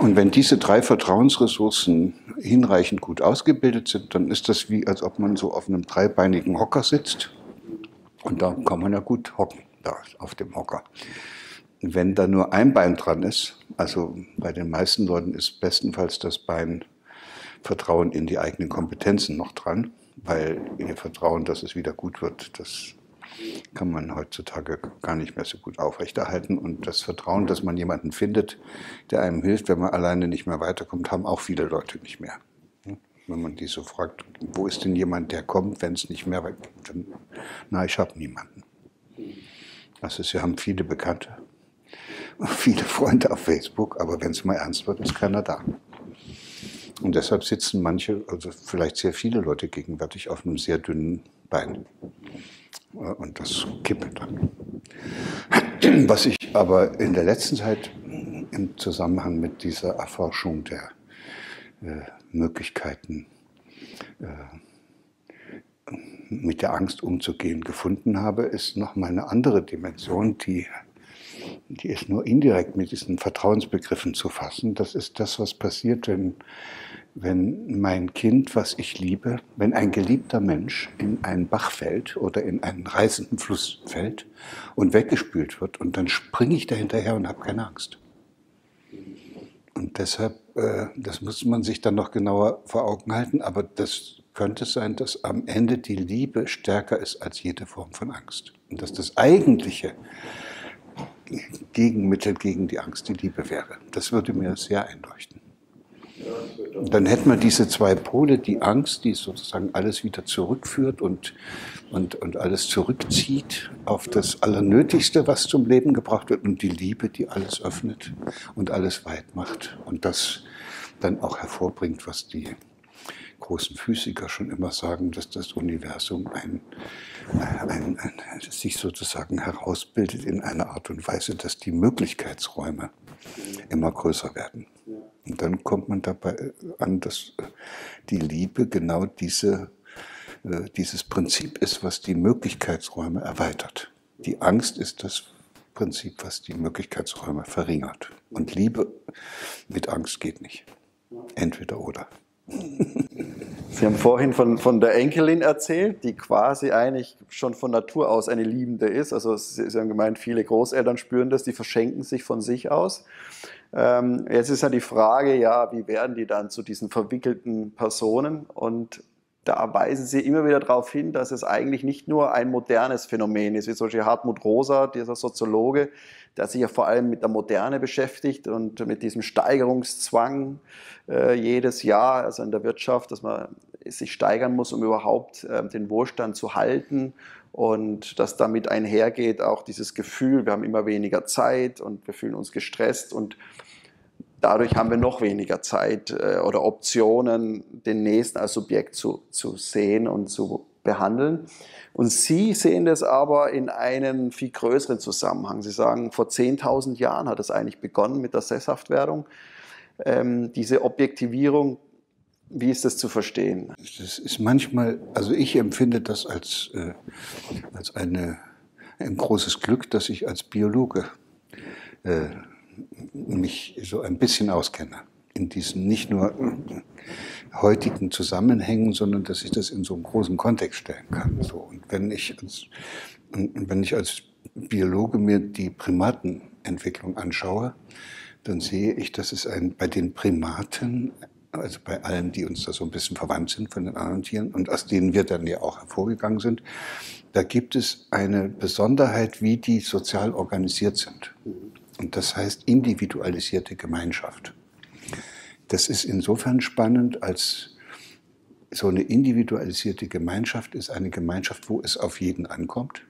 [SPEAKER 1] Und wenn diese drei Vertrauensressourcen hinreichend gut ausgebildet sind, dann ist das wie, als ob man so auf einem dreibeinigen Hocker sitzt. Und da kann man ja gut hocken, da auf dem Hocker. Wenn da nur ein Bein dran ist, also bei den meisten Leuten ist bestenfalls das Bein Vertrauen in die eigenen Kompetenzen noch dran, weil ihr Vertrauen, dass es wieder gut wird, das kann man heutzutage gar nicht mehr so gut aufrechterhalten. Und das Vertrauen, dass man jemanden findet, der einem hilft, wenn man alleine nicht mehr weiterkommt, haben auch viele Leute nicht mehr. Wenn man die so fragt, wo ist denn jemand, der kommt, wenn es nicht mehr weiterkommt, dann, na, ich habe niemanden. Also sie haben viele Bekannte, viele Freunde auf Facebook, aber wenn es mal ernst wird, ist keiner da. Und deshalb sitzen manche, also vielleicht sehr viele Leute gegenwärtig auf einem sehr dünnen Bein. Und das kippelt dann. Was ich aber in der letzten Zeit im Zusammenhang mit dieser Erforschung der äh, Möglichkeiten, äh, mit der Angst umzugehen, gefunden habe, ist nochmal eine andere Dimension, die, die ist nur indirekt mit diesen Vertrauensbegriffen zu fassen. Das ist das, was passiert, wenn Wenn mein Kind, was ich liebe, wenn ein geliebter Mensch in einen Bach fällt oder in einen reißenden Fluss fällt und weggespült wird, und dann springe ich da hinterher und habe keine Angst. Und deshalb, äh, das muss man sich dann noch genauer vor Augen halten, aber das könnte sein, dass am Ende die Liebe stärker ist als jede Form von Angst. Und dass das eigentliche Gegenmittel gegen die Angst die Liebe wäre. Das würde mir sehr einleuchten. Dann hätten wir diese zwei Pole, die Angst, die sozusagen alles wieder zurückführt und, und, und alles zurückzieht auf das Allernötigste, was zum Leben gebracht wird, und die Liebe, die alles öffnet und alles weit macht und das dann auch hervorbringt, was die großen Physiker schon immer sagen, dass das Universum ein, ein, ein, sich sozusagen herausbildet in einer Art und Weise, dass die Möglichkeitsräume immer größer werden. Und dann kommt man dabei an, dass die Liebe genau diese, dieses Prinzip ist, was die Möglichkeitsräume erweitert. Die Angst ist das Prinzip, was die Möglichkeitsräume verringert. Und Liebe mit Angst geht nicht. Entweder oder.
[SPEAKER 2] Sie haben vorhin von, von der Enkelin erzählt, die quasi eigentlich schon von Natur aus eine Liebende ist. Also Sie, Sie haben gemeint, viele Großeltern spüren das, die verschenken sich von sich aus. Ähm, jetzt ist ja die Frage, ja, wie werden die dann zu diesen verwickelten Personen? Und da weisen Sie immer wieder darauf hin, dass es eigentlich nicht nur ein modernes Phänomen ist, wie zum Beispiel Hartmut Rosa, dieser Soziologe, der sich ja vor allem mit der Moderne beschäftigt und mit diesem Steigerungszwang äh, jedes Jahr, also in der Wirtschaft, dass man sich steigern muss, um überhaupt äh, den Wohlstand zu halten, und dass damit einhergeht auch dieses Gefühl, wir haben immer weniger Zeit und wir fühlen uns gestresst, und dadurch haben wir noch weniger Zeit äh, oder Optionen, den Nächsten als Subjekt zu, zu sehen und zu behandeln. Und Sie sehen das aber in einem viel größeren Zusammenhang. Sie sagen, vor zehntausend Jahren hat es eigentlich begonnen mit der Sesshaftwerdung. Ähm, diese Objektivierung, wie ist das zu verstehen?
[SPEAKER 1] Das ist manchmal, also ich empfinde das als, äh, als eine, ein großes Glück, dass ich als Biologe äh, mich so ein bisschen auskenne in diesen nicht nur heutigen Zusammenhängen, sondern dass ich das in so einen großen Kontext stellen kann. So, und wenn ich als, wenn ich als Biologe mir die Primatenentwicklung anschaue, dann sehe ich, dass es ein, bei den Primaten, also bei allen, die uns da so ein bisschen verwandt sind von den anderen Tieren und aus denen wir dann ja auch hervorgegangen sind, da gibt es eine Besonderheit, wie die sozial organisiert sind. Und das heißt individualisierte Gemeinschaft. Das ist insofern spannend, als so eine individualisierte Gemeinschaft ist eine Gemeinschaft, wo es auf jeden ankommt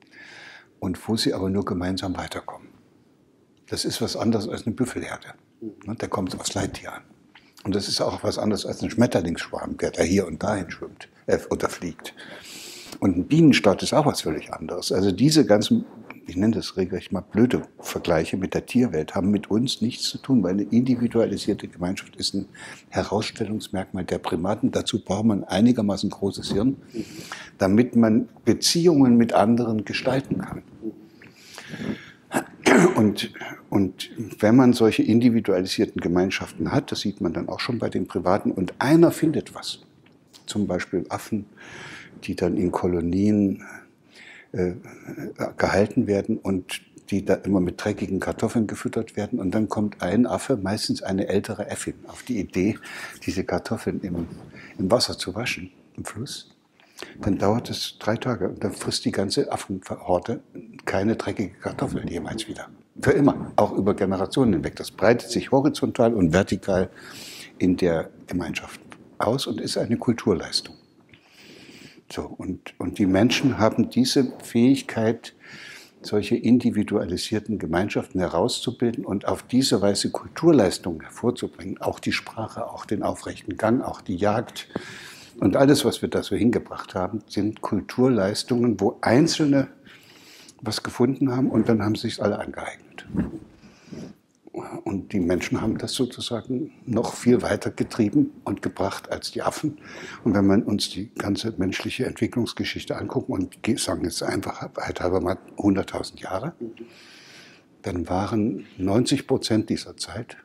[SPEAKER 1] und wo sie aber nur gemeinsam weiterkommen. Das ist was anderes als eine Büffelherde. Da kommt es aufs Leittier an. Und das ist auch was anderes als ein Schmetterlingsschwarm, der da hier und dahin schwimmt äh, oder fliegt. Und ein Bienenstaat ist auch was völlig anderes. Also diese ganzen, ich nenne das regelrecht mal blöde Vergleiche mit der Tierwelt, haben mit uns nichts zu tun, weil eine individualisierte Gemeinschaft ist ein Herausstellungsmerkmal der Primaten. Dazu braucht man einigermaßen großes Hirn, damit man Beziehungen mit anderen gestalten kann. Und, Und wenn man solche individualisierten Gemeinschaften hat, das sieht man dann auch schon bei den Privaten, und einer findet was, zum Beispiel Affen, die dann in Kolonien äh, gehalten werden und die da immer mit dreckigen Kartoffeln gefüttert werden, und dann kommt ein Affe, meistens eine ältere Äffin, auf die Idee, diese Kartoffeln im, im Wasser zu waschen, im Fluss. Dann dauert es drei Tage und dann frisst die ganze Affenhorde keine dreckige Kartoffel jemals wieder. Für immer, auch über Generationen hinweg. Das breitet sich horizontal und vertikal in der Gemeinschaft aus und ist eine Kulturleistung. So, und, und die Menschen haben diese Fähigkeit, solche individualisierten Gemeinschaften herauszubilden und auf diese Weise Kulturleistungen hervorzubringen. Auch die Sprache, auch den aufrechten Gang, auch die Jagd. Und alles, was wir da so hingebracht haben, sind Kulturleistungen, wo Einzelne was gefunden haben und dann haben sie sich alle angeeignet. Und die Menschen haben das sozusagen noch viel weiter getrieben und gebracht als die Affen. Und wenn man uns die ganze menschliche Entwicklungsgeschichte anguckt und sagen jetzt einfach halt halber mal hunderttausend Jahre, dann waren neunzig Prozent dieser Zeit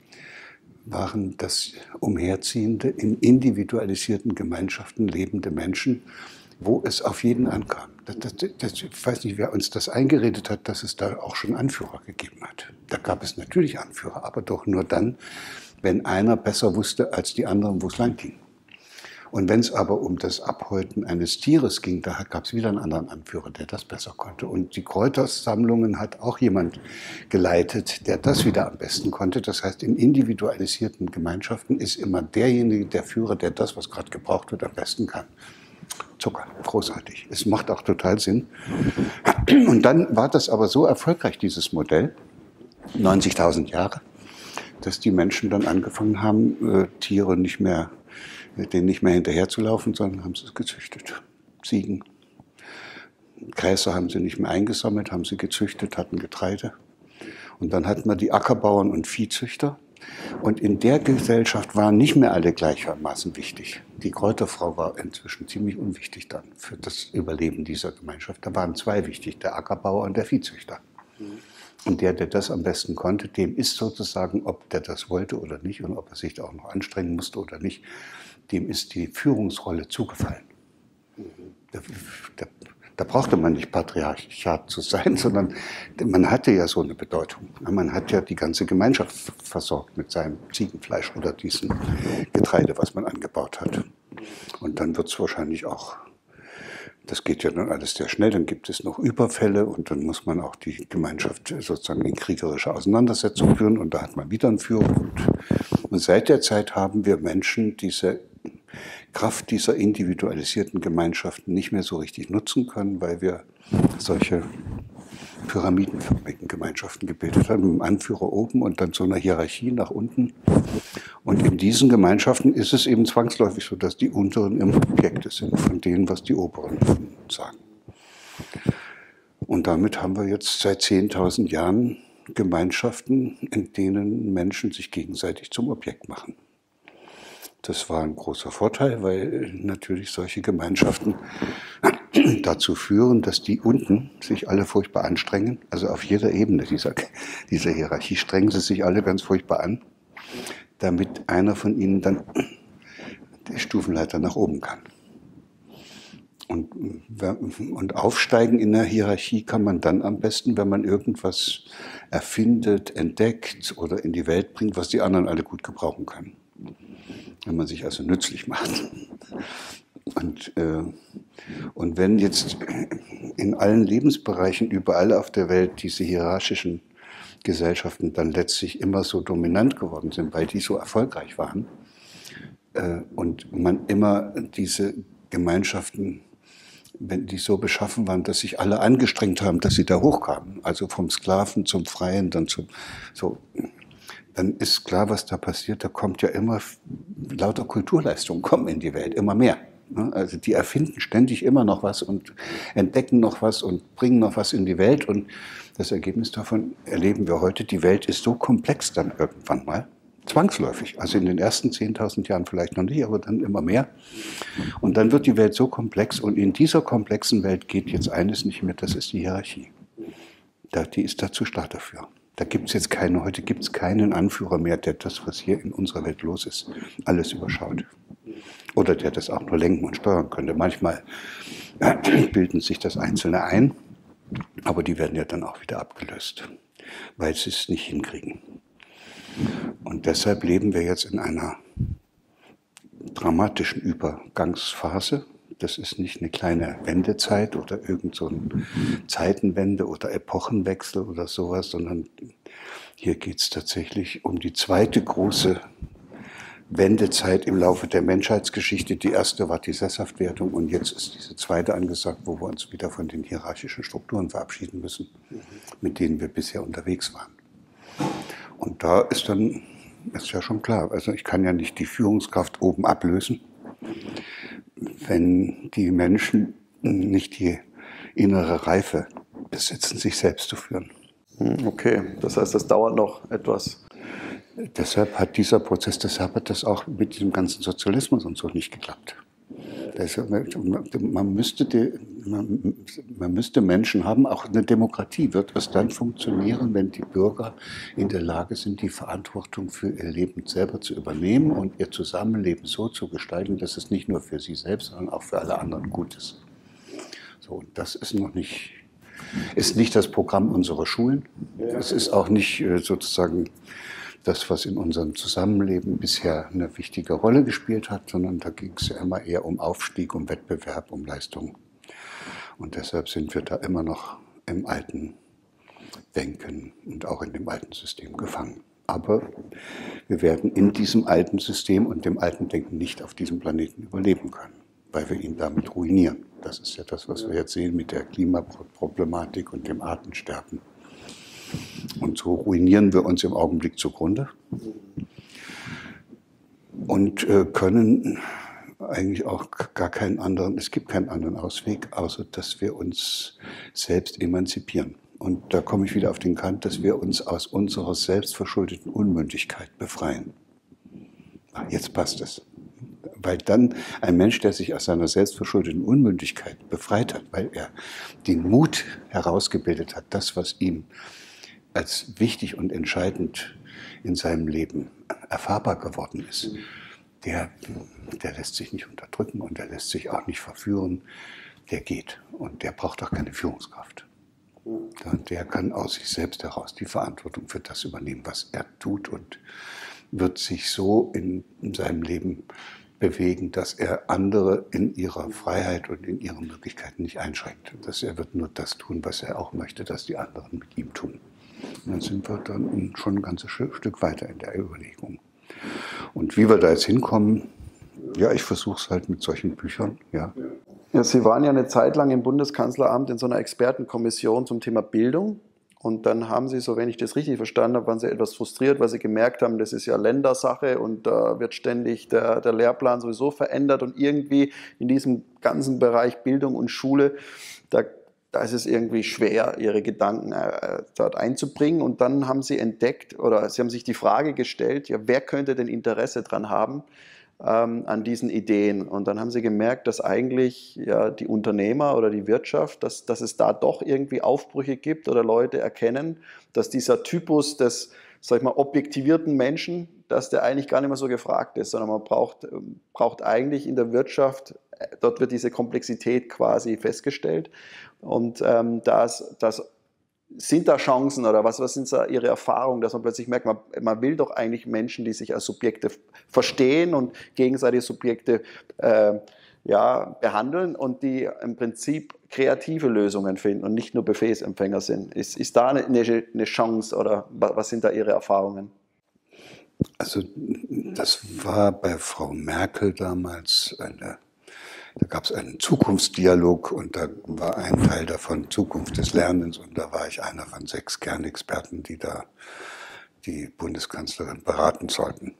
[SPEAKER 1] waren das umherziehende, in individualisierten Gemeinschaften lebende Menschen, wo es auf jeden ankam. Das, das, das, ich weiß nicht, wer uns das eingeredet hat, dass es da auch schon Anführer gegeben hat. Da gab es natürlich Anführer, aber doch nur dann, wenn einer besser wusste als die anderen, wo es lang ging. Und wenn es aber um das Abhäuten eines Tieres ging, da gab es wieder einen anderen Anführer, der das besser konnte. Und die Kräutersammlungen hat auch jemand geleitet, der das wieder am besten konnte. Das heißt, in individualisierten Gemeinschaften ist immer derjenige, der Führer, der das, was gerade gebraucht wird, am besten kann. Zucker, großartig. Es macht auch total Sinn. Und dann war das aber so erfolgreich, dieses Modell, neunzigtausend Jahre, dass die Menschen dann angefangen haben, äh, Tiere nicht mehr, denen nicht mehr hinterherzulaufen, sondern haben sie gezüchtet. Ziegen, Gräser haben sie nicht mehr eingesammelt, haben sie gezüchtet, hatten Getreide. Und dann hatten wir die Ackerbauern und Viehzüchter. Und in der Gesellschaft waren nicht mehr alle gleichermaßen wichtig. Die Kräuterfrau war inzwischen ziemlich unwichtig dann für das Überleben dieser Gemeinschaft. Da waren zwei wichtig, der Ackerbauer und der Viehzüchter. Und der, der das am besten konnte, dem ist sozusagen, ob der das wollte oder nicht und ob er sich da auch noch anstrengen musste oder nicht, dem ist die Führungsrolle zugefallen. Da, da, da brauchte man nicht Patriarchat zu sein, sondern man hatte ja so eine Bedeutung. Man hat ja die ganze Gemeinschaft versorgt mit seinem Ziegenfleisch oder diesem Getreide, was man angebaut hat. Und dann wird es wahrscheinlich auch, das geht ja dann alles sehr schnell, dann gibt es noch Überfälle und dann muss man auch die Gemeinschaft sozusagen in kriegerische Auseinandersetzung führen und da hat man wieder einen Führer. Und, und seit der Zeit haben wir Menschen diese Kraft dieser individualisierten Gemeinschaften nicht mehr so richtig nutzen können, weil wir solche pyramidenförmigen Gemeinschaften gebildet haben, mit einem Anführer oben und dann so einer Hierarchie nach unten. Und in diesen Gemeinschaften ist es eben zwangsläufig so, dass die unteren immer Objekte sind von denen, was die oberen sagen. Und damit haben wir jetzt seit zehntausend Jahren Gemeinschaften, in denen Menschen sich gegenseitig zum Objekt machen. Das war ein großer Vorteil, weil natürlich solche Gemeinschaften dazu führen, dass die unten sich alle furchtbar anstrengen. Also auf jeder Ebene dieser, dieser Hierarchie strengen sie sich alle ganz furchtbar an, damit einer von ihnen dann die Stufenleiter nach oben kann. Und, und aufsteigen in der Hierarchie kann man dann am besten, wenn man irgendwas erfindet, entdeckt oder in die Welt bringt, was die anderen alle gut gebrauchen können. Wenn man sich also nützlich macht. Und, äh, und wenn jetzt in allen Lebensbereichen überall auf der Welt diese hierarchischen Gesellschaften dann letztlich immer so dominant geworden sind, weil die so erfolgreich waren äh, und man immer diese Gemeinschaften, wenn die so beschaffen waren, dass sich alle angestrengt haben, dass sie da hochkamen, also vom Sklaven zum Freien, dann zum so, dann ist klar, was da passiert. Da kommt ja immer lauter Kulturleistungen kommen in die Welt, immer mehr. Also die erfinden ständig immer noch was und entdecken noch was und bringen noch was in die Welt. Und das Ergebnis davon erleben wir heute. Die Welt ist so komplex dann irgendwann mal, zwangsläufig. Also in den ersten zehntausend Jahren vielleicht noch nicht, aber dann immer mehr. Und dann wird die Welt so komplex. Und in dieser komplexen Welt geht jetzt eines nicht mehr, das ist die Hierarchie. Die ist da zu stark dafür. Da gibt es jetzt keine, heute gibt es keinen Anführer mehr, der das, was hier in unserer Welt los ist, alles überschaut. Oder der das auch nur lenken und steuern könnte. Manchmal bilden sich das Einzelne ein, aber die werden ja dann auch wieder abgelöst, weil sie es nicht hinkriegen. Und deshalb leben wir jetzt in einer dramatischen Übergangsphase. Das ist nicht eine kleine Wendezeit oder irgend so eine Zeitenwende oder Epochenwechsel oder sowas, sondern hier geht es tatsächlich um die zweite große Wendezeit im Laufe der Menschheitsgeschichte. Die erste war die Sesshaftwerdung und jetzt ist diese zweite angesagt, wo wir uns wieder von den hierarchischen Strukturen verabschieden müssen, mit denen wir bisher unterwegs waren. Und da ist dann, ist ja schon klar, also ich kann ja nicht die Führungskraft oben ablösen, wenn die Menschen nicht die innere Reife besitzen, sich selbst zu führen.
[SPEAKER 2] Okay, das heißt, das dauert noch etwas.
[SPEAKER 1] Deshalb hat dieser Prozess, deshalb hat das auch mit diesem ganzen Sozialismus und so nicht geklappt. Deshalb, man, müsste die, man, man müsste Menschen haben, auch eine Demokratie wird es dann funktionieren, wenn die Bürger in der Lage sind, die Verantwortung für ihr Leben selber zu übernehmen und ihr Zusammenleben so zu gestalten, dass es nicht nur für sie selbst, sondern auch für alle anderen gut ist. So, das ist noch nicht, ist nicht das Programm unserer Schulen. Es ist auch nicht sozusagen das, was in unserem Zusammenleben bisher eine wichtige Rolle gespielt hat, sondern da ging es ja immer eher um Aufstieg, um Wettbewerb, um Leistung. Und deshalb sind wir da immer noch im alten Denken und auch in dem alten System gefangen. Aber wir werden in diesem alten System und dem alten Denken nicht auf diesem Planeten überleben können, weil wir ihn damit ruinieren. Das ist ja das, was wir jetzt sehen mit der Klimaproblematik und dem Artensterben. Und so ruinieren wir uns im Augenblick zugrunde und äh, können eigentlich auch gar keinen anderen, es gibt keinen anderen Ausweg, außer dass wir uns selbst emanzipieren. Und da komme ich wieder auf den Kant, dass wir uns aus unserer selbstverschuldeten Unmündigkeit befreien. Jetzt passt es. Weil dann ein Mensch, der sich aus seiner selbstverschuldeten Unmündigkeit befreit hat, weil er den Mut herausgebildet hat, das, was ihm als wichtig und entscheidend in seinem Leben erfahrbar geworden ist, der, der lässt sich nicht unterdrücken und der lässt sich auch nicht verführen, der geht und der braucht auch keine Führungskraft. Der kann aus sich selbst heraus die Verantwortung für das übernehmen, was er tut und wird sich so in, in seinem Leben bewegen, dass er andere in ihrer Freiheit und in ihren Möglichkeiten nicht einschränkt. Dass er wird nur das tun, was er auch möchte, dass die anderen mit ihm tun. Und dann sind wir dann schon ein ganzes Stück weiter in der Überlegung. Und wie wir da jetzt hinkommen, ja, ich versuche es halt mit solchen Büchern, ja.
[SPEAKER 2] Ja, Sie waren ja eine Zeit lang im Bundeskanzleramt in so einer Expertenkommission zum Thema Bildung. Und dann haben Sie, so wenn ich das richtig verstanden habe, waren Sie etwas frustriert, weil Sie gemerkt haben, das ist ja Ländersache und da wird ständig der, der Lehrplan sowieso verändert. Und irgendwie in diesem ganzen Bereich Bildung und Schule, da Da ist es irgendwie schwer, ihre Gedanken äh, dort einzubringen. Und dann haben sie entdeckt oder sie haben sich die Frage gestellt, ja, wer könnte denn Interesse daran haben ähm, an diesen Ideen? Und dann haben sie gemerkt, dass eigentlich ja, die Unternehmer oder die Wirtschaft, dass, dass es da doch irgendwie Aufbrüche gibt oder Leute erkennen, dass dieser Typus des, sag ich mal, objektivierten Menschen, dass der eigentlich gar nicht mehr so gefragt ist, sondern man braucht, braucht eigentlich in der Wirtschaft, dort wird diese Komplexität quasi festgestellt. Und ähm, das, das sind da Chancen oder was, was sind da Ihre Erfahrungen, dass man plötzlich merkt, man, man will doch eigentlich Menschen, die sich als Subjekte verstehen und gegenseitige Subjekte äh, ja, behandeln und die im Prinzip kreative Lösungen finden und nicht nur Befehlsempfänger sind. Ist, ist da eine, eine Chance oder was sind da Ihre Erfahrungen?
[SPEAKER 1] Also das war bei Frau Merkel damals eine, da gab es einen Zukunftsdialog und da war ein Teil davon Zukunft des Lernens und da war ich einer von sechs Kernexperten, die da die Bundeskanzlerin beraten sollten.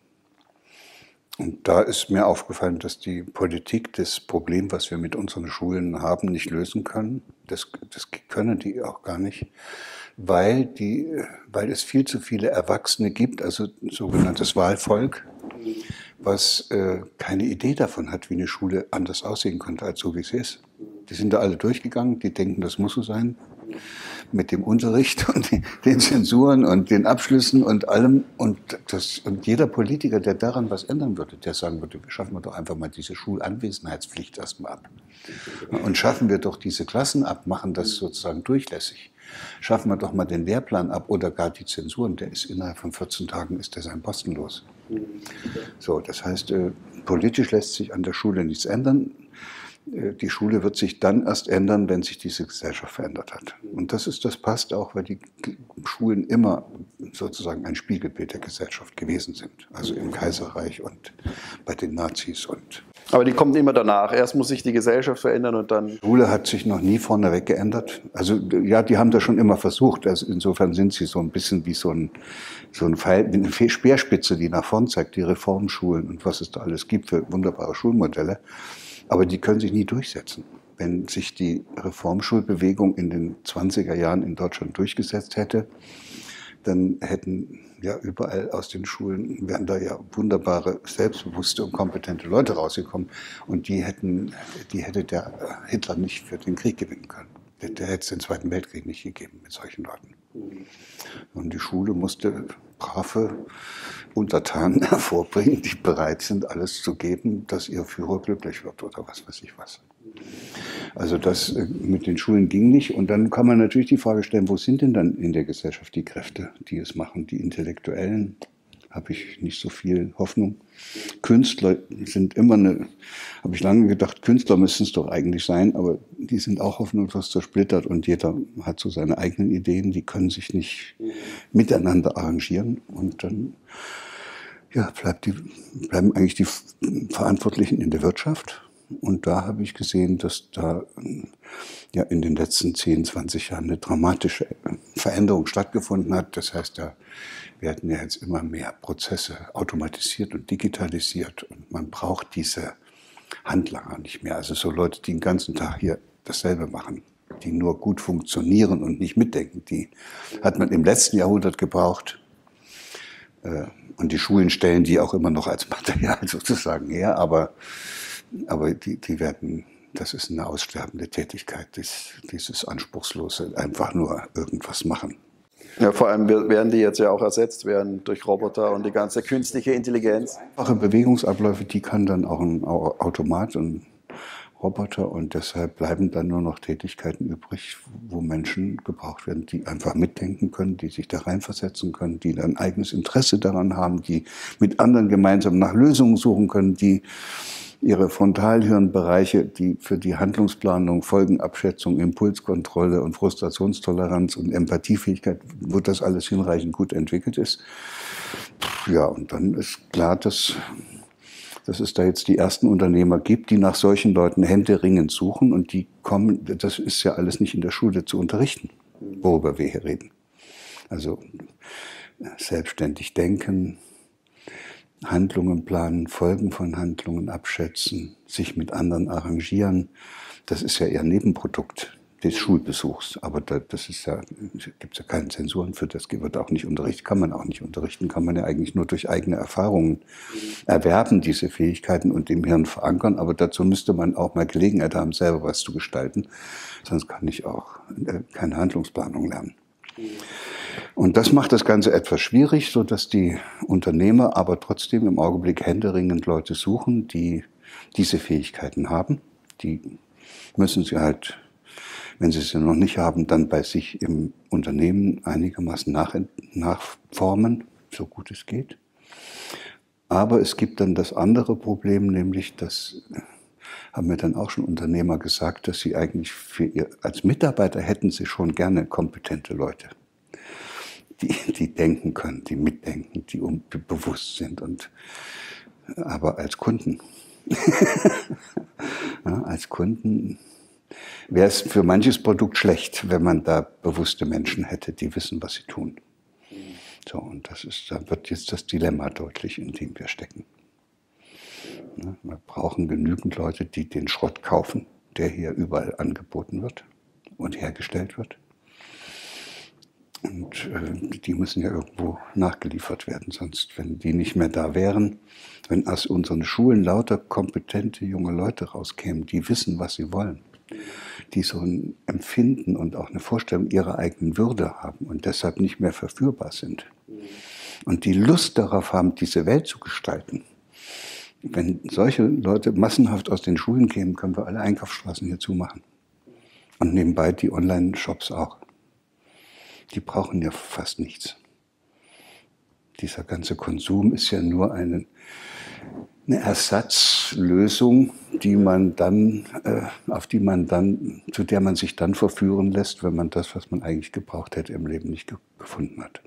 [SPEAKER 1] Und da ist mir aufgefallen, dass die Politik das Problem, was wir mit unseren Schulen haben, nicht lösen können. Das, das können die auch gar nicht, weil, die, weil es viel zu viele Erwachsene gibt, also sogenanntes Wahlvolk, was äh, keine Idee davon hat, wie eine Schule anders aussehen könnte, als so wie sie ist. Die sind da alle durchgegangen, die denken, das muss so sein. mit dem Unterricht und den Zensuren und den Abschlüssen und allem. Und, das, und jeder Politiker, der daran was ändern würde, der sagen würde, schaffen wir doch einfach mal diese Schulanwesenheitspflicht erstmal ab. Und schaffen wir doch diese Klassen ab, machen das sozusagen durchlässig. Schaffen wir doch mal den Lehrplan ab oder gar die Zensuren. Der ist innerhalb von vierzehn Tagen ist der sein Posten los. So, das heißt, äh, politisch lässt sich an der Schule nichts ändern. Die Schule wird sich dann erst ändern, wenn sich diese Gesellschaft verändert hat. Und das ist, das passt auch, weil die Schulen immer sozusagen ein Spiegelbild der Gesellschaft gewesen sind. Also im Kaiserreich und bei den Nazis und.
[SPEAKER 2] Aber die kommen immer danach. Erst muss sich die Gesellschaft verändern und dann.
[SPEAKER 1] Die Schule hat sich noch nie vorneweg geändert. Also ja, die haben das schon immer versucht. Also insofern sind sie so ein bisschen wie so ein, so ein Pfeil, eine Speerspitze, die nach vorn zeigt, die Reformschulen und was es da alles gibt für wunderbare Schulmodelle. Aber die können sich nie durchsetzen. Wenn sich die Reformschulbewegung in den zwanziger Jahren in Deutschland durchgesetzt hätte, dann hätten ja überall aus den Schulen, wären da ja wunderbare, selbstbewusste und kompetente Leute rausgekommen. Und die hätten, die hätte der Hitler nicht für den Krieg gewinnen können. Der, der hätte es den Zweiten Weltkrieg nicht gegeben mit solchen Leuten. Und die Schule musste brave Untertanen hervorbringen, die bereit sind, alles zu geben, dass ihr Führer glücklich wird oder was weiß ich was. Also das mit den Schulen ging nicht. Und dann kann man natürlich die Frage stellen, wo sind denn dann in der Gesellschaft die Kräfte, die es machen? Die Intellektuellen, habe ich nicht so viel Hoffnung. Künstler sind immer eine, habe ich lange gedacht, Künstler müssen es doch eigentlich sein, aber die sind auch hoffnungslos zersplittert und jeder hat so seine eigenen Ideen, die können sich nicht miteinander arrangieren und dann ja, bleibt die, bleiben eigentlich die Verantwortlichen in der Wirtschaft. Und da habe ich gesehen, dass da ja in den letzten zehn, zwanzig Jahren eine dramatische Veränderung stattgefunden hat. Das heißt, da werden ja jetzt immer mehr Prozesse automatisiert und digitalisiert und man braucht diese Handlanger nicht mehr. Also so Leute, die den ganzen Tag hier dasselbe machen, die nur gut funktionieren und nicht mitdenken, die hat man im letzten Jahrhundert gebraucht. Und die Schulen stellen die auch immer noch als Material sozusagen her, aber Aber die, die werden, das ist eine aussterbende Tätigkeit, das, dieses Anspruchslose, einfach nur irgendwas machen.
[SPEAKER 2] Ja, vor allem werden die jetzt ja auch ersetzt werden durch Roboter und die ganze künstliche Intelligenz.
[SPEAKER 1] Einfache Bewegungsabläufe, die kann dann auch ein Automat und Roboter und deshalb bleiben dann nur noch Tätigkeiten übrig, wo Menschen gebraucht werden, die einfach mitdenken können, die sich da reinversetzen können, die ein eigenes Interesse daran haben, die mit anderen gemeinsam nach Lösungen suchen können, die ihre Frontalhirnbereiche, die für die Handlungsplanung, Folgenabschätzung, Impulskontrolle und Frustrationstoleranz und Empathiefähigkeit, wo das alles hinreichend gut entwickelt ist. Ja, und dann ist klar, dass, dass es da jetzt die ersten Unternehmer gibt, die nach solchen Leuten händeringend suchen und die kommen, das ist ja alles nicht in der Schule zu unterrichten, worüber wir hier reden. Also selbstständig denken, Handlungen planen, Folgen von Handlungen abschätzen, sich mit anderen arrangieren. Das ist ja eher Nebenprodukt des Schulbesuchs. Aber da, das ist ja, gibt es ja keine Zensuren für, das wird auch nicht unterrichtet, kann man auch nicht unterrichten, kann man ja eigentlich nur durch eigene Erfahrungen erwerben, diese Fähigkeiten und im Hirn verankern. Aber dazu müsste man auch mal Gelegenheit haben, selber was zu gestalten. Sonst kann ich auch keine Handlungsplanung lernen. Und das macht das Ganze etwas schwierig, sodass die Unternehmer aber trotzdem im Augenblick händeringend Leute suchen, die diese Fähigkeiten haben. Die müssen sie halt, wenn sie sie noch nicht haben, dann bei sich im Unternehmen einigermaßen nach, nachformen, so gut es geht. Aber es gibt dann das andere Problem, nämlich, das haben mir dann auch schon Unternehmer gesagt, dass sie eigentlich für ihr, als Mitarbeiter hätten sie schon gerne kompetente Leute. Die, die denken können, die mitdenken, die um, bewusst sind. Und, aber als Kunden, ja, als Kunden wäre es für manches Produkt schlecht, wenn man da bewusste Menschen hätte, die wissen, was sie tun. So, und das ist, da wird jetzt das Dilemma deutlich, in dem wir stecken. Ja, wir brauchen genügend Leute, die den Schrott kaufen, der hier überall angeboten wird und hergestellt wird. Und äh, die müssen ja irgendwo nachgeliefert werden, sonst, wenn die nicht mehr da wären, wenn aus unseren Schulen lauter kompetente junge Leute rauskämen, die wissen, was sie wollen, die so ein Empfinden und auch eine Vorstellung ihrer eigenen Würde haben und deshalb nicht mehr verführbar sind. Und die Lust darauf haben, diese Welt zu gestalten. Wenn solche Leute massenhaft aus den Schulen kämen, können wir alle Einkaufsstraßen hier zumachen. Und nebenbei die Online-Shops auch. Die brauchen ja fast nichts. Dieser ganze Konsum ist ja nur eine, eine Ersatzlösung, die man dann, äh, auf die man dann, zu der man sich dann verführen lässt, wenn man das, was man eigentlich gebraucht hätte, im Leben nicht ge gefunden hat.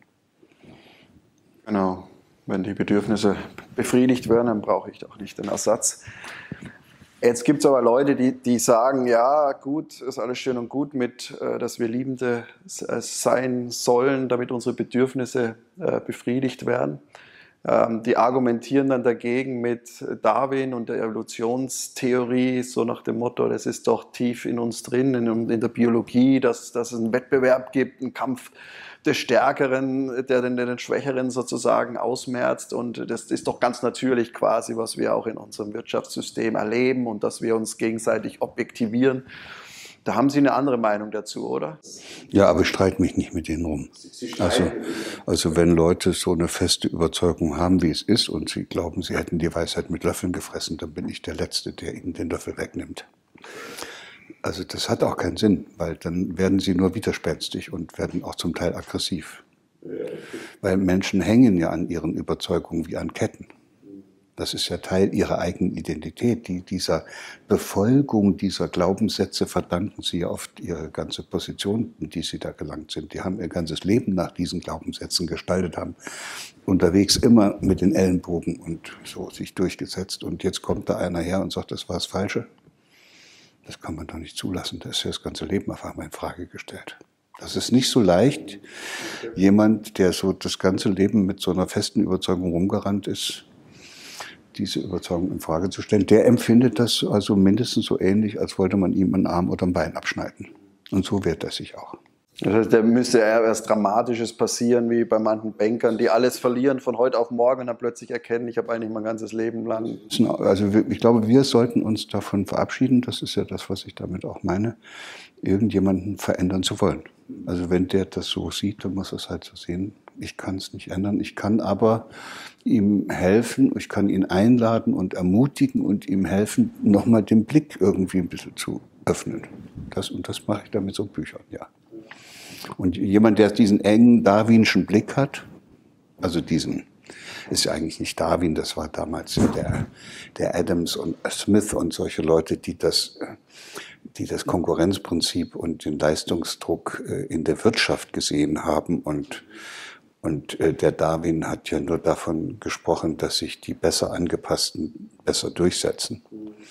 [SPEAKER 2] Genau. Wenn die Bedürfnisse befriedigt werden, dann brauche ich auch nicht den Ersatz. Jetzt gibt es aber Leute, die, die sagen, ja gut, ist alles schön und gut mit, äh, dass wir Liebende sein sollen, damit unsere Bedürfnisse äh, befriedigt werden. Ähm, die argumentieren dann dagegen mit Darwin und der Evolutionstheorie, so nach dem Motto, das ist doch tief in uns drin, in, in der Biologie, dass, dass es einen Wettbewerb gibt, einen Kampf des Stärkeren, der den, den Schwächeren sozusagen ausmerzt. Und das ist doch ganz natürlich quasi, was wir auch in unserem Wirtschaftssystem erleben und dass wir uns gegenseitig objektivieren. Da haben Sie eine andere Meinung dazu, oder?
[SPEAKER 1] Ja, aber ich streite mich nicht mit denen rum. Also, also wenn Leute so eine feste Überzeugung haben, wie es ist, und sie glauben, sie hätten die Weisheit mit Löffeln gefressen, dann bin ich der Letzte, der ihnen den Löffel wegnimmt. Also das hat auch keinen Sinn, weil dann werden sie nur widerspenstig und werden auch zum Teil aggressiv. Weil Menschen hängen ja an ihren Überzeugungen wie an Ketten. Das ist ja Teil ihrer eigenen Identität. Die, dieser Befolgung dieser Glaubenssätze verdanken sie ja oft ihre ganze Position, in die sie da gelangt sind. Die haben ihr ganzes Leben nach diesen Glaubenssätzen gestaltet, haben unterwegs immer mit den Ellenbogen und so sich durchgesetzt. Und jetzt kommt da einer her und sagt, das war das Falsche. Das kann man doch nicht zulassen. Da ist ja das ganze Leben auf einmal in Frage gestellt. Das ist nicht so leicht. Jemand, der so das ganze Leben mit so einer festen Überzeugung rumgerannt ist, diese Überzeugung in Frage zu stellen, der empfindet das also mindestens so ähnlich, als wollte man ihm einen Arm oder ein Bein abschneiden. Und so wehrt er sich auch.
[SPEAKER 2] Das heißt, da müsste eher was Dramatisches passieren, wie bei manchen Bankern, die alles verlieren von heute auf morgen und dann plötzlich erkennen, ich habe eigentlich mein ganzes Leben lang.
[SPEAKER 1] Also ich glaube, wir sollten uns davon verabschieden, das ist ja das, was ich damit auch meine, irgendjemanden verändern zu wollen. Also wenn der das so sieht, dann muss er es halt so sehen. Ich kann es nicht ändern, ich kann aber ihm helfen, ich kann ihn einladen und ermutigen und ihm helfen, nochmal den Blick irgendwie ein bisschen zu öffnen. Das, und das mache ich dann mit so Büchern, ja. Und jemand, der diesen engen darwinschen Blick hat, also diesen, ist ja eigentlich nicht Darwin, das war damals der, der Adams und Smith und solche Leute, die das, die das Konkurrenzprinzip und den Leistungsdruck in der Wirtschaft gesehen haben. Und, und der Darwin hat ja nur davon gesprochen, dass sich die besser angepassten besser durchsetzen.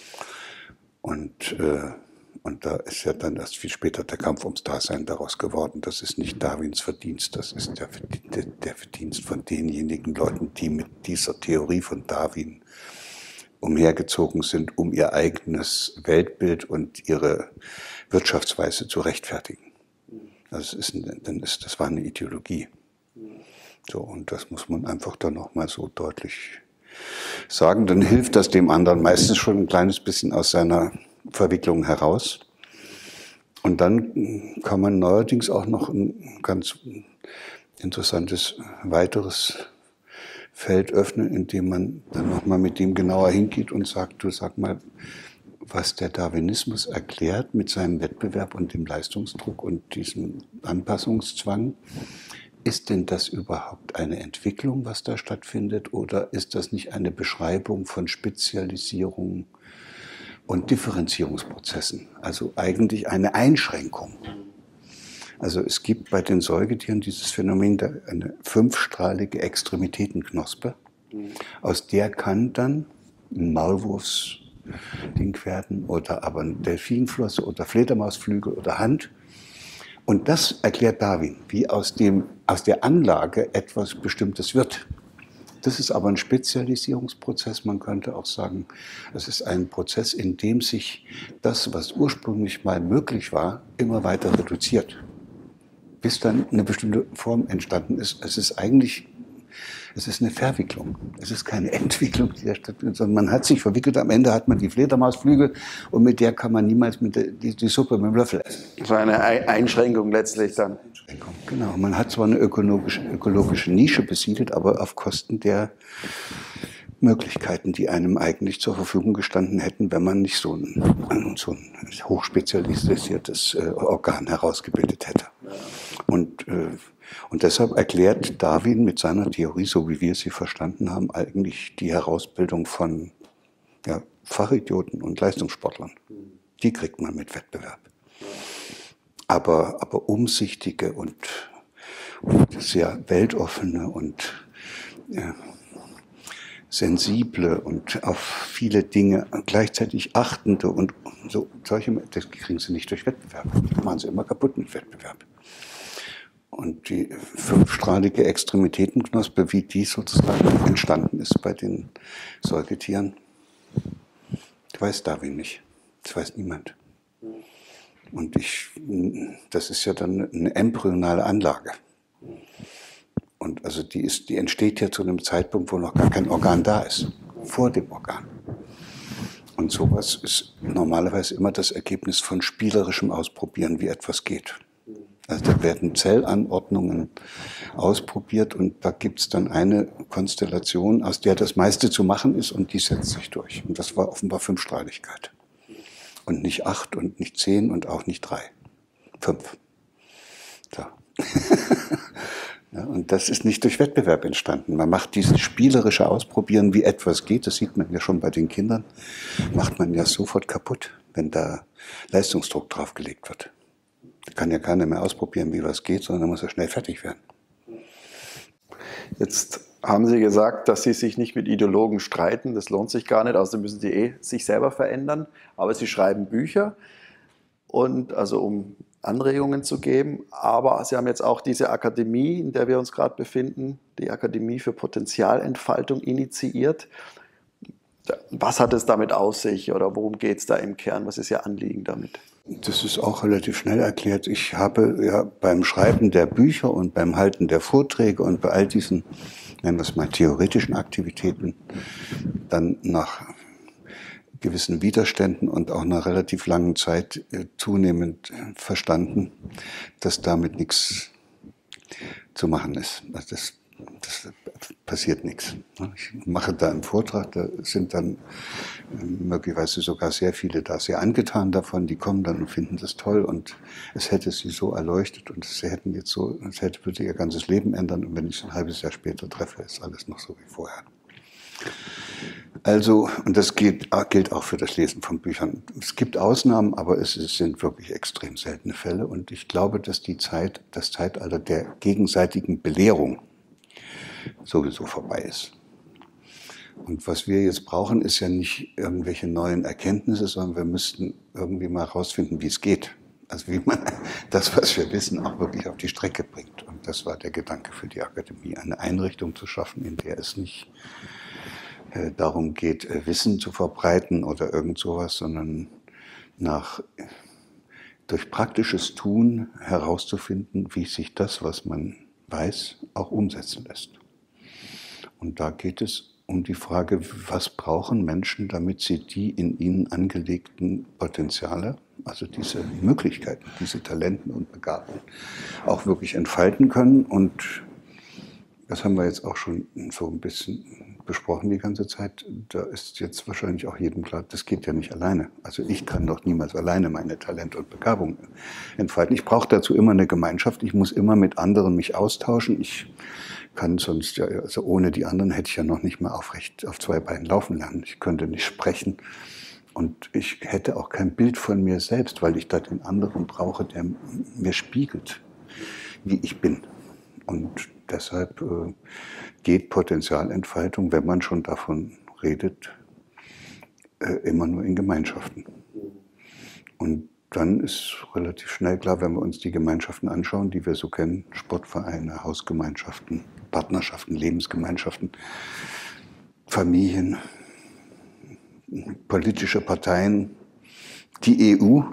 [SPEAKER 1] Und äh, Und da ist ja dann erst viel später der Kampf ums Dasein daraus geworden. Das ist nicht Darwins Verdienst, das ist der, der, der Verdienst von denjenigen Leuten, die mit dieser Theorie von Darwin umhergezogen sind, um ihr eigenes Weltbild und ihre Wirtschaftsweise zu rechtfertigen. Das, ist, dann ist, das war eine Ideologie. So, und das muss man einfach dann nochmal so deutlich sagen. Dann hilft das dem anderen meistens schon ein kleines bisschen aus seiner Verwicklung heraus. Und dann kann man neuerdings auch noch ein ganz interessantes weiteres Feld öffnen, indem man dann nochmal mit dem genauer hingeht und sagt, du sag mal, was der Darwinismus erklärt mit seinem Wettbewerb und dem Leistungsdruck und diesem Anpassungszwang, ist denn das überhaupt eine Entwicklung, was da stattfindet, oder ist das nicht eine Beschreibung von Spezialisierung und Differenzierungsprozessen, also eigentlich eine Einschränkung? Also es gibt bei den Säugetieren dieses Phänomen, eine fünfstrahlige Extremitätenknospe, aus der kann dann ein Maulwurfsding werden oder aber eine Delfinflosse oder Fledermausflügel oder Hand. Und das erklärt Darwin, wie aus, dem, aus der Anlage etwas Bestimmtes wird. Das ist aber ein Spezialisierungsprozess, man könnte auch sagen, es ist ein Prozess, in dem sich das, was ursprünglich mal möglich war, immer weiter reduziert, bis dann eine bestimmte Form entstanden ist. Es ist eigentlich Es ist eine Verwicklung. Es ist keine Entwicklung, die da stattfindet, sondern man hat sich verwickelt. Am Ende hat man die Fledermausflügel und mit der kann man niemals mit der, die, die Suppe mit dem Löffel essen.
[SPEAKER 2] So eine Einschränkung letztlich dann.
[SPEAKER 1] Einschränkung, genau. Man hat zwar eine ökologische, ökologische Nische besiedelt, aber auf Kosten der Möglichkeiten, die einem eigentlich zur Verfügung gestanden hätten, wenn man nicht so ein, so ein hochspezialisiertes äh, Organ herausgebildet hätte. Und, äh, und deshalb erklärt Darwin mit seiner Theorie, so wie wir sie verstanden haben, eigentlich die Herausbildung von ja, Fachidioten und Leistungssportlern. Die kriegt man mit Wettbewerb. Aber, aber umsichtige und, und sehr weltoffene und ja, sensible und auf viele Dinge gleichzeitig achtende und so solche, das kriegen sie nicht durch Wettbewerb. Das machen sie immer kaputt mit Wettbewerb. Und die fünfstrahlige Extremitätenknospe, wie die sozusagen entstanden ist bei den Säugetieren, das weiß Darwin nicht. Das weiß niemand. Und ich, das ist ja dann eine embryonale Anlage. Und also die, ist, die entsteht ja zu einem Zeitpunkt, wo noch gar kein Organ da ist, vor dem Organ. Und sowas ist normalerweise immer das Ergebnis von spielerischem Ausprobieren, wie etwas geht. Also da werden Zellanordnungen ausprobiert und da gibt es dann eine Konstellation, aus der das meiste zu machen ist und die setzt sich durch. Und das war offenbar Fünfstrahligkeit. Und nicht acht und nicht zehn und auch nicht drei. Fünf. So. Ja, und das ist nicht durch Wettbewerb entstanden. Man macht dieses spielerische Ausprobieren, wie etwas geht, das sieht man ja schon bei den Kindern, macht man ja sofort kaputt, wenn da Leistungsdruck draufgelegt wird. Da kann ja keiner mehr ausprobieren, wie was geht, sondern da muss er schnell fertig werden.
[SPEAKER 2] Jetzt haben Sie gesagt, dass Sie sich nicht mit Ideologen streiten, das lohnt sich gar nicht, außerdem müssen Sie eh sich selber verändern, aber Sie schreiben Bücher, und also um Anregungen zu geben, aber Sie haben jetzt auch diese Akademie, in der wir uns gerade befinden, die Akademie für Potenzialentfaltung initiiert. Was hat es damit auf sich oder worum geht es da im Kern? Was ist Ihr Anliegen damit?
[SPEAKER 1] Das ist auch relativ schnell erklärt. Ich habe ja beim Schreiben der Bücher und beim Halten der Vorträge und bei all diesen, nennen wir es mal, theoretischen Aktivitäten dann nach gewissen Widerständen und auch nach relativ langen Zeit äh, zunehmend äh, verstanden, dass damit nichts zu machen ist. Also das, das passiert nichts. Ich mache da einen Vortrag, da sind dann äh, möglicherweise sogar sehr viele da sehr angetan davon, die kommen dann und finden das toll und es hätte sie so erleuchtet und sie hätten jetzt so, es hätte würde ihr ganzes Leben ändern und wenn ich es ein halbes Jahr später treffe, ist alles noch so wie vorher. Also, und das gilt, gilt auch für das Lesen von Büchern. Es gibt Ausnahmen, aber es sind wirklich extrem seltene Fälle. Und ich glaube, dass die Zeit, das Zeitalter der gegenseitigen Belehrung sowieso vorbei ist. Und was wir jetzt brauchen, ist ja nicht irgendwelche neuen Erkenntnisse, sondern wir müssten irgendwie mal herausfinden, wie es geht. Also wie man das, was wir wissen, auch wirklich auf die Strecke bringt. Und das war der Gedanke für die Akademie, eine Einrichtung zu schaffen, in der es nicht darum geht, Wissen zu verbreiten oder irgend sowas, sondern nach, durch praktisches Tun herauszufinden, wie sich das, was man weiß, auch umsetzen lässt. Und da geht es um die Frage, was brauchen Menschen, damit sie die in ihnen angelegten Potenziale, also diese Möglichkeiten, diese Talenten und Begabungen, auch wirklich entfalten können. Und das haben wir jetzt auch schon so ein bisschen besprochen die ganze Zeit. Da ist jetzt wahrscheinlich auch jedem klar, das geht ja nicht alleine. Also ich kann doch niemals alleine meine Talente und Begabungen entfalten. Ich brauche dazu immer eine Gemeinschaft. Ich muss immer mit anderen mich austauschen. Ich kann sonst, ja, also ohne die anderen hätte ich ja noch nicht mal aufrecht auf zwei Beinen laufen lernen. Ich könnte nicht sprechen. Und ich hätte auch kein Bild von mir selbst, weil ich da den anderen brauche, der mir spiegelt, wie ich bin. Und deshalb äh, geht Potenzialentfaltung, wenn man schon davon redet, äh, immer nur in Gemeinschaften. Und dann ist relativ schnell klar, wenn wir uns die Gemeinschaften anschauen, die wir so kennen, Sportvereine, Hausgemeinschaften, Partnerschaften, Lebensgemeinschaften, Familien, politische Parteien, die E U,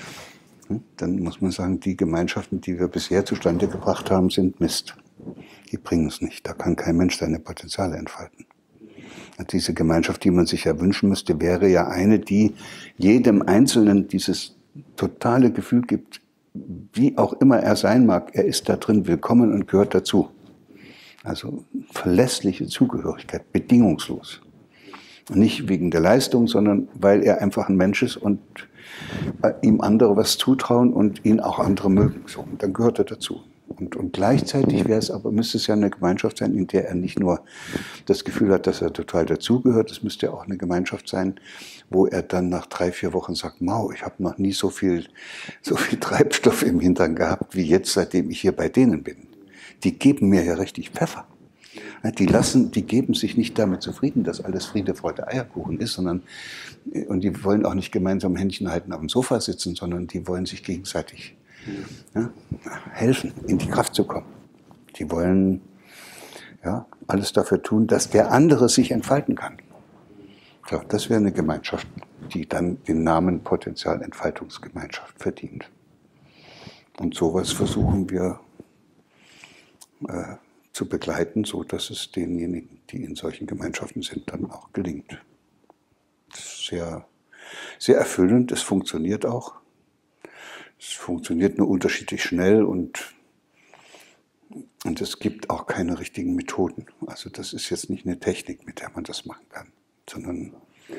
[SPEAKER 1] dann muss man sagen, die Gemeinschaften, die wir bisher zustande gebracht haben, sind Mist. die bringen es nicht. Da kann kein Mensch seine Potenziale entfalten. Diese Gemeinschaft, die man sich ja wünschen müsste, wäre ja eine, die jedem Einzelnen dieses totale Gefühl gibt, wie auch immer er sein mag, er ist da drin willkommen und gehört dazu. Also verlässliche Zugehörigkeit, bedingungslos. Nicht wegen der Leistung, sondern weil er einfach ein Mensch ist und ihm andere was zutrauen und ihn auch andere mögen. So, und dann gehört er dazu. Und, und gleichzeitig wäre es aber, müsste es ja eine Gemeinschaft sein, in der er nicht nur das Gefühl hat, dass er total dazugehört, es müsste ja auch eine Gemeinschaft sein, wo er dann nach drei, vier Wochen sagt, Mau, ich habe noch nie so viel, so viel Treibstoff im Hintern gehabt, wie jetzt, seitdem ich hier bei denen bin. Die geben mir ja richtig Pfeffer. Die lassen, die geben sich nicht damit zufrieden, dass alles Friede, Freude, Eierkuchen ist, sondern, und die wollen auch nicht gemeinsam Händchen halten auf dem Sofa sitzen, sondern die wollen sich gegenseitig ja, helfen, in die Kraft zu kommen. Die wollen ja, alles dafür tun, dass der andere sich entfalten kann. So, das wäre eine Gemeinschaft, die dann den Namen Potenzialentfaltungsgemeinschaft verdient. Und sowas versuchen wir äh, zu begleiten, so dass es denjenigen, die in solchen Gemeinschaften sind, dann auch gelingt. Das ist sehr, sehr erfüllend, es funktioniert auch. Es funktioniert nur unterschiedlich schnell und, und es gibt auch keine richtigen Methoden. Also das ist jetzt nicht eine Technik, mit der man das machen kann, sondern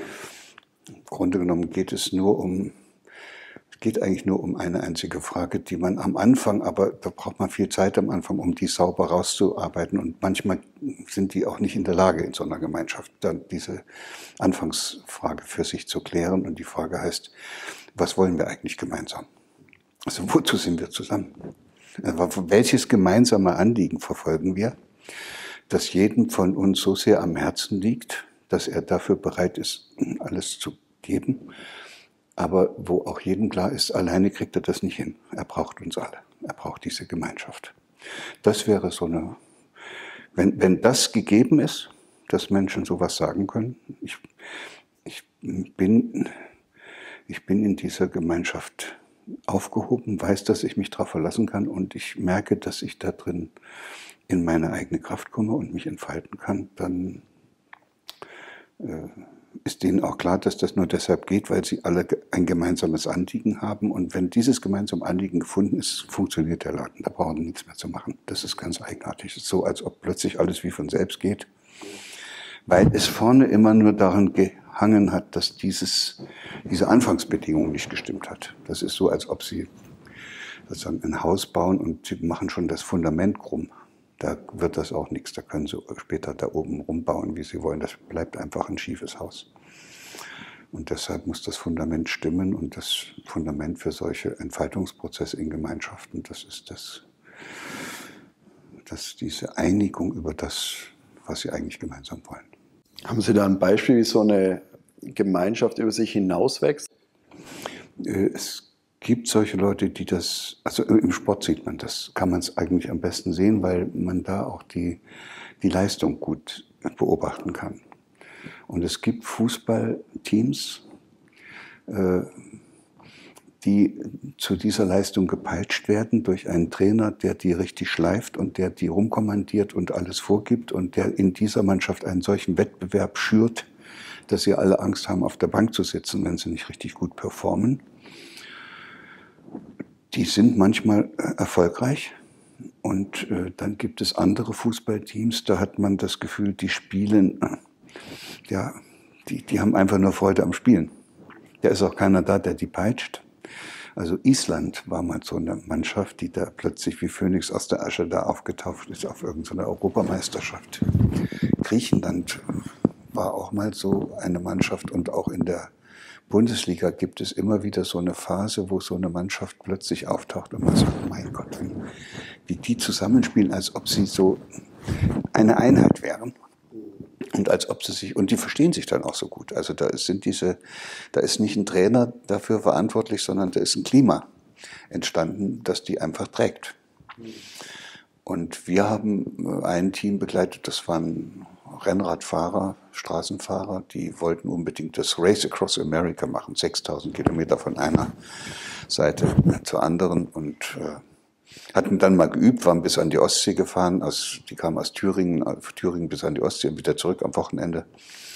[SPEAKER 1] im Grunde genommen geht es nur um, es geht eigentlich nur um eine einzige Frage, die man am Anfang, aber da braucht man viel Zeit am Anfang, um die sauber rauszuarbeiten und manchmal sind die auch nicht in der Lage, in so einer Gemeinschaft dann diese Anfangsfrage für sich zu klären und die Frage heißt, was wollen wir eigentlich gemeinsam? Also wozu sind wir zusammen? Also welches gemeinsame Anliegen verfolgen wir, das jedem von uns so sehr am Herzen liegt, dass er dafür bereit ist, alles zu geben, aber wo auch jedem klar ist, alleine kriegt er das nicht hin. Er braucht uns alle. Er braucht diese Gemeinschaft. Das wäre so eine, wenn, wenn das gegeben ist, dass Menschen sowas sagen können, ich, ich, bin, ich bin in dieser Gemeinschaft aufgehoben, weiß, dass ich mich darauf verlassen kann und ich merke, dass ich da drin in meine eigene Kraft komme und mich entfalten kann, dann äh, ist denen auch klar, dass das nur deshalb geht, weil sie alle ein gemeinsames Anliegen haben und wenn dieses gemeinsame Anliegen gefunden ist, funktioniert der Laden, da brauchen wir nichts mehr zu machen. Das ist ganz eigenartig. Es ist so, als ob plötzlich alles wie von selbst geht, weil es vorne immer nur daran gehangen hat, dass dieses, diese Anfangsbedingung nicht gestimmt hat. Das ist so, als ob Sie sozusagen ein Haus bauen und Sie machen schon das Fundament krumm. Da wird das auch nichts. Da können Sie später da oben rumbauen, wie Sie wollen. Das bleibt einfach ein schiefes Haus. Und deshalb muss das Fundament stimmen und das Fundament für solche Entfaltungsprozesse in Gemeinschaften, das ist das, das diese Einigung über das, was Sie eigentlich gemeinsam wollen.
[SPEAKER 2] Haben Sie da ein Beispiel, wie so eine Gemeinschaft über sich hinauswächst?
[SPEAKER 1] Es gibt solche Leute, die das, also im Sport sieht man das, kann man es eigentlich am besten sehen, weil man da auch die, die Leistung gut beobachten kann. Und es gibt Fußballteams, äh, die zu dieser Leistung gepeitscht werden durch einen Trainer, der die richtig schleift und der die rumkommandiert und alles vorgibt und der in dieser Mannschaft einen solchen Wettbewerb schürt, dass sie alle Angst haben, auf der Bank zu sitzen, wenn sie nicht richtig gut performen. Die sind manchmal erfolgreich und äh, dann gibt es andere Fußballteams, da hat man das Gefühl, die spielen, äh, ja, die, die haben einfach nur Freude am Spielen. Da ist auch keiner da, der die peitscht. Also Island war mal so eine Mannschaft, die da plötzlich wie Phönix aus der Asche da aufgetaucht ist auf irgendeiner Europameisterschaft. Griechenland war auch mal so eine Mannschaft und auch in der Bundesliga gibt es immer wieder so eine Phase, wo so eine Mannschaft plötzlich auftaucht und man sagt, mein Gott, wie, wie die zusammenspielen, als ob sie so eine Einheit wären. Und als ob sie sich, und die verstehen sich dann auch so gut. Also da sind diese, da ist nicht ein Trainer dafür verantwortlich, sondern da ist ein Klima entstanden, das die einfach trägt. Und wir haben ein Team begleitet, das waren Rennradfahrer, Straßenfahrer, die wollten unbedingt das Race Across America machen, sechstausend Kilometer von einer Seite zur anderen. Und äh, Hatten dann mal geübt, waren bis an die Ostsee gefahren, aus, die kamen aus Thüringen, aus Thüringen bis an die Ostsee und wieder zurück am Wochenende.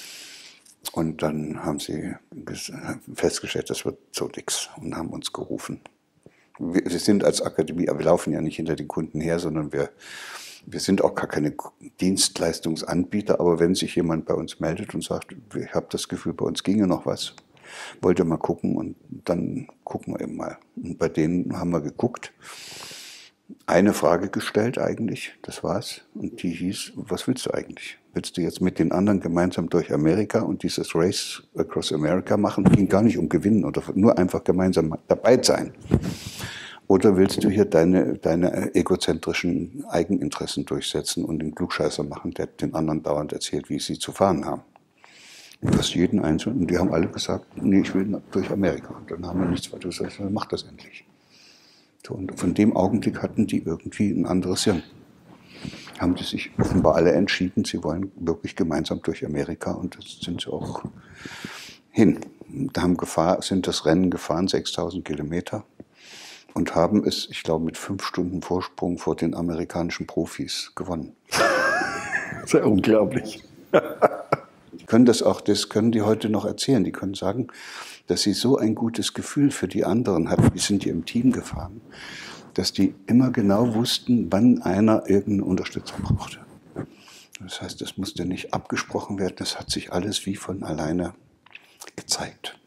[SPEAKER 1] Und dann haben sie festgestellt, das wird so nix und haben uns gerufen. Wir, wir sind als Akademie, aber wir laufen ja nicht hinter den Kunden her, sondern wir, wir sind auch gar keine Dienstleistungsanbieter. Aber wenn sich jemand bei uns meldet und sagt, ich habe das Gefühl, bei uns ginge noch was, wollt ihr mal gucken, und dann gucken wir eben mal. Und bei denen haben wir geguckt, eine Frage gestellt eigentlich, das war's. Und die hieß, was willst du eigentlich? Willst du jetzt mit den anderen gemeinsam durch Amerika und dieses Race Across America machen? Ging gar nicht um Gewinnen oder nur einfach gemeinsam dabei sein. Oder willst du hier deine, deine egozentrischen Eigeninteressen durchsetzen und den Klugscheißer machen, der den anderen dauernd erzählt, wie sie zu fahren haben? Und das jeden Einzelnen. Und die haben alle gesagt, nee, ich will durch Amerika. Und dann haben wir nichts weiter gesagt, mach das endlich. So, und von dem Augenblick hatten die irgendwie ein anderes Hirn. Haben die sich offenbar alle entschieden, sie wollen wirklich gemeinsam durch Amerika, und das sind sie auch hin. Da haben gefahr, sind das Rennen gefahren, sechstausend Kilometer, und haben es, ich glaube, mit fünf Stunden Vorsprung vor den amerikanischen Profis gewonnen.
[SPEAKER 2] Sehr unglaublich.
[SPEAKER 1] Die können das auch, das können die heute noch erzählen. Die können sagen, dass sie so ein gutes Gefühl für die anderen hatten. Die sind ja im Team gefahren, dass die immer genau wussten, wann einer irgendeine Unterstützung brauchte. Das heißt, das musste nicht abgesprochen werden, das hat sich alles wie von alleine gezeigt.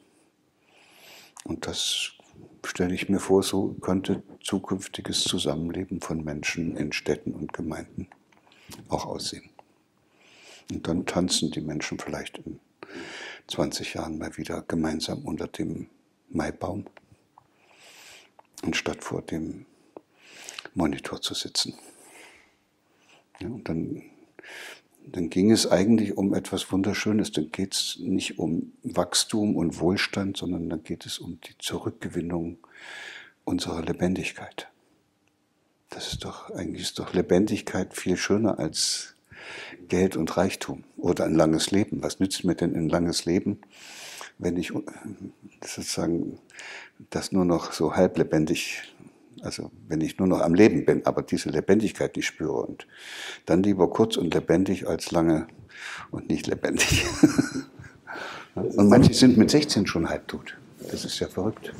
[SPEAKER 1] Und das stelle ich mir vor, so könnte zukünftiges Zusammenleben von Menschen in Städten und Gemeinden auch aussehen. Und dann tanzen die Menschen vielleicht in zwanzig Jahren mal wieder gemeinsam unter dem Maibaum, anstatt vor dem Monitor zu sitzen. Ja, und dann, dann ging es eigentlich um etwas Wunderschönes. Dann geht es nicht um Wachstum und Wohlstand, sondern dann geht es um die Zurückgewinnung unserer Lebendigkeit. Das ist doch, eigentlich ist doch Lebendigkeit viel schöner als Geld und Reichtum oder ein langes Leben. Was nützt mir denn ein langes Leben, wenn ich sozusagen das nur noch so halblebendig, also wenn ich nur noch am Leben bin, aber diese Lebendigkeit nicht spüre, und dann lieber kurz und lebendig als lange und nicht lebendig. Und manche sind mit sechzehn schon halbtot. Das ist ja verrückt.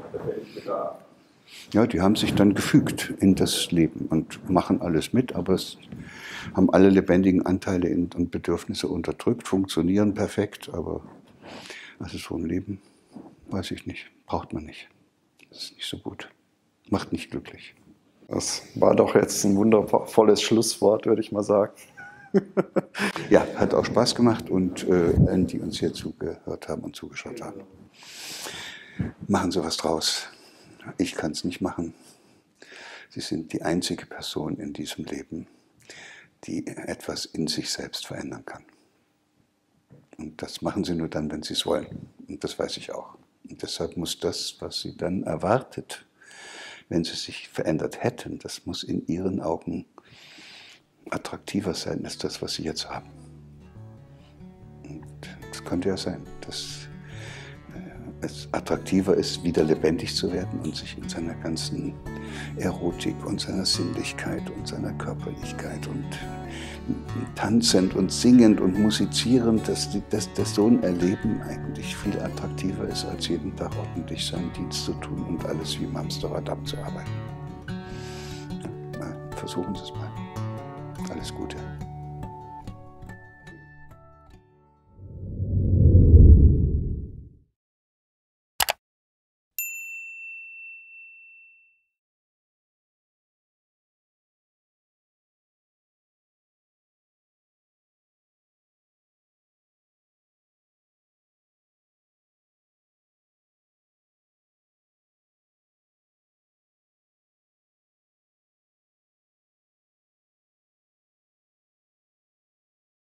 [SPEAKER 1] Ja, die haben sich dann gefügt in das Leben und machen alles mit, aber es haben alle lebendigen Anteile und Bedürfnisse unterdrückt, funktionieren perfekt, aber also so ein Leben, weiß ich nicht, braucht man nicht. Das ist nicht so gut, macht nicht glücklich.
[SPEAKER 2] Das war doch jetzt ein wundervolles Schlusswort, würde ich mal sagen.
[SPEAKER 1] Ja, hat auch Spaß gemacht, und äh, allen, die uns hier zugehört haben und zugeschaut haben. Machen Sie was draus. Ich kann es nicht machen. Sie sind die einzige Person in diesem Leben, die etwas in sich selbst verändern kann. Und das machen Sie nur dann, wenn Sie es wollen. Und das weiß ich auch. Und deshalb muss das, was Sie dann erwartet, wenn Sie sich verändert hätten, das muss in Ihren Augen attraktiver sein als das, was Sie jetzt haben. Und das könnte ja sein, dass es attraktiver ist, wieder lebendig zu werden und sich in seiner ganzen Erotik und seiner Sinnlichkeit und seiner Körperlichkeit und tanzend und singend und musizierend, dass, dass, dass so ein Erleben eigentlich viel attraktiver ist, als jeden Tag ordentlich seinen Dienst zu tun und alles wie im Hamsterrad abzuarbeiten. Ja, versuchen Sie es mal. Alles Gute.